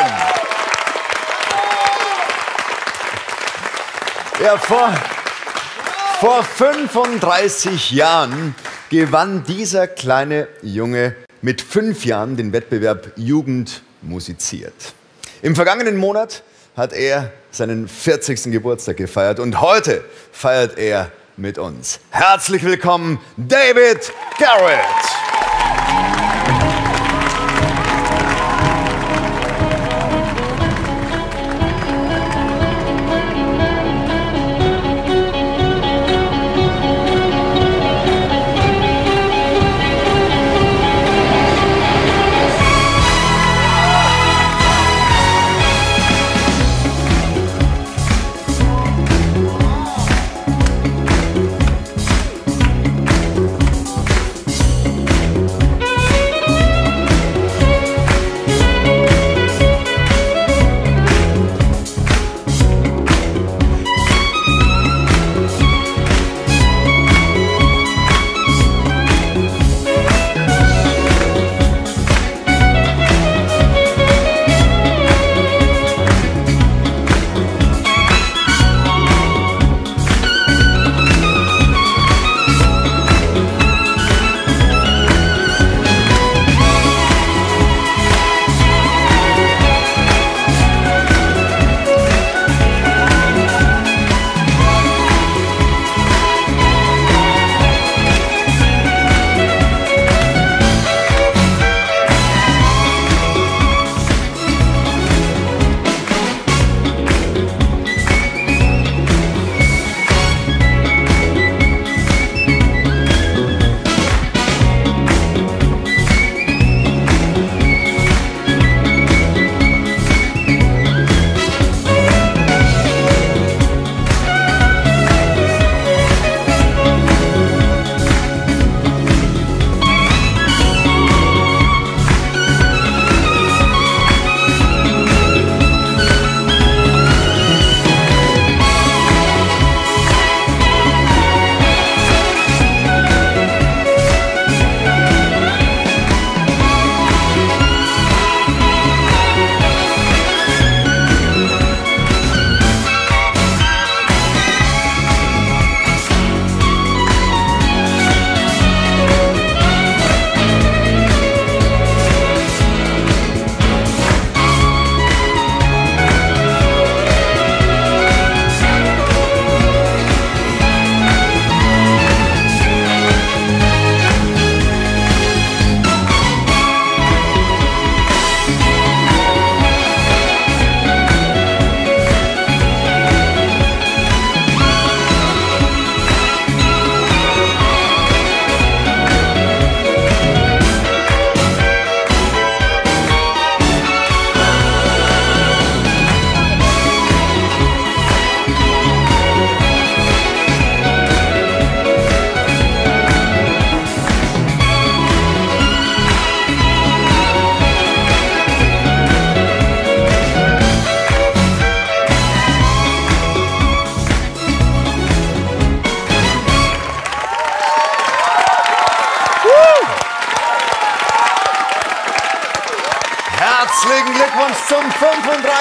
Ja, vor 35 Jahren gewann dieser kleine Junge mit 5 Jahren den Wettbewerb Jugend musiziert. Im vergangenen Monat hat er seinen 40. Geburtstag gefeiert und heute feiert er mit uns. Herzlich willkommen, David Garrett!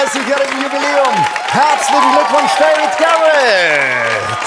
30-jährigen Jubiläum. Herzlichen Glückwunsch, David Garrett.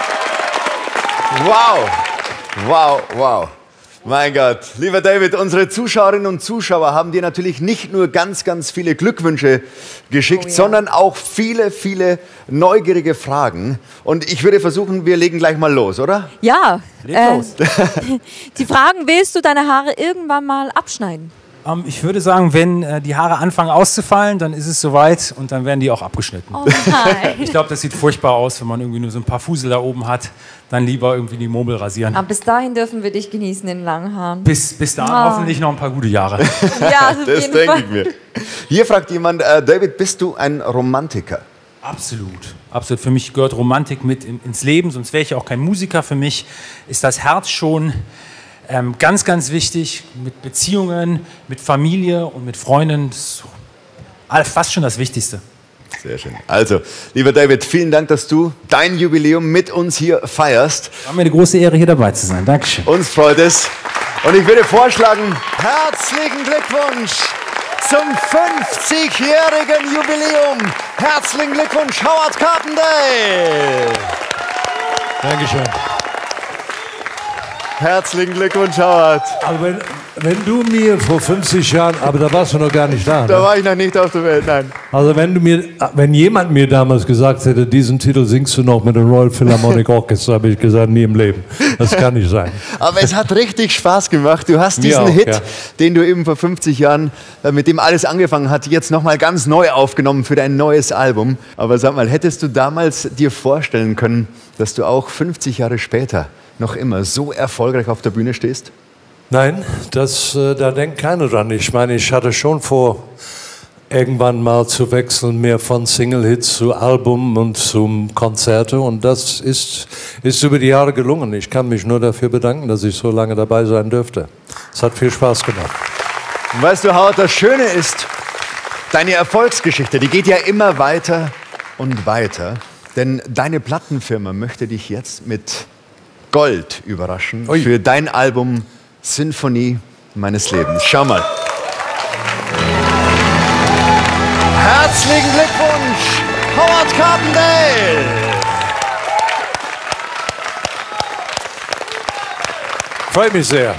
Wow, wow, wow. Mein Gott, lieber David, unsere Zuschauerinnen und Zuschauer haben dir natürlich nicht nur ganz, ganz viele Glückwünsche geschickt, sondern auch viele, viele neugierige Fragen. Und ich würde versuchen, wir legen gleich mal los, oder? Ja. Los. Die Fragen, willst du deine Haare irgendwann mal abschneiden? Ich würde sagen, wenn die Haare anfangen auszufallen, dann ist es soweit und dann werden die auch abgeschnitten. Oh nein. Ich glaube, das sieht furchtbar aus, wenn man irgendwie nur so ein paar Fusel da oben hat. Dann lieber irgendwie die Murmel rasieren. Aber bis dahin dürfen wir dich genießen in den langen Haaren. Bis dahin hoffentlich noch ein paar gute Jahre. Ja, auf das jeden denke Fall. ich mir. Hier fragt jemand, David, bist du ein Romantiker? Absolut. Absolut. Für mich gehört Romantik mit ins Leben, sonst wäre ich auch kein Musiker. Für mich ist das Herz schon ganz, ganz wichtig. Mit Beziehungen, mit Familie und mit Freunden. Das ist fast schon das Wichtigste. Sehr schön. Also, lieber David, vielen Dank, dass du dein Jubiläum mit uns hier feierst. War mir eine große Ehre, hier dabei zu sein. Dankeschön. Uns freut es. Und ich würde vorschlagen, herzlichen Glückwunsch zum 50-jährigen Jubiläum. Herzlichen Glückwunsch, Howard Carpendale. Dankeschön. Herzlichen Glückwunsch, Howard. Aber wenn du mir vor 50 Jahren, aber da warst du noch gar nicht da. Da ne? war ich noch nicht auf der Welt, nein. Also wenn jemand mir damals gesagt hätte, diesen Titel singst du noch mit dem Royal Philharmonic Orchestra, habe ich gesagt, nie im Leben. Das kann nicht sein. Aber es hat richtig Spaß gemacht. Du hast diesen auch, Hit, ja. den du eben vor 50 Jahren, mit dem alles angefangen hat, jetzt nochmal ganz neu aufgenommen für dein neues Album. Aber sag mal, hättest du damals dir vorstellen können, dass du auch 50 Jahre später noch immer so erfolgreich auf der Bühne stehst? Nein, da denkt keiner dran. Ich meine, ich hatte schon vor, irgendwann mal zu wechseln, mehr von Single-Hits zu Album und zum Konzerte. Und das ist über die Jahre gelungen. Ich kann mich nur dafür bedanken, dass ich so lange dabei sein dürfte. Es hat viel Spaß gemacht. Und weißt du, Howard, das Schöne ist, deine Erfolgsgeschichte, die geht ja immer weiter und weiter. Denn deine Plattenfirma möchte dich jetzt mit Gold überraschen für dein Album Sinfonie meines Lebens. Schau mal. Herzlichen Glückwunsch, Howard Carpendale. Freut mich sehr.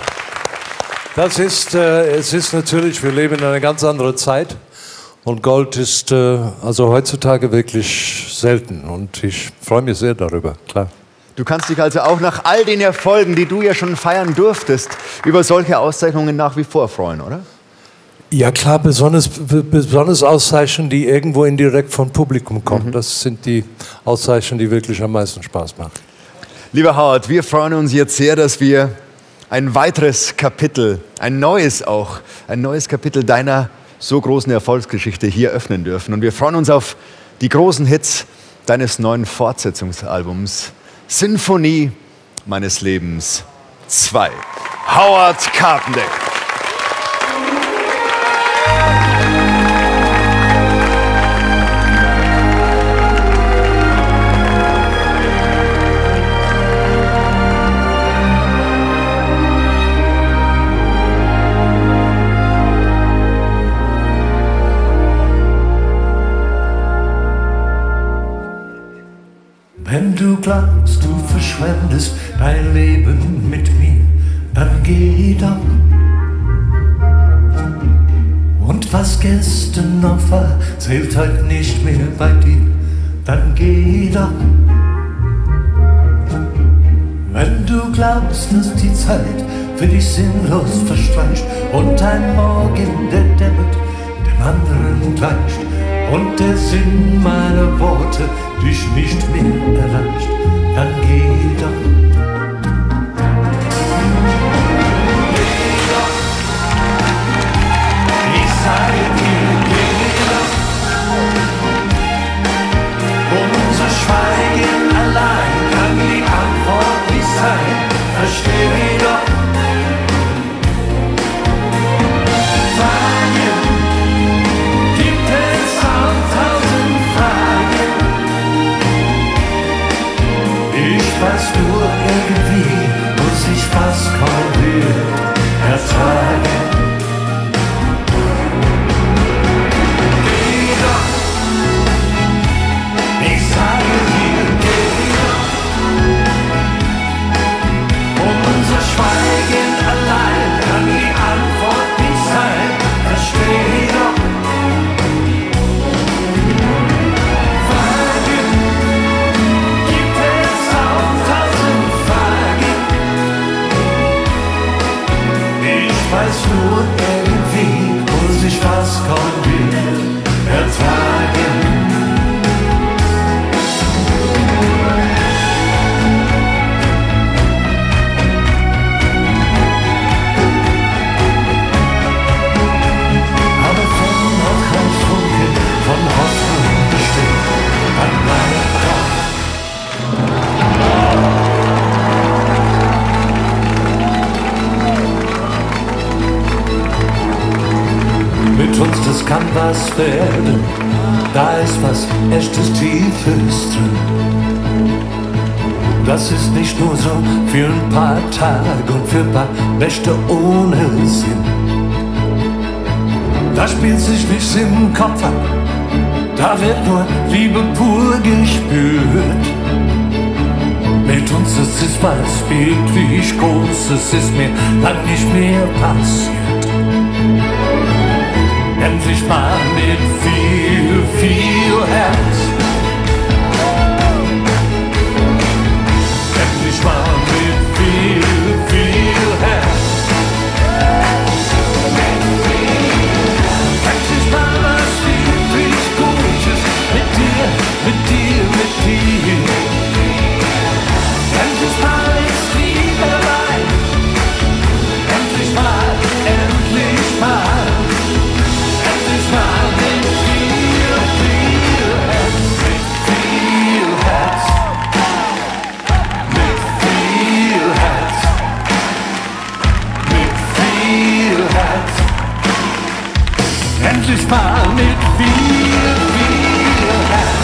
Es ist natürlich, wir leben in einer ganz anderen Zeit. Und Gold ist also heutzutage wirklich selten. Und ich freue mich sehr darüber, klar. Du kannst dich also auch nach all den Erfolgen, die du ja schon feiern durftest, über solche Auszeichnungen nach wie vor freuen, oder? Ja klar, besonders Auszeichnungen, die irgendwo indirekt vom Publikum kommen. Das sind die Auszeichnungen, die wirklich am meisten Spaß machen. Lieber Howard, wir freuen uns jetzt sehr, dass wir ein weiteres Kapitel, ein neues Kapitel deiner so großen Erfolgsgeschichte hier öffnen dürfen. Und wir freuen uns auf die großen Hits deines neuen Fortsetzungsalbums Sinfonie meines Lebens 2. Howard Carpendale. Wenn du glaubst, du verschwendest dein Leben mit mir, dann geh doch. Und was gestern noch war, zählt heute nicht mehr bei dir, dann geh doch. Wenn du glaubst, dass die Zeit für dich sinnlos verstreicht und ein Morgen, der dämmert, dem anderen gleicht und der Sinn meiner Worte dich nicht mehr erreicht, dann geh doch. Geh doch, ich sage dir, geh doch. Unser Schweigen allein kann die Antwort nicht sein, versteh doch. Fragen gibt es auch 1000 Fragen. Ich weiß nur, irgendwie muss ich fast kaum wieder ertragen. Geh doch, was werden. Da ist was echtes Tiefes drin. Das ist nicht nur so für ein paar Tage und für ein paar Nächte ohne Sinn. Da spielt sich nichts im Kopf ab, da wird nur Liebe pur gespürt. Mit uns ist es was wirklich Großes, ist mir lang nicht mehr passiert. Endlich mal mit viel, viel Herz. Endlich mal mit viel, viel Herz. Endlich mal was wirklich Gutes mit dir, mit dir, mit dir. Endlich mal ist Liebe dabei. Endlich mal, endlich mal. Endlich mal mit viel, viel Herz. Mit viel Herz. Mit viel Herz. Mit viel Herz. Endlich mal mit viel, viel Herz.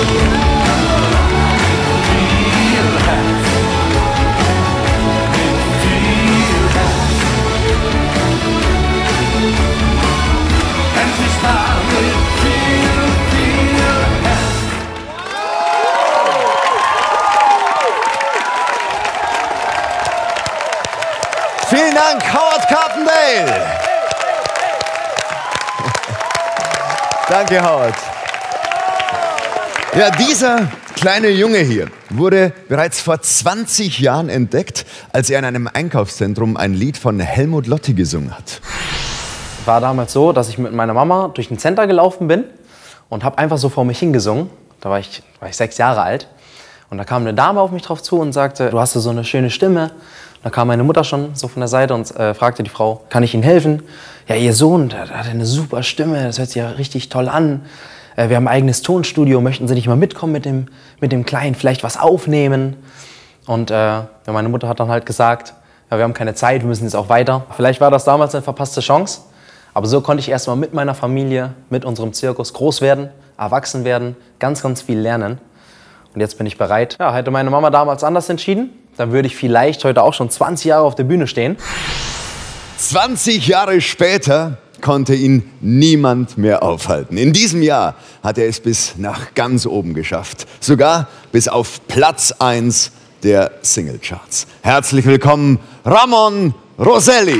Vielen Dank, Howard Carpendale. Danke, Howard. Ja, dieser kleine Junge hier wurde bereits vor 20 Jahren entdeckt, als er in einem Einkaufszentrum ein Lied von Helmut Lotti gesungen hat. War damals so, dass ich mit meiner Mama durch den Center gelaufen bin und habe einfach so vor mich hingesungen. Da war ich 6 Jahre alt. Und da kam eine Dame auf mich drauf zu und sagte, du hast so eine schöne Stimme. Da kam meine Mutter schon so von der Seite und fragte die Frau, kann ich Ihnen helfen? Ja, Ihr Sohn, der hat eine super Stimme, das hört sich ja richtig toll an. Wir haben ein eigenes Tonstudio, möchten Sie nicht mal mitkommen mit dem Kleinen, vielleicht was aufnehmen? Und ja, meine Mutter hat dann halt gesagt, ja, wir haben keine Zeit, wir müssen jetzt auch weiter. Vielleicht war das damals eine verpasste Chance, aber so konnte ich erstmal mit meiner Familie, mit unserem Zirkus groß werden, erwachsen werden, ganz, ganz viel lernen. Und jetzt bin ich bereit. Ja, hätte meine Mama damals anders entschieden, dann würde ich vielleicht heute auch schon 20 Jahre auf der Bühne stehen. 20 Jahre später konnte ihn niemand mehr aufhalten. In diesem Jahr hat er es bis nach ganz oben geschafft. Sogar bis auf Platz 1 der Singlecharts. Herzlich willkommen, Ramon Roselli.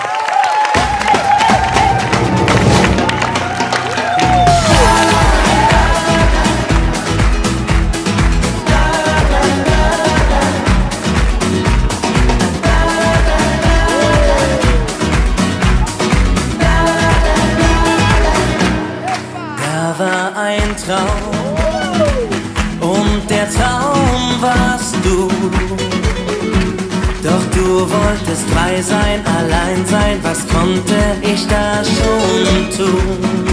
Und der Traum warst du. Doch du wolltest frei sein, allein sein. Was konnte ich da schon tun?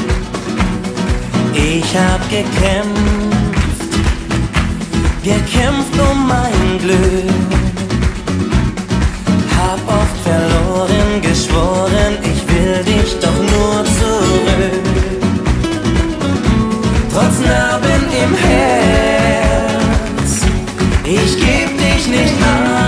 Ich hab gekämpft um mein Glück. Hab oft verloren, geschworen, ich will dich doch nur zurück. Trotz Narben im Herz, ich geb dich nicht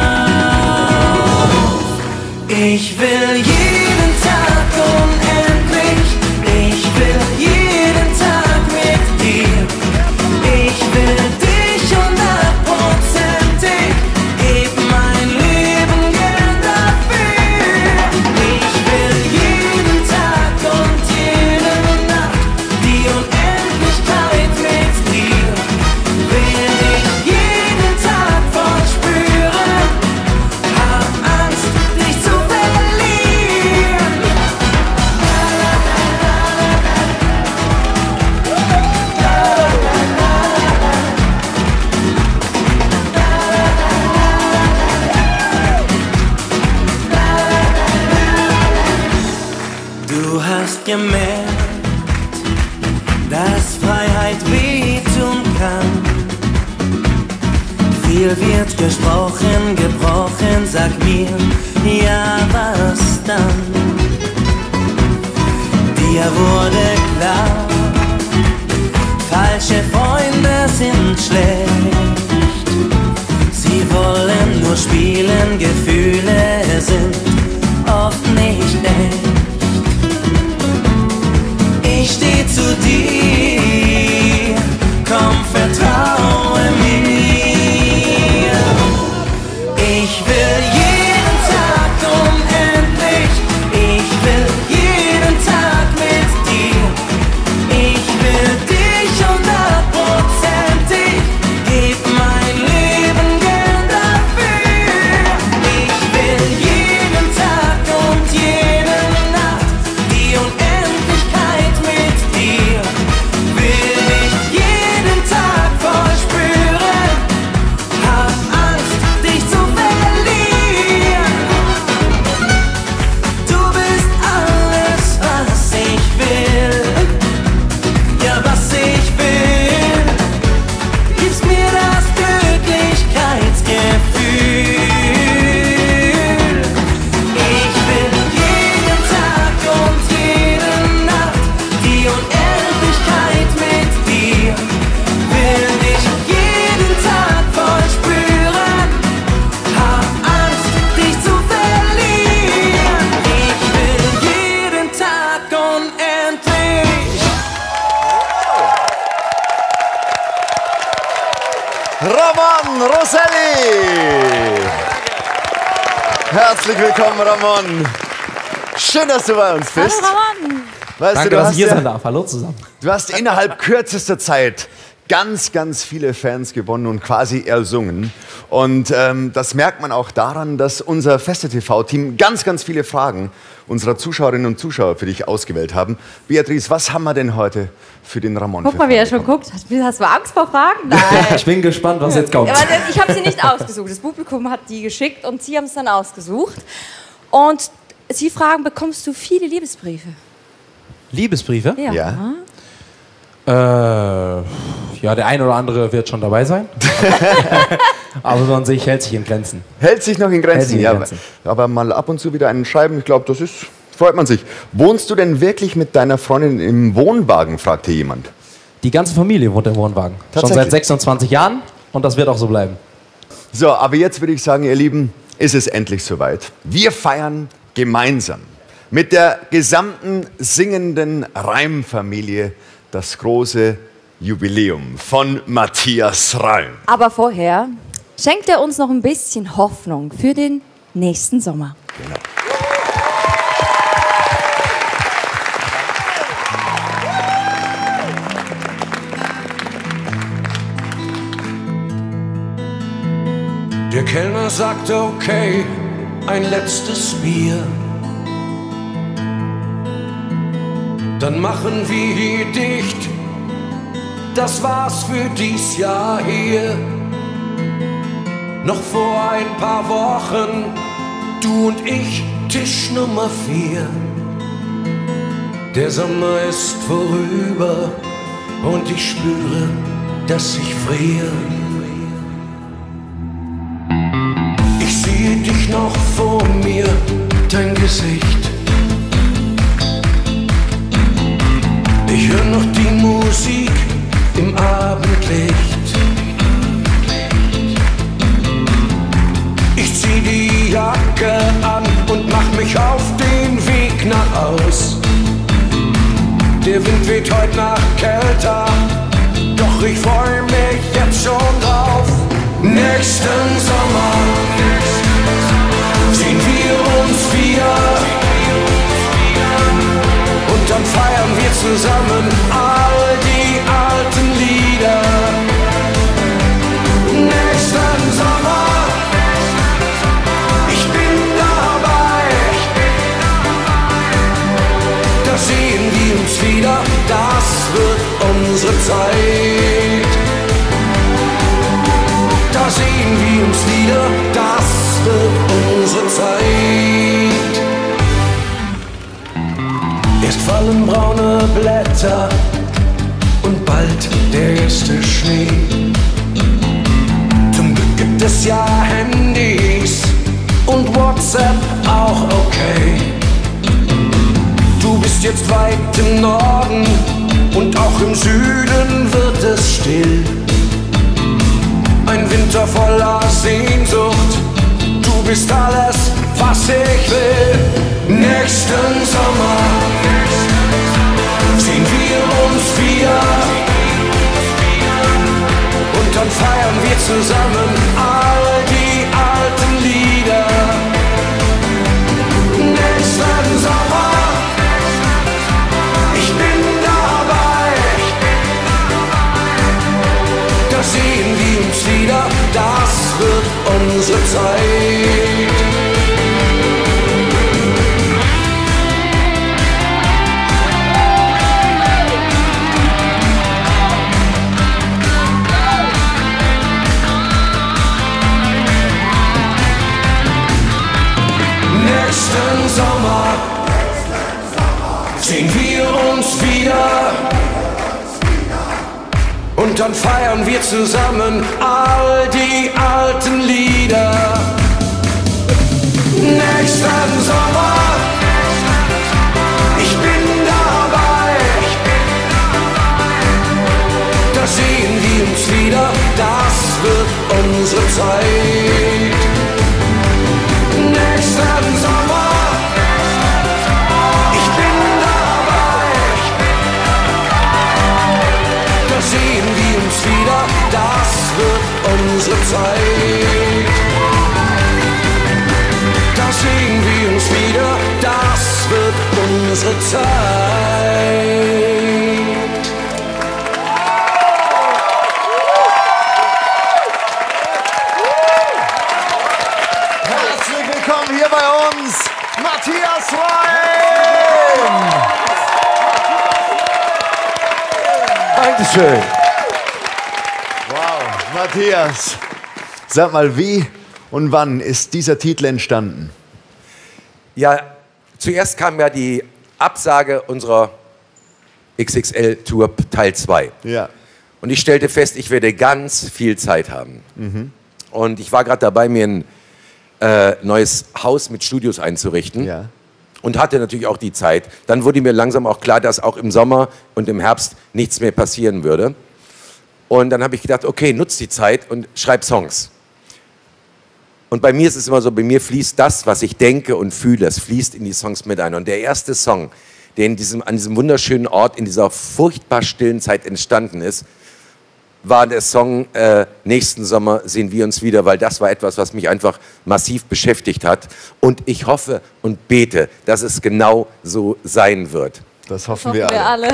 auf. Ich will jeden Tag unendlich, ich will jeden Tag mit dir. Ich will dich 100%ig, geb mein Leben gern dafür. Ich will jeden Tag und jede Nacht die Unendlichkeit mit dir. Will dich jeden Tag verspüren, hab Angst, dich zu verlieren. Du hast gemerkt, dass Freiheit wehtun kann. Viel wird gesprochen, gebrochen, sag mir, ja was dann? Die Mir wurde klar, falsche Freunde sind schlecht. Sie wollen nur spielen, Gefühle sind oft nicht echt. Ich steh zu dir, komm, vertraue mir. Ich will jeden Tag unendlich, ich will jeden Tag mit dir. Ich will dich 100%ig, geb mein Leben gern dafür. Ich will jeden Tag und jede Nacht die Unendlichkeit mit dir. Will dich jeden Tag voll spüren, hab Angst, dich zu verlieren. Du bist alles, was ich will, ja, was ich will. Gibst mir das Glücklichkeitsgefühl. Ich will jeden Tag und jede Nacht die Unendlichkeit mit dir. Will dich jeden Tag voll spüren, hab Angst, dich zu verlieren. Ich will jeden Tag unendlich. Ramon Rosselli! Herzlich willkommen, Ramon. Schön, dass du bei uns bist. Hallo Ramon. Weißt Danke, du, dass hast ich hier ja- sein darf. Hallo zusammen. Du hast innerhalb kürzester Zeit ganz, ganz viele Fans gewonnen und quasi ersungen. Und das merkt man auch daran, dass unser Feste-TV-Team ganz, ganz viele Fragen unserer Zuschauerinnen und Zuschauer für dich ausgewählt haben. Beatrice, was haben wir denn heute für den Ramon? Guck mal, wie er schon guckt. Hast du Angst vor Fragen? Nein. Ich bin gespannt, was jetzt kommt. Aber ich habe sie nicht ausgesucht. Das Publikum hat die geschickt und sie haben es dann ausgesucht. Und sie fragen, bekommst du viele Liebesbriefe? Liebesbriefe? Ja. Ja, der ein oder andere wird schon dabei sein. Aber sonst hält sich in Grenzen. Hält sich noch in Hält Grenzen, sich in ja. Grenzen. Aber mal ab und zu wieder einen schreiben, ich glaube, das ist, freut man sich. Wohnst du denn wirklich mit deiner Freundin im Wohnwagen, fragte jemand. Die ganze Familie wohnt im Wohnwagen. Schon Tatsächlich? seit 26 Jahren und das wird auch so bleiben. So, aber jetzt würde ich sagen, ihr Lieben, ist es endlich soweit. Wir feiern gemeinsam mit der gesamten singenden Reim-Familie das große Jubiläum von Matthias Reim. Aber vorher schenkt er uns noch ein bisschen Hoffnung für den nächsten Sommer. Der Kellner sagte okay, ein letztes Bier. Dann machen wir hier dicht, das war's für dies Jahr hier. Noch vor ein paar Wochen, du und ich, Tisch Nummer 4. Der Sommer ist vorüber und ich spüre, dass ich friere. Ich sehe dich noch vor mir, dein Gesicht. Ich höre noch die Musik im Abendlicht. Ich zieh die Jacke an und mach mich auf den Weg nach Haus. Der Wind weht heute Nacht kälter, doch ich freu mich jetzt schon drauf. Nächsten Sommer sehen wir uns wieder und dann feiern wir zusammen all die alten Lieder. Nächsten Sommer, ich bin dabei, da sehen wir uns wieder, das wird unsere Zeit. Da sehen wir uns wieder, das wird unsere Zeit. Erst fallen braune Blätter und bald der erste Schnee. Zum Glück gibt es ja Handys und WhatsApp auch okay. Du bist jetzt weit im Norden und auch im Süden wird es still. Ein Winter voller Sehnsucht, du bist alles, was ich will. Nächsten Sommer sehen wir uns wieder und dann feiern wir zusammen all die alten Lieder. Nächsten Sommer, ich bin dabei, da sehen wir uns wieder, das wird unsere Zeit. Nächsten Sommer sehen wir uns wieder und dann feiern wir zusammen all die alten Lieder. Nächsten Sommer, ich bin dabei, da sehen wir uns wieder, das wird unsere Zeit. Nächsten Sommer, ich bin dabei, da sehen wir uns wieder, das wird unsere Zeit. Da sehen wir uns wieder, das wird unsere Zeit. Hier bei uns Matthias Reim. Dankeschön. Wow, Matthias, sag mal, wie und wann ist dieser Titel entstanden? Ja, zuerst kam ja die Absage unserer XXL-Tour Teil 2. Ja. Und ich stellte fest, ich werde ganz viel Zeit haben. Mhm. Und ich war gerade dabei, mir ein neues Haus mit Studios einzurichten. Ja. Und hatte natürlich auch die Zeit. Dann wurde mir langsam auch klar, dass auch im Sommer und im Herbst nichts mehr passieren würde. Und dann habe ich gedacht, okay, nutz die Zeit und schreib Songs. Und bei mir ist es immer so, bei mir fließt das, was ich denke und fühle, es fließt in die Songs mit ein. Und der erste Song, der an diesem wunderschönen Ort, in dieser furchtbar stillen Zeit entstanden ist, war der Song Nächsten Sommer sehen wir uns wieder, weil das war etwas, was mich einfach massiv beschäftigt hat. Und ich hoffe und bete, dass es genau so sein wird. Das hoffen wir alle.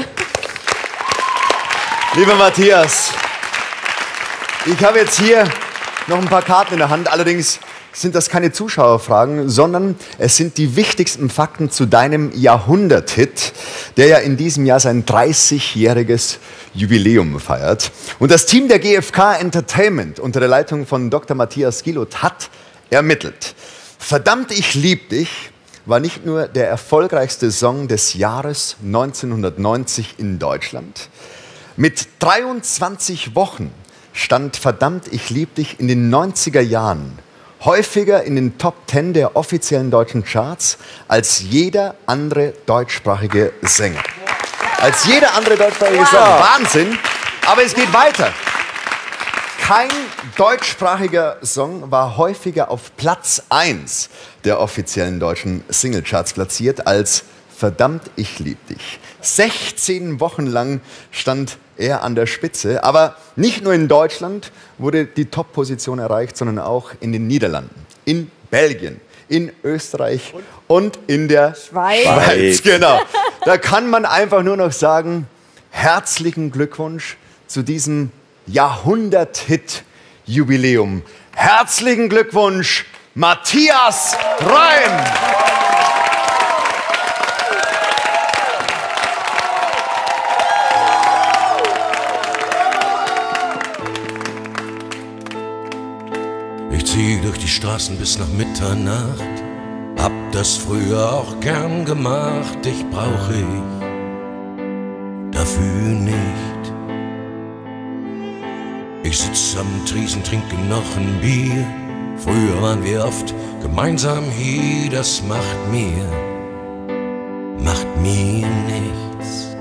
Lieber Matthias, ich habe jetzt hier noch ein paar Karten in der Hand. Allerdings sind das keine Zuschauerfragen, sondern es sind die wichtigsten Fakten zu deinem Jahrhundert-Hit, der ja in diesem Jahr sein 30-jähriges Jubiläum feiert. Und das Team der GfK Entertainment unter der Leitung von Dr. Matthias Gilot hat ermittelt. Verdammt, ich lieb dich war nicht nur der erfolgreichste Song des Jahres 1990 in Deutschland. Mit 23 Wochen stand Verdammt, ich lieb dich in den 90er Jahren häufiger in den Top 10 der offiziellen deutschen Charts als jeder andere deutschsprachige Sänger. Als jeder andere deutschsprachige Sänger. Wahnsinn! Aber es geht weiter. Kein deutschsprachiger Song war häufiger auf Platz 1 der offiziellen deutschen Singlecharts platziert als Verdammt, ich lieb dich. 16 Wochen lang stand er an der Spitze. Aber nicht nur in Deutschland wurde die Top-Position erreicht, sondern auch in den Niederlanden, in Belgien, in Österreich und in der Schweiz. Genau. Da kann man einfach nur noch sagen, herzlichen Glückwunsch zu diesem Jahrhundert-Hit-Jubiläum. Herzlichen Glückwunsch, Matthias Reim! Ich zieh durch die Straßen bis nach Mitternacht, hab das früher auch gern gemacht, dich brauch ich dafür nicht. Ich sitz am Tresen, trinke noch ein Bier, früher waren wir oft gemeinsam hier, das macht mir mir nichts.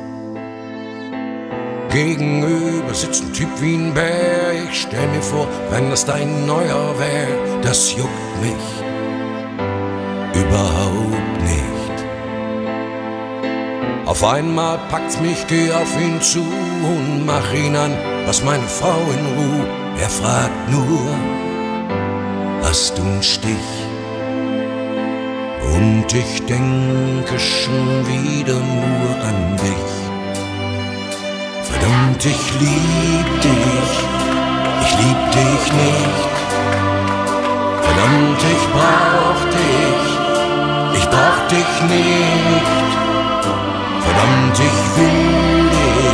Gegenüber sitzt ein Typ wie ein Bär. Ich stell mir vor, wenn das dein Neuer wär, das juckt mich überhaupt nicht. Auf einmal packt's mich, geh auf ihn zu und mach ihn an, was meine Frau in Ruhe. Er fragt nur, hast du einen Stich? Und ich denke schon wieder nur an dich. Verdammt, ich lieb dich nicht. Verdammt, ich brauch dich nicht. Verdammt, ich will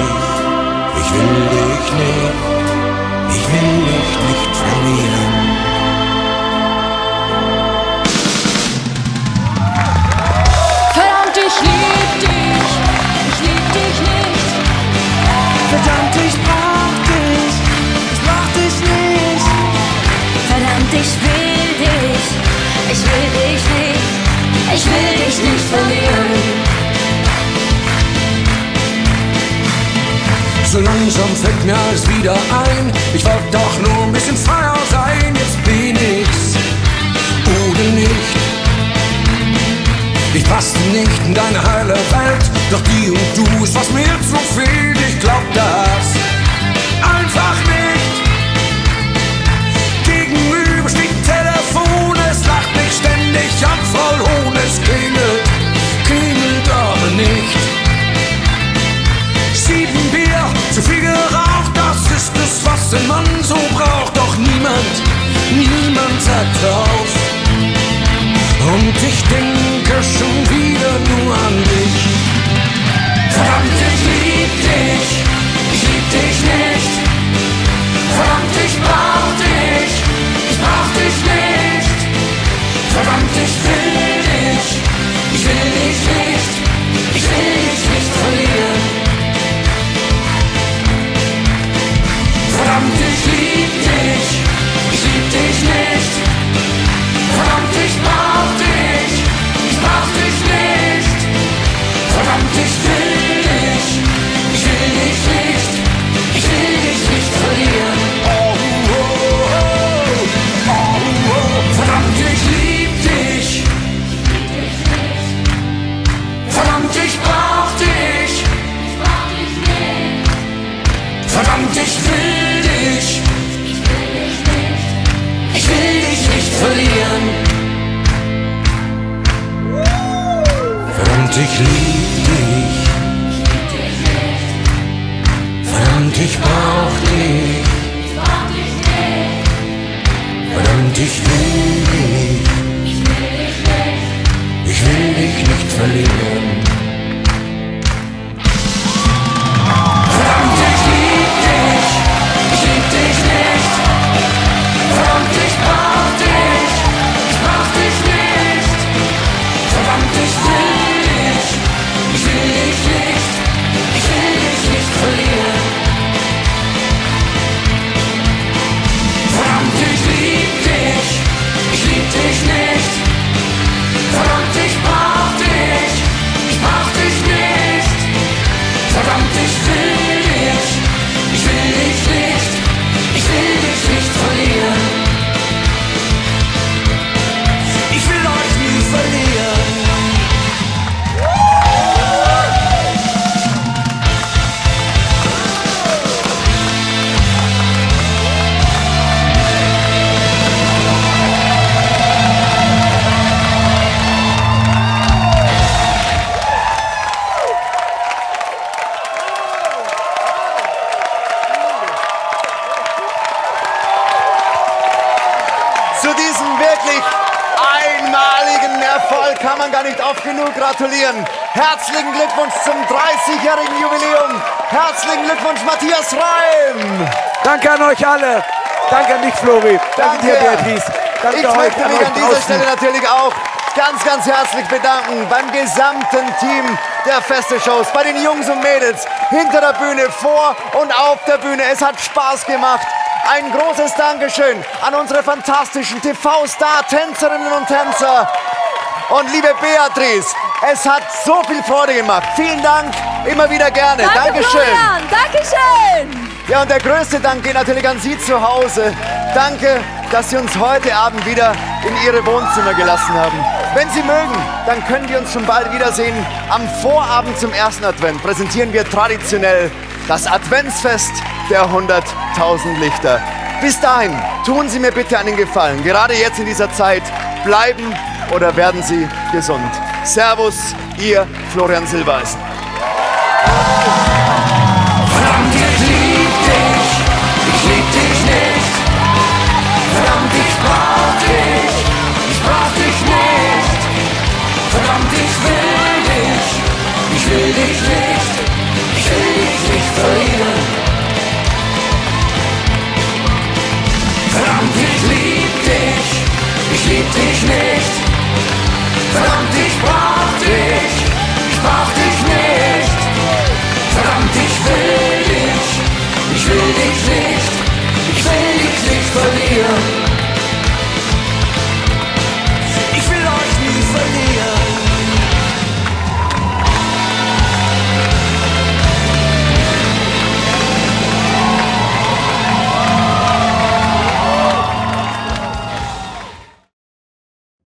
dich nicht. Ich will dich nicht verlieren. Verdammt, ich lieb dich nicht. Verdammt, ich brauch dich nicht. Verdammt, ich will dich nicht. Ich will dich nicht verlieren. So langsam fällt mir alles wieder ein. Ich wollte doch nur ein bisschen freier sein. Jetzt bin ich's oder nicht. Ich passe nicht in deine heile Welt. Doch die und du ist, was mir zu fehlt. Ich glaub das einfach nicht. Gegenüber steht ein Telefon. Es lacht mich ständig an, voll Hohn. Es klingelt aber nicht. 7 Bier, zu viel geraucht, das ist es, was ein Mann so braucht. Doch niemand sagt drauf. Und ich denke schon wieder nur an dich. Verdammt, ich lieb dich nicht. Verdammt, ich brauch dich nicht. Verdammt, ich will dich nicht. Ich will dich nicht verlieren. Verdammt, ich lieb dich nicht. Verdammt, ich brauch dich nicht. Verdammt, ich will dich nicht. Ich will dich nicht verlieren. Verdammt, ich lieb dich. Verdammt, ich brauch dich. Verdammt, ich will dich. Ich will dich nicht verlieren. Verdammt, ich lieb dich. Verdammt, ich brauch dich. Verdammt, ich will dich. Ich will dich nicht verlieren. Verdammt, ich lieb dich. Ich lieb dich nicht. Verdammt, ich brauch dich. Ich brauch dich nicht. Verdammt, ich will dich. Ich will dich nicht. Ich will dich nicht verlieren. Verdammt, ich lieb dich. Ich lieb dich nicht. Verdammt, ich brauch dich. Ich brauch dich nicht. Verdammt, ich will dich. Ich will dich nicht. Ich will dich nicht verlieren. Ich will euch nie verlieren. Zu diesem wirklich einmaligen Erfolg kann man gar nicht oft genug gratulieren. Herzlichen Glückwunsch zum 30-jährigen Jubiläum. Herzlichen Glückwunsch, Matthias Reim. Danke an euch alle. Danke an dich, Flori. Danke dir, Beatrice. Danke Ich euch, möchte mich euch an dieser draußen. Stelle natürlich auch ganz herzlich bedanken beim gesamten Team der Feste-Shows, bei den Jungs und Mädels, hinter der Bühne, vor und auf der Bühne. Es hat Spaß gemacht. Ein großes Dankeschön an unsere fantastischen TV-Star-Tänzerinnen und Tänzer. Und liebe Beatrice, es hat so viel Freude gemacht. Vielen Dank, immer wieder gerne. Danke, Dankeschön. Florian. Dankeschön. Ja, und der größte Dank geht natürlich an Sie zu Hause. Danke, dass Sie uns heute Abend wieder in Ihre Wohnzimmer gelassen haben. Wenn Sie mögen, dann können wir uns schon bald wiedersehen. Am Vorabend zum ersten Advent präsentieren wir traditionell das Adventsfest der 100.000 Lichter. Bis dahin, tun Sie mir bitte einen Gefallen. Gerade jetzt in dieser Zeit, bleiben oder werden Sie gesund. Servus, Ihr Florian Silbereisen. Verdammt, ich lieb dich, ich lieb dich nicht. Verdammt, ich brauch dich nicht. Verdammt, ich will dich nicht. Ich will dich nicht verlieren. Verdammt, ich lieb dich nicht. Verdammt, ich brauch